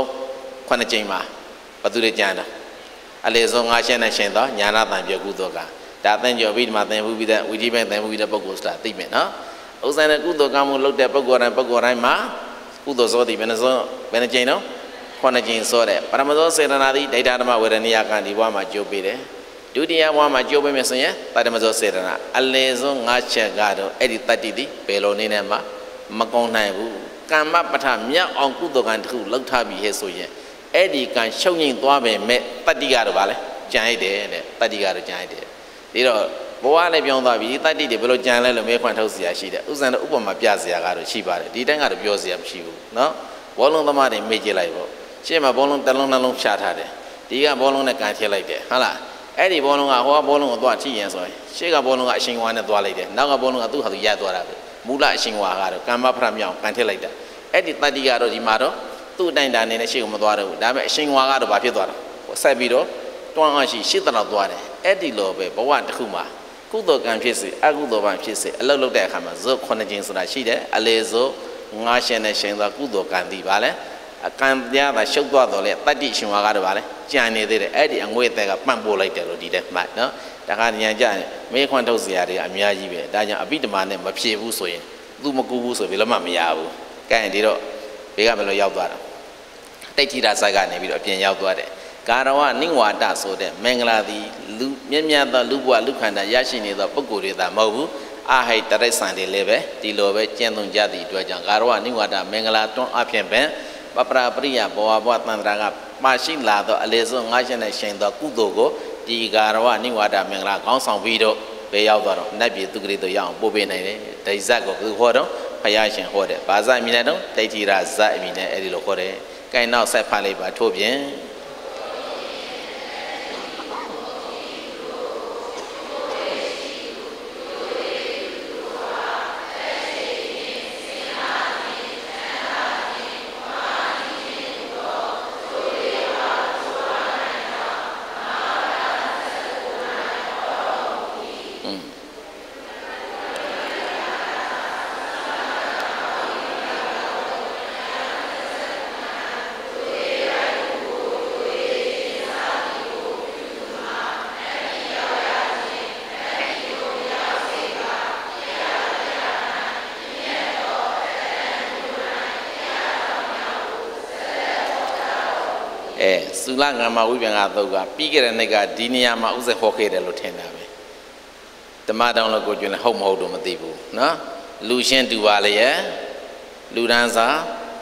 9ကြိမ်မှာဘသူတွေကြံတာအလေဇော9ရှင်းနဲ့ရှင်းတော့ညာနာတန်ပြုတ်ကုသိုလ်ကဒါသင်ကျော်ပြီးဒီမှာသင်မှုပြီးတဲ့ဝိဓိပိုင်းသင်မှုပြီးတဲ့ပုဂ္ဂိုလ်ဆိုတာသိမယ်နော်ဥစ္စာနဲ့ကုသိုလ်ကောင်းမှုလုပ်တဲ့ပုဂ္ဂိုလ်တိုင်းမှာကုသိုလ်ဇောသည်ဘယ်နှကြိမ်နော်9ကြိမ်ဇောတဲ့ပရမဇောစေတနာသည်ဒိဋ္ဌဓမ္မဝေဒနိယကံဒီဘဝမှာကျိုးပေးတယ်ဒုတိယဘဝမှာကျိုးပေးမယ်ဆိုရင်ပရမဇောစေတနာအလေဇော9ချက်ကတော့အဲ့ဒီတတ္တိသည်ဘယ်လိုနေနဲ့မှမကောင်းနိုင်ဘူးကမ္မပဋ္ဌမြောက်အောင်ကုသိုလ်ကံတစ်ခုလောက်ထားပြီးဟဲ့ဆိုရင်အဲ့ဒီကံရှုံငိမ့်သွားပဲမဲ့တတ္တိကတော့ဗာလဲကြံရတဲ့တတ္တိကတော့ကြံရတဲ့ဒီတော့ဘဝလည်းပြောင်းသွားပြီတတ္တိတွေဘယ်လိုကြံလဲလို့မဲခွန်းထုတ်เสียရှိတယ်ဥစ္စာနဲ့ဥပမာပြเสียကတော့ရှိပါတယ်ဒီတိုင်းကတော့ပြောเสียမရှိဘူးเนาะဘောလုံးသမားတွေမေ့ကြည့်လိုက်ပေါ့ရှေ့မှာဘောလုံးတစ်လုံးနှလုံးဖြာထားတယ်ဒီကဘောလုံးနဲ့ကန်ထည့်လိုက်တယ်ဟုတ်လားအဲ့ဒီဘောလုံးကဟိုကဘောလုံးကိုသွားထိရင်ဆိုရင်ရှေ့ကဘောလုံးကအရှင်ဝါနဲ့သွားလိုက်တယ်နောက်ကဘောလုံးကသူ့ဟာသူရပ်သွားတာပဲမူလအရှင်ဝါကတော့ကမ္မဖရမြောင်ကန်ထည့်လိုက်တာအဲ့ဒီတတ္တိကတော့ဒီမှာတော့သူ့အတိုင်းတာနေနဲ့ရှေ့ကိုမသွားတော့ဘူးဒါပေမဲ့အရှင်ဝါကတော့ဘာဖြစ်သွားတာဆက်ပြီးတော့တွန်းအားရှိရှေ့တလောက်သွားတယ်အဲ့ဒီလိုပဲဘဝတစ်ခုမှာကုသိုလ်ကံဖြစ်စေအကုသိုလ်ကံဖြစ်စေအလုပ်လုပ်တဲ့အခါမှာဇော9ကြိမ်ဆိုတာရှိတယ်အလေဇော9ရှင်နဲ့ရှင်သောကုသိုလ်ကံသည်ဗာလဲအကံတရားသာရှုပ်သွားတော့လေတတ္တိရှင်ဝါကတော့ဗာလဲကြံနေသေးတယ်အဲ့ဒီအငွေ့အသက်ကပန့်ပို့လိုက်တယ်လို့ဒီတဲ့မှတ်နော်ဒါကဉာဏ်ကြရင်မေးခွန်းထုတ်စရာတွေအများကြီးပဲဒါကြောင့်အပိဓမ္မာနဲ့မဖြေဘူးဆိုရင်သူမကူဘူးဆိုပြီးလည်းမရဘူးကဲဒီတော့ဘေးကဘယ်လိုရောက်သွားတာတိဋ္ဌိရာဇတ်ကနေပြီးတော့အပြင်ရောက်သွားတယ်ကာရဝနိဝါဒဆိုတဲ့မင်္ဂလာသည်လူမြတ်မြတ်သောလူဘဝလူခန္ဓာရရှိနေသောပုဂ္ဂိုလ်တွေသာမဟုတ်ဘူးအာဟိတရိစ္ဆာန်တွေလည်းပဲဒီလိုပဲကျင့်သုံးကြသည့်အတွက်ကြောင့်ကာရဝနိဝါဒမင်္ဂလာတွန်းအဖြစ်ပင်ပပရာပရိယဘောဝတန္တရာကပါရှိလာသောအလေဆုံး9ချက်နဲ့ရှင်သောကုသိုလ်ကိုဒီကာရဝနိဝါဒမင်္ဂလာခေါင်းဆောင်ပြီးတော့ဘယ်ရောက်သွားတော့နတ်ပြည်သူကလေးတို့ရောက်အောင်ပို့ပေးနိုင်တယ်ဒိဇတ်ကိုဘယ်ဟောတော့ဖယားရှင်ဟောတယ်ဘာဇတ်အမည်နဲ့တော့ဒိဋ္ဌိရာဇတ်အမည်နဲ့အဲ့ဒီလိုဟောတယ်ကဲနောက်ဆက်ဖတ်လိုက်ပါထို့ပြင်သုလငါမဝိပင်္ဂသုတ်ကပြီးခဲ့တဲ့နေ့ကဒီနေရာမှာဥစ္စာဟောခဲ့တယ်လို့ထင်တာပဲဓမ္မတောင်လို့ကိုကျွန်းလည်းဟုတ်မဟုတ်တော့မသိဘူးနော်လူရှင်းတူပါလေရဲ့လူဒန်းစာ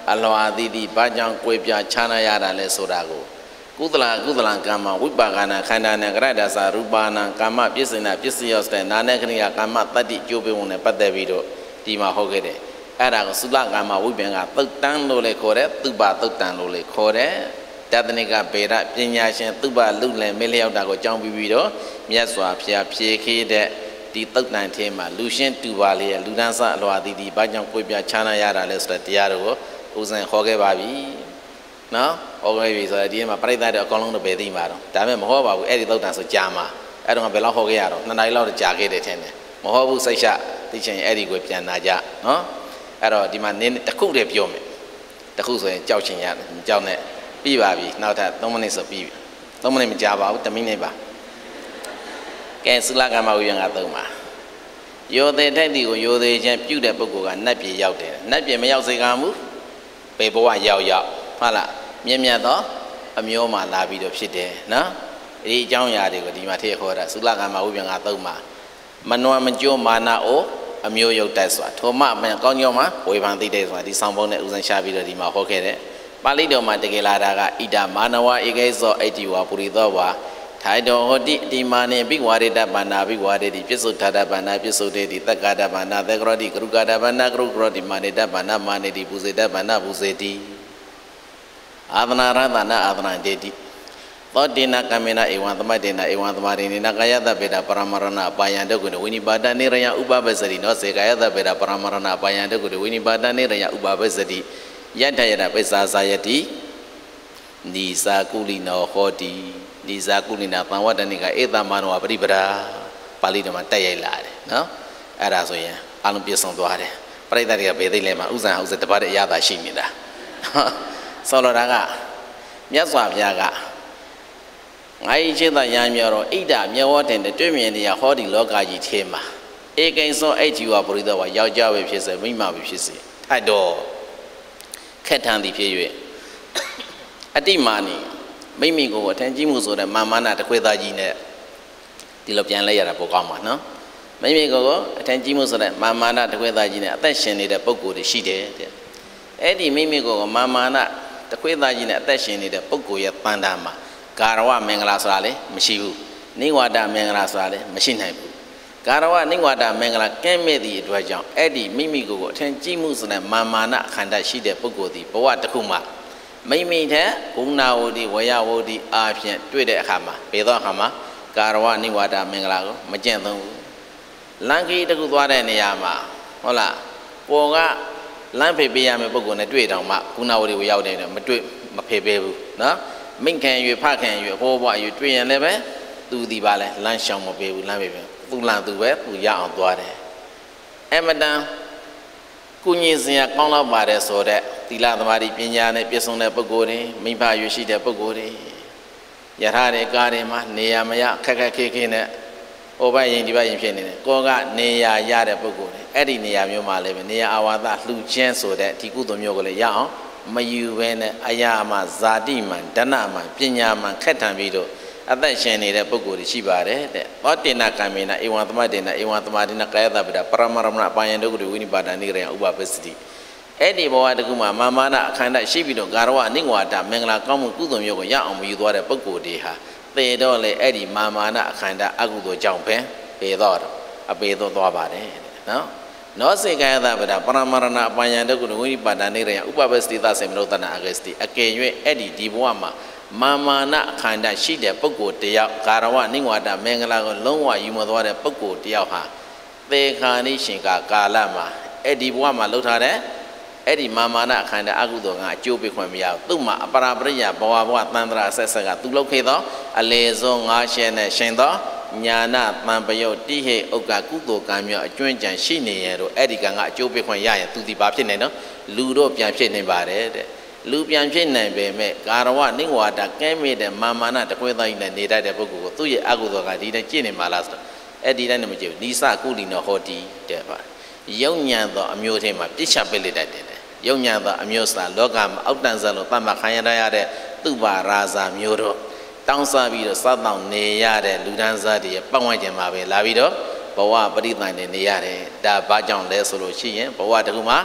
အလွာတိတိဘာကြောင့်ကိုယ်ပြချာနာရတာလဲဆိုတာကိုကုသလကမ္မဝိပါကနာခန္ဓာနဲ့ကရတ္တသရူပနာကာမပစ္စနာပစ္စယောစတဲ့နာနဲ့ခဏိယကာမတတ္တိကျိုးပေးဝင်နဲ့ပတ်သက်ပြီးတော့ဒီမှာဟောခဲ့တယ်အဲ့ဒါကိုသုလကာမဝိပင်ကသုတ်တန်လို့လေခေါ်တယ်သုဘသုတ်တန်လို့လေခေါ်တယ်တတနိကဗေဒပညာရှင်သုဘလူလည်းမေလျောက်တာကိုကြောင်းပြီးတော့မြတ်စွာဘုရားဖြေခေတဲ့ဒီသုတ်တန်ထဲမှာလူရှင်းတူပါလေလူဒန်းစအလွာတိတိဘာကြောင့်ကိုယ်ပြချာနာရတာလဲဆိုတဲ့တရားတော်ကိုဦးဇင်ဟောခဲ့ပါပြီနော်ဟောခဲ့ပြီဆိုတော့ဒီမှာပြိဿတွေအကောင်လုံးတော့ပဲသိမှာတော့ဒါပေမဲ့မဟောပါဘူးအဲ့ဒီသုတ်တန်ဆိုကြာမှာအဲ့တော့ဘယ်လောက်ဟောခဲ့ရတော့2 နာရီလောက်ကြာခဲ့တယ်ထင်တယ်မဟောဘူးစိတ်ချသိချင်အဲ့ဒီကိုပြန်နာကြနော်အဲ့တော့ဒီမှာနင်းတစ်ခုတည်းပြောမယ်တစ်ခုဆိုရင်ကြောက်ချင်ရတယ်ကြောက်နဲ့ပြီးပါပြီနောက်ထပ်3မိနစ်ဆိုပြီးပြီ3မိနစ်မကြာပါဘူး1မိနစ်ပါကဲသုလကမ္မဝိယံက3ပါယောသေးထိုက်တီကိုယောသေးချင်းပြုတဲ့ပုဂ္ဂိုလ်ကနတ်ပြည်ရောက်တယ်နတ်ပြည်မရောက်စေကမူပေဘဝရောက်ဟုတ်လားမြင့်မြတ်သောအမျိုးမှလာပြီးတော့ဖြစ်တယ်နော်ဒီအကြောင်းအရာတွေကိုဒီမှာထည့်ခေါ်တာသုလကမ္မဝိယံက3ပါမနွမ်းမကြိုးမာနာအိုအမျိုးရုပ်တက်စွာထိုမမကောင်းကြောင်းမှာဝေဖန်သိတဲ့ဆိုတာဒီဆောင်ပုံနဲ့ဥစဉ်ရှာပြီးတော့ဒီမှာဟောခဲ့တယ်ပါဠိတော်မှာတကယ်လာတာကဣဒမာနဝဧကေသောအဋ္ဌိဝါပုရိသောဝါထိုင်တော်ဟောတိအတိမာနေဘိဝါရေတဘာနာဘိဝါရေတိပြစ္ဆုထာတဘာနာပြစ္ဆုတေတိတက္ကတာဘာနာသေကရောတိကရုကာတဘာနာကရုကရောတိမာနေတဘာနာမာနေတိပူဇေတဘာနာပူဇေတိအာသနာရသနာအာသနာတေတိသောတိနာကမေနာဧဝံသမတေနာဧဝံသမာရိနေနာကာယတဗေဒပရမရဏပါယံတကုဏဝိနိပါဒနေရယဥပပစ္စရိနောစေကာယတဗေဒပရမရဏပါယံတကုဏဝိနိပါဒနေရယဥပပစ္စရိယတ္တယတပိစ္ဆာဇာယတိနိစာကုလိနောဟောတိနိစာကုလိနာသံဝတ္တနိကဧတမနောပရိပရာပါဠိတော်မှာတက်ရိုက်လာတယ်နော်အဲ့ဒါဆိုရင်အလုံးပြည့်စုံသွားတယ်ပရိသတ်တွေကဘယ်သိလဲမှာဥစ္စာတပတ်တဲ့အရသာရှိနေတာဆောလောတာကမြတ်စွာဘုရားကငါ၏ခြေသာရံမြော်တော့ဣဒ္ဓမြေဝတင်တဲ့တွေ့မြင်တရားဟောဒီလောကကြီးထဲမှာဧကိဉ္စောအိတ်ជីဝပရိသောဝယောက်ျားပဲဖြစ်စေမိန်းမပဲဖြစ်စေထိုက်တော့ခက်ထန်သည်ဖြစ်၍အတိမာနီမိမိကိုအထင်ကြီးမှုဆိုတဲ့မာမနာတခွေသားကြီးနဲ့ဒီလိုပြန်လဲရတာပိုကောင်းပါနော်မိမိကိုအထင်ကြီးမှုဆိုတဲ့မာမနာတခွေသားကြီးနဲ့အသက်ရှင်နေတဲ့ပုဂ္ဂိုလ်တွေရှိတယ်တဲ့အဲ့ဒီမိမိကိုမာမနာတခွေသားကြီးနဲ့အသက်ရှင်နေတဲ့ပုဂ္ဂိုလ်ရဲ့တန်တာမှာကာရဝမင်္ဂလာဆိုတာလည်းမရှိဘူးနိဝါဒမင်္ဂလာဆိုတာလည်းမရှိနိုင်ဘူးကာရဝနိဝါဒမင်္ဂလာကဲမဲ့သည့်အတွက်ကြောင့်အဲ့ဒီမိမိကိုအထင်ကြီးမှုဆိုတဲ့မာမာနအခန္ဓာရှိတဲ့ပုဂ္ဂိုလ်ဒီဘဝတစ်ခုမှာမိမိတဲ့ဂုဏဝတိဝယဝတိအားဖြင့်တွေ့တဲ့အခါမှာဘယ်သောအခါမှာကာရဝနိဝါဒမင်္ဂလာကိုမကျင့်သုံးဘူးလမ်းကြီးတစ်ခုသွားတဲ့နေရာမှာဟုတ်လားပေါ်ကလမ်းဖေးပေးရမယ့်ပုဂ္ဂိုလ်နဲ့တွေ့တောင်မှဂုဏဝတိဝရောက်တယ်မတွေ့မဖေးပေးဘူးနော်မိခင်ရွေဖခင်ရွေဟောဘွားရွေတွေ့ရင်လည်းပဲသူဒီပါလဲလမ်းရှောင်မပေးဘူးလမ်းပေးပဲသူလမ်းသူပဲသူရအောင်သွားတယ်အမတန်ကုညင်စရာကောင်းတော့ပါတယ်ဆိုတဲ့သီလသမာဓိပညာနဲ့ပြည့်စုံတဲ့ပုဂ္ဂိုလ်တွေမိဘရွေရှိတဲ့ပုဂ္ဂိုလ်တွေယထာတွေကားတွေမှာနေရာမရခက်ခက်ခဲခဲနဲ့ဟိုဘက်ရင်ဒီဘက်ရင်ဖြစ်နေတယ်ကိုကနေရာရတဲ့ပုဂ္ဂိုလ်တွေအဲ့ဒီနေရာမျိုးမှာလည်းပဲနေရာအာဝါဒလှူခြင်းဆိုတဲ့ဒီကုသိုလ်မျိုးကိုလည်းရအောင်မယူဘဲနဲ့အရာမှဇာတိမှဒဏမှပညာမှခက်ထန်ပြီးတော့အသက်ရှင်နေတဲ့ပုဂ္ဂိုလ်တွေရှိပါတယ်တဲ့သောတေနကံမေနဧဝံသမတေနဧဝံသမာတိနကာယတဗေဒပရမရမဏပါယံဒုက္ခဝိနိပါဒနိရယဥပပစ္စတိအဲ့ဒီဘဝတကူမှာမာမာနအခန္ဓာရှိပြီးတော့ဂါရဝနိဝါဒမင်္ဂလာကောင်းမှုကုသိုလ်မျိုးကိုရအောင်မယူသွားတဲ့ပုဂ္ဂိုလ်တွေဟာသေတော့လေအဲ့ဒီမာမာနအခန္ဓာအကုသိုလ်ကြောင့်ပဲပေတော့အပေတော့သွားပါတယ်နော်နောစေကာယတဗေဒပရမရဏပါယံဒုက္ခဝိနိပါဒနိရယဥပပစ္စတိသစေမနုဿနာအဂစတိအကယ်၍အဲ့ဒီဘဝမှာမာမာနအခန္ဓာရှိတဲ့ပုဂ္ဂိုလ်တယောက်ကာရဝနိဝါဒမင်္ဂလာကိုလုံးဝယူမသွားတဲ့ပုဂ္ဂိုလ်တယောက်ဟာသေခာနိရှင်ကာလမှာအဲ့ဒီဘဝမှာလှုပ်ထားတဲ့အဲ့ဒီမာမာနအခန္ဓာအကုသိုလ်ကအကျိုးပေးခွင့်မရဘူးသူ့မှာအပရာပရိယဘဝတန်ត្រာဆက်ဆက်ကသူလှုပ်ခဲ့သောအလေဆုံး၅ရှဲနဲ့ရှင်သောညာနာတံပယုတ်တိဟိဥက္ကကုသိုလ်ကံမြောက်အကျွမ်းကြံရှိနေရတော့အဲ့ဒီကံကအကျိုးပေးခွင့်ရရင်သူဒီပါဖြစ်နေနော်လူတော့ပြန်ဖြစ်နေပါတယ်တဲ့လူပြန်ဖြစ်နိုင်ပေမဲ့ကာရဝနိဝါဒကဲမဲ့တဲ့မာမာနတခွေသားကြီးနဲ့နေတတ်တဲ့ပုဂ္ဂိုလ်ကိုသူ့ရဲ့အကုသိုလ်ကဒီတိုင်းကျင့်နေမှာလားဆိုတော့အဲ့ဒီတိုင်းနဲ့မကြည့်ဘူးနိစကုလိနောဟောတိတဲ့ပါယုံညံသောအမျိုးထဲမှာပြစ်ချပစ်လိုက်တတ်တယ်ယုံညံသောအမျိုးစာလောကမှာအောက်တန်းစလို့တတ်မှတ်ခံရတဲ့သူပါရာဇာမျိုးတော့တောင်းစားပြီးတော့စတောင်းနေရတဲ့လူဒန်းစားတွေရဲ့ပတ်ဝန်းကျင်မှာပဲလာပြီးတော့ဘဝပရိသတ်နေနေရတယ်ဒါဘာကြောင့်လဲဆိုလို့ရှိရင်ဘဝတခုမှာ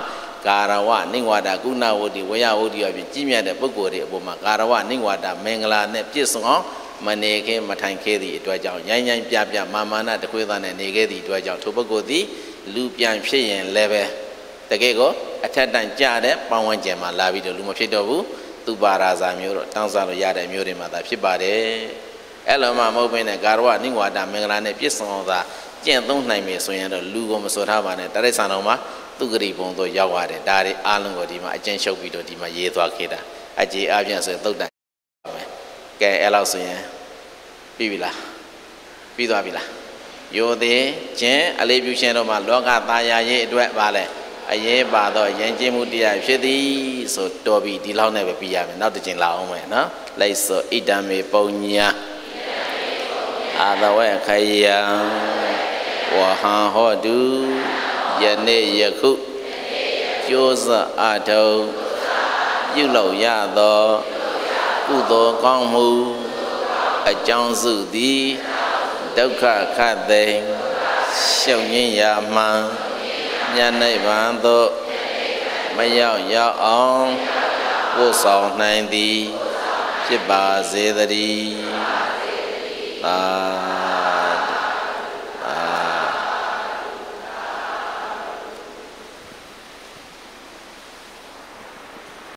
ကာရဝနိဝါဒကုဏဝတ္တိဝယဝတ္တိအဖြစ်ကြီးမြတ်တဲ့ပုဂ္ဂိုလ်တွေအပေါ်မှာကာရဝနိဝါဒမင်္ဂလာနဲ့ပြည့်စုံအောင်မနေခင်မထိုင်ခဲ့သည့်အတွက်ကြောင့်ရိုင်းရိုင်းပြပြမာမာနတခွေးသားနဲ့နေခဲ့သည့်အတွက်ကြောင့်ထိုပုဂ္ဂိုလ်သည်လူပြန်ဖြစ်ရင်လည်းပဲတကယ်ကိုအထက်တန်းကြတဲ့ပေါင်းဝန်းကျင်မှာလာပြီးတော့လူမဖြစ်တော့ဘူးသူပါရာဇာမျိုးတော့တောင်းစားလို့ရတဲ့မျိုးတွေမှာသာဖြစ်ပါတယ်အဲ့လိုမှမဟုတ်ဘဲနဲ့ကာရဝနိဝါဒမင်္ဂလာနဲ့ပြည့်စုံအောင်သာကျင့်သုံးနိုင်မယ်ဆိုရင်တော့လူကိုမစောထားပါနဲ့တရိစ္ဆာန်တော်မှာသူဂရိဘုံတို့ရောက်ရတယ်ဒါတွေအားလုံးကိုဒီမှာအကျဉ်းချုပ်ပြီးတော့ဒီမှာရေးသွားခဲ့တာအကြေအပြည့်ဆိုရင်သုတ်တန်ကဲအဲ့လောက်ဆိုရင်ပြီးပြီလားပြီးသွားပြီလားယိုသေးခြင်းအလေးပြုခြင်းတို့မှာလောကသားယာရေးအတွက်ပါလဲအရေးပါတော့ယဉ်ကျေးမှုတရားဖြစ်သည်ဆိုတော်ပြီဒီလောက်နဲ့ပဲပြီးရမယ်နောက်တစ်ချိန်လာအောင်မယ်နော်လိုက်ဆိုဣဒံမေပုံညာအာသဝေခယံဝဟံဟောတုယနေ့ယခုကျိုးစအထုံပြုလုပ်ရသောကုသိုလ်ကောင်းမှုအကြောင်းစုသည်ဒုက္ခခတ်သိမ်းရှုံငင်းရာမှန်ဉာဏ်နိဗ္ဗာန်သို့မရောက်ရောက်အောင်ပို့ဆောင်နိုင်သည်ဖြစ်ပါစေတည်းသာ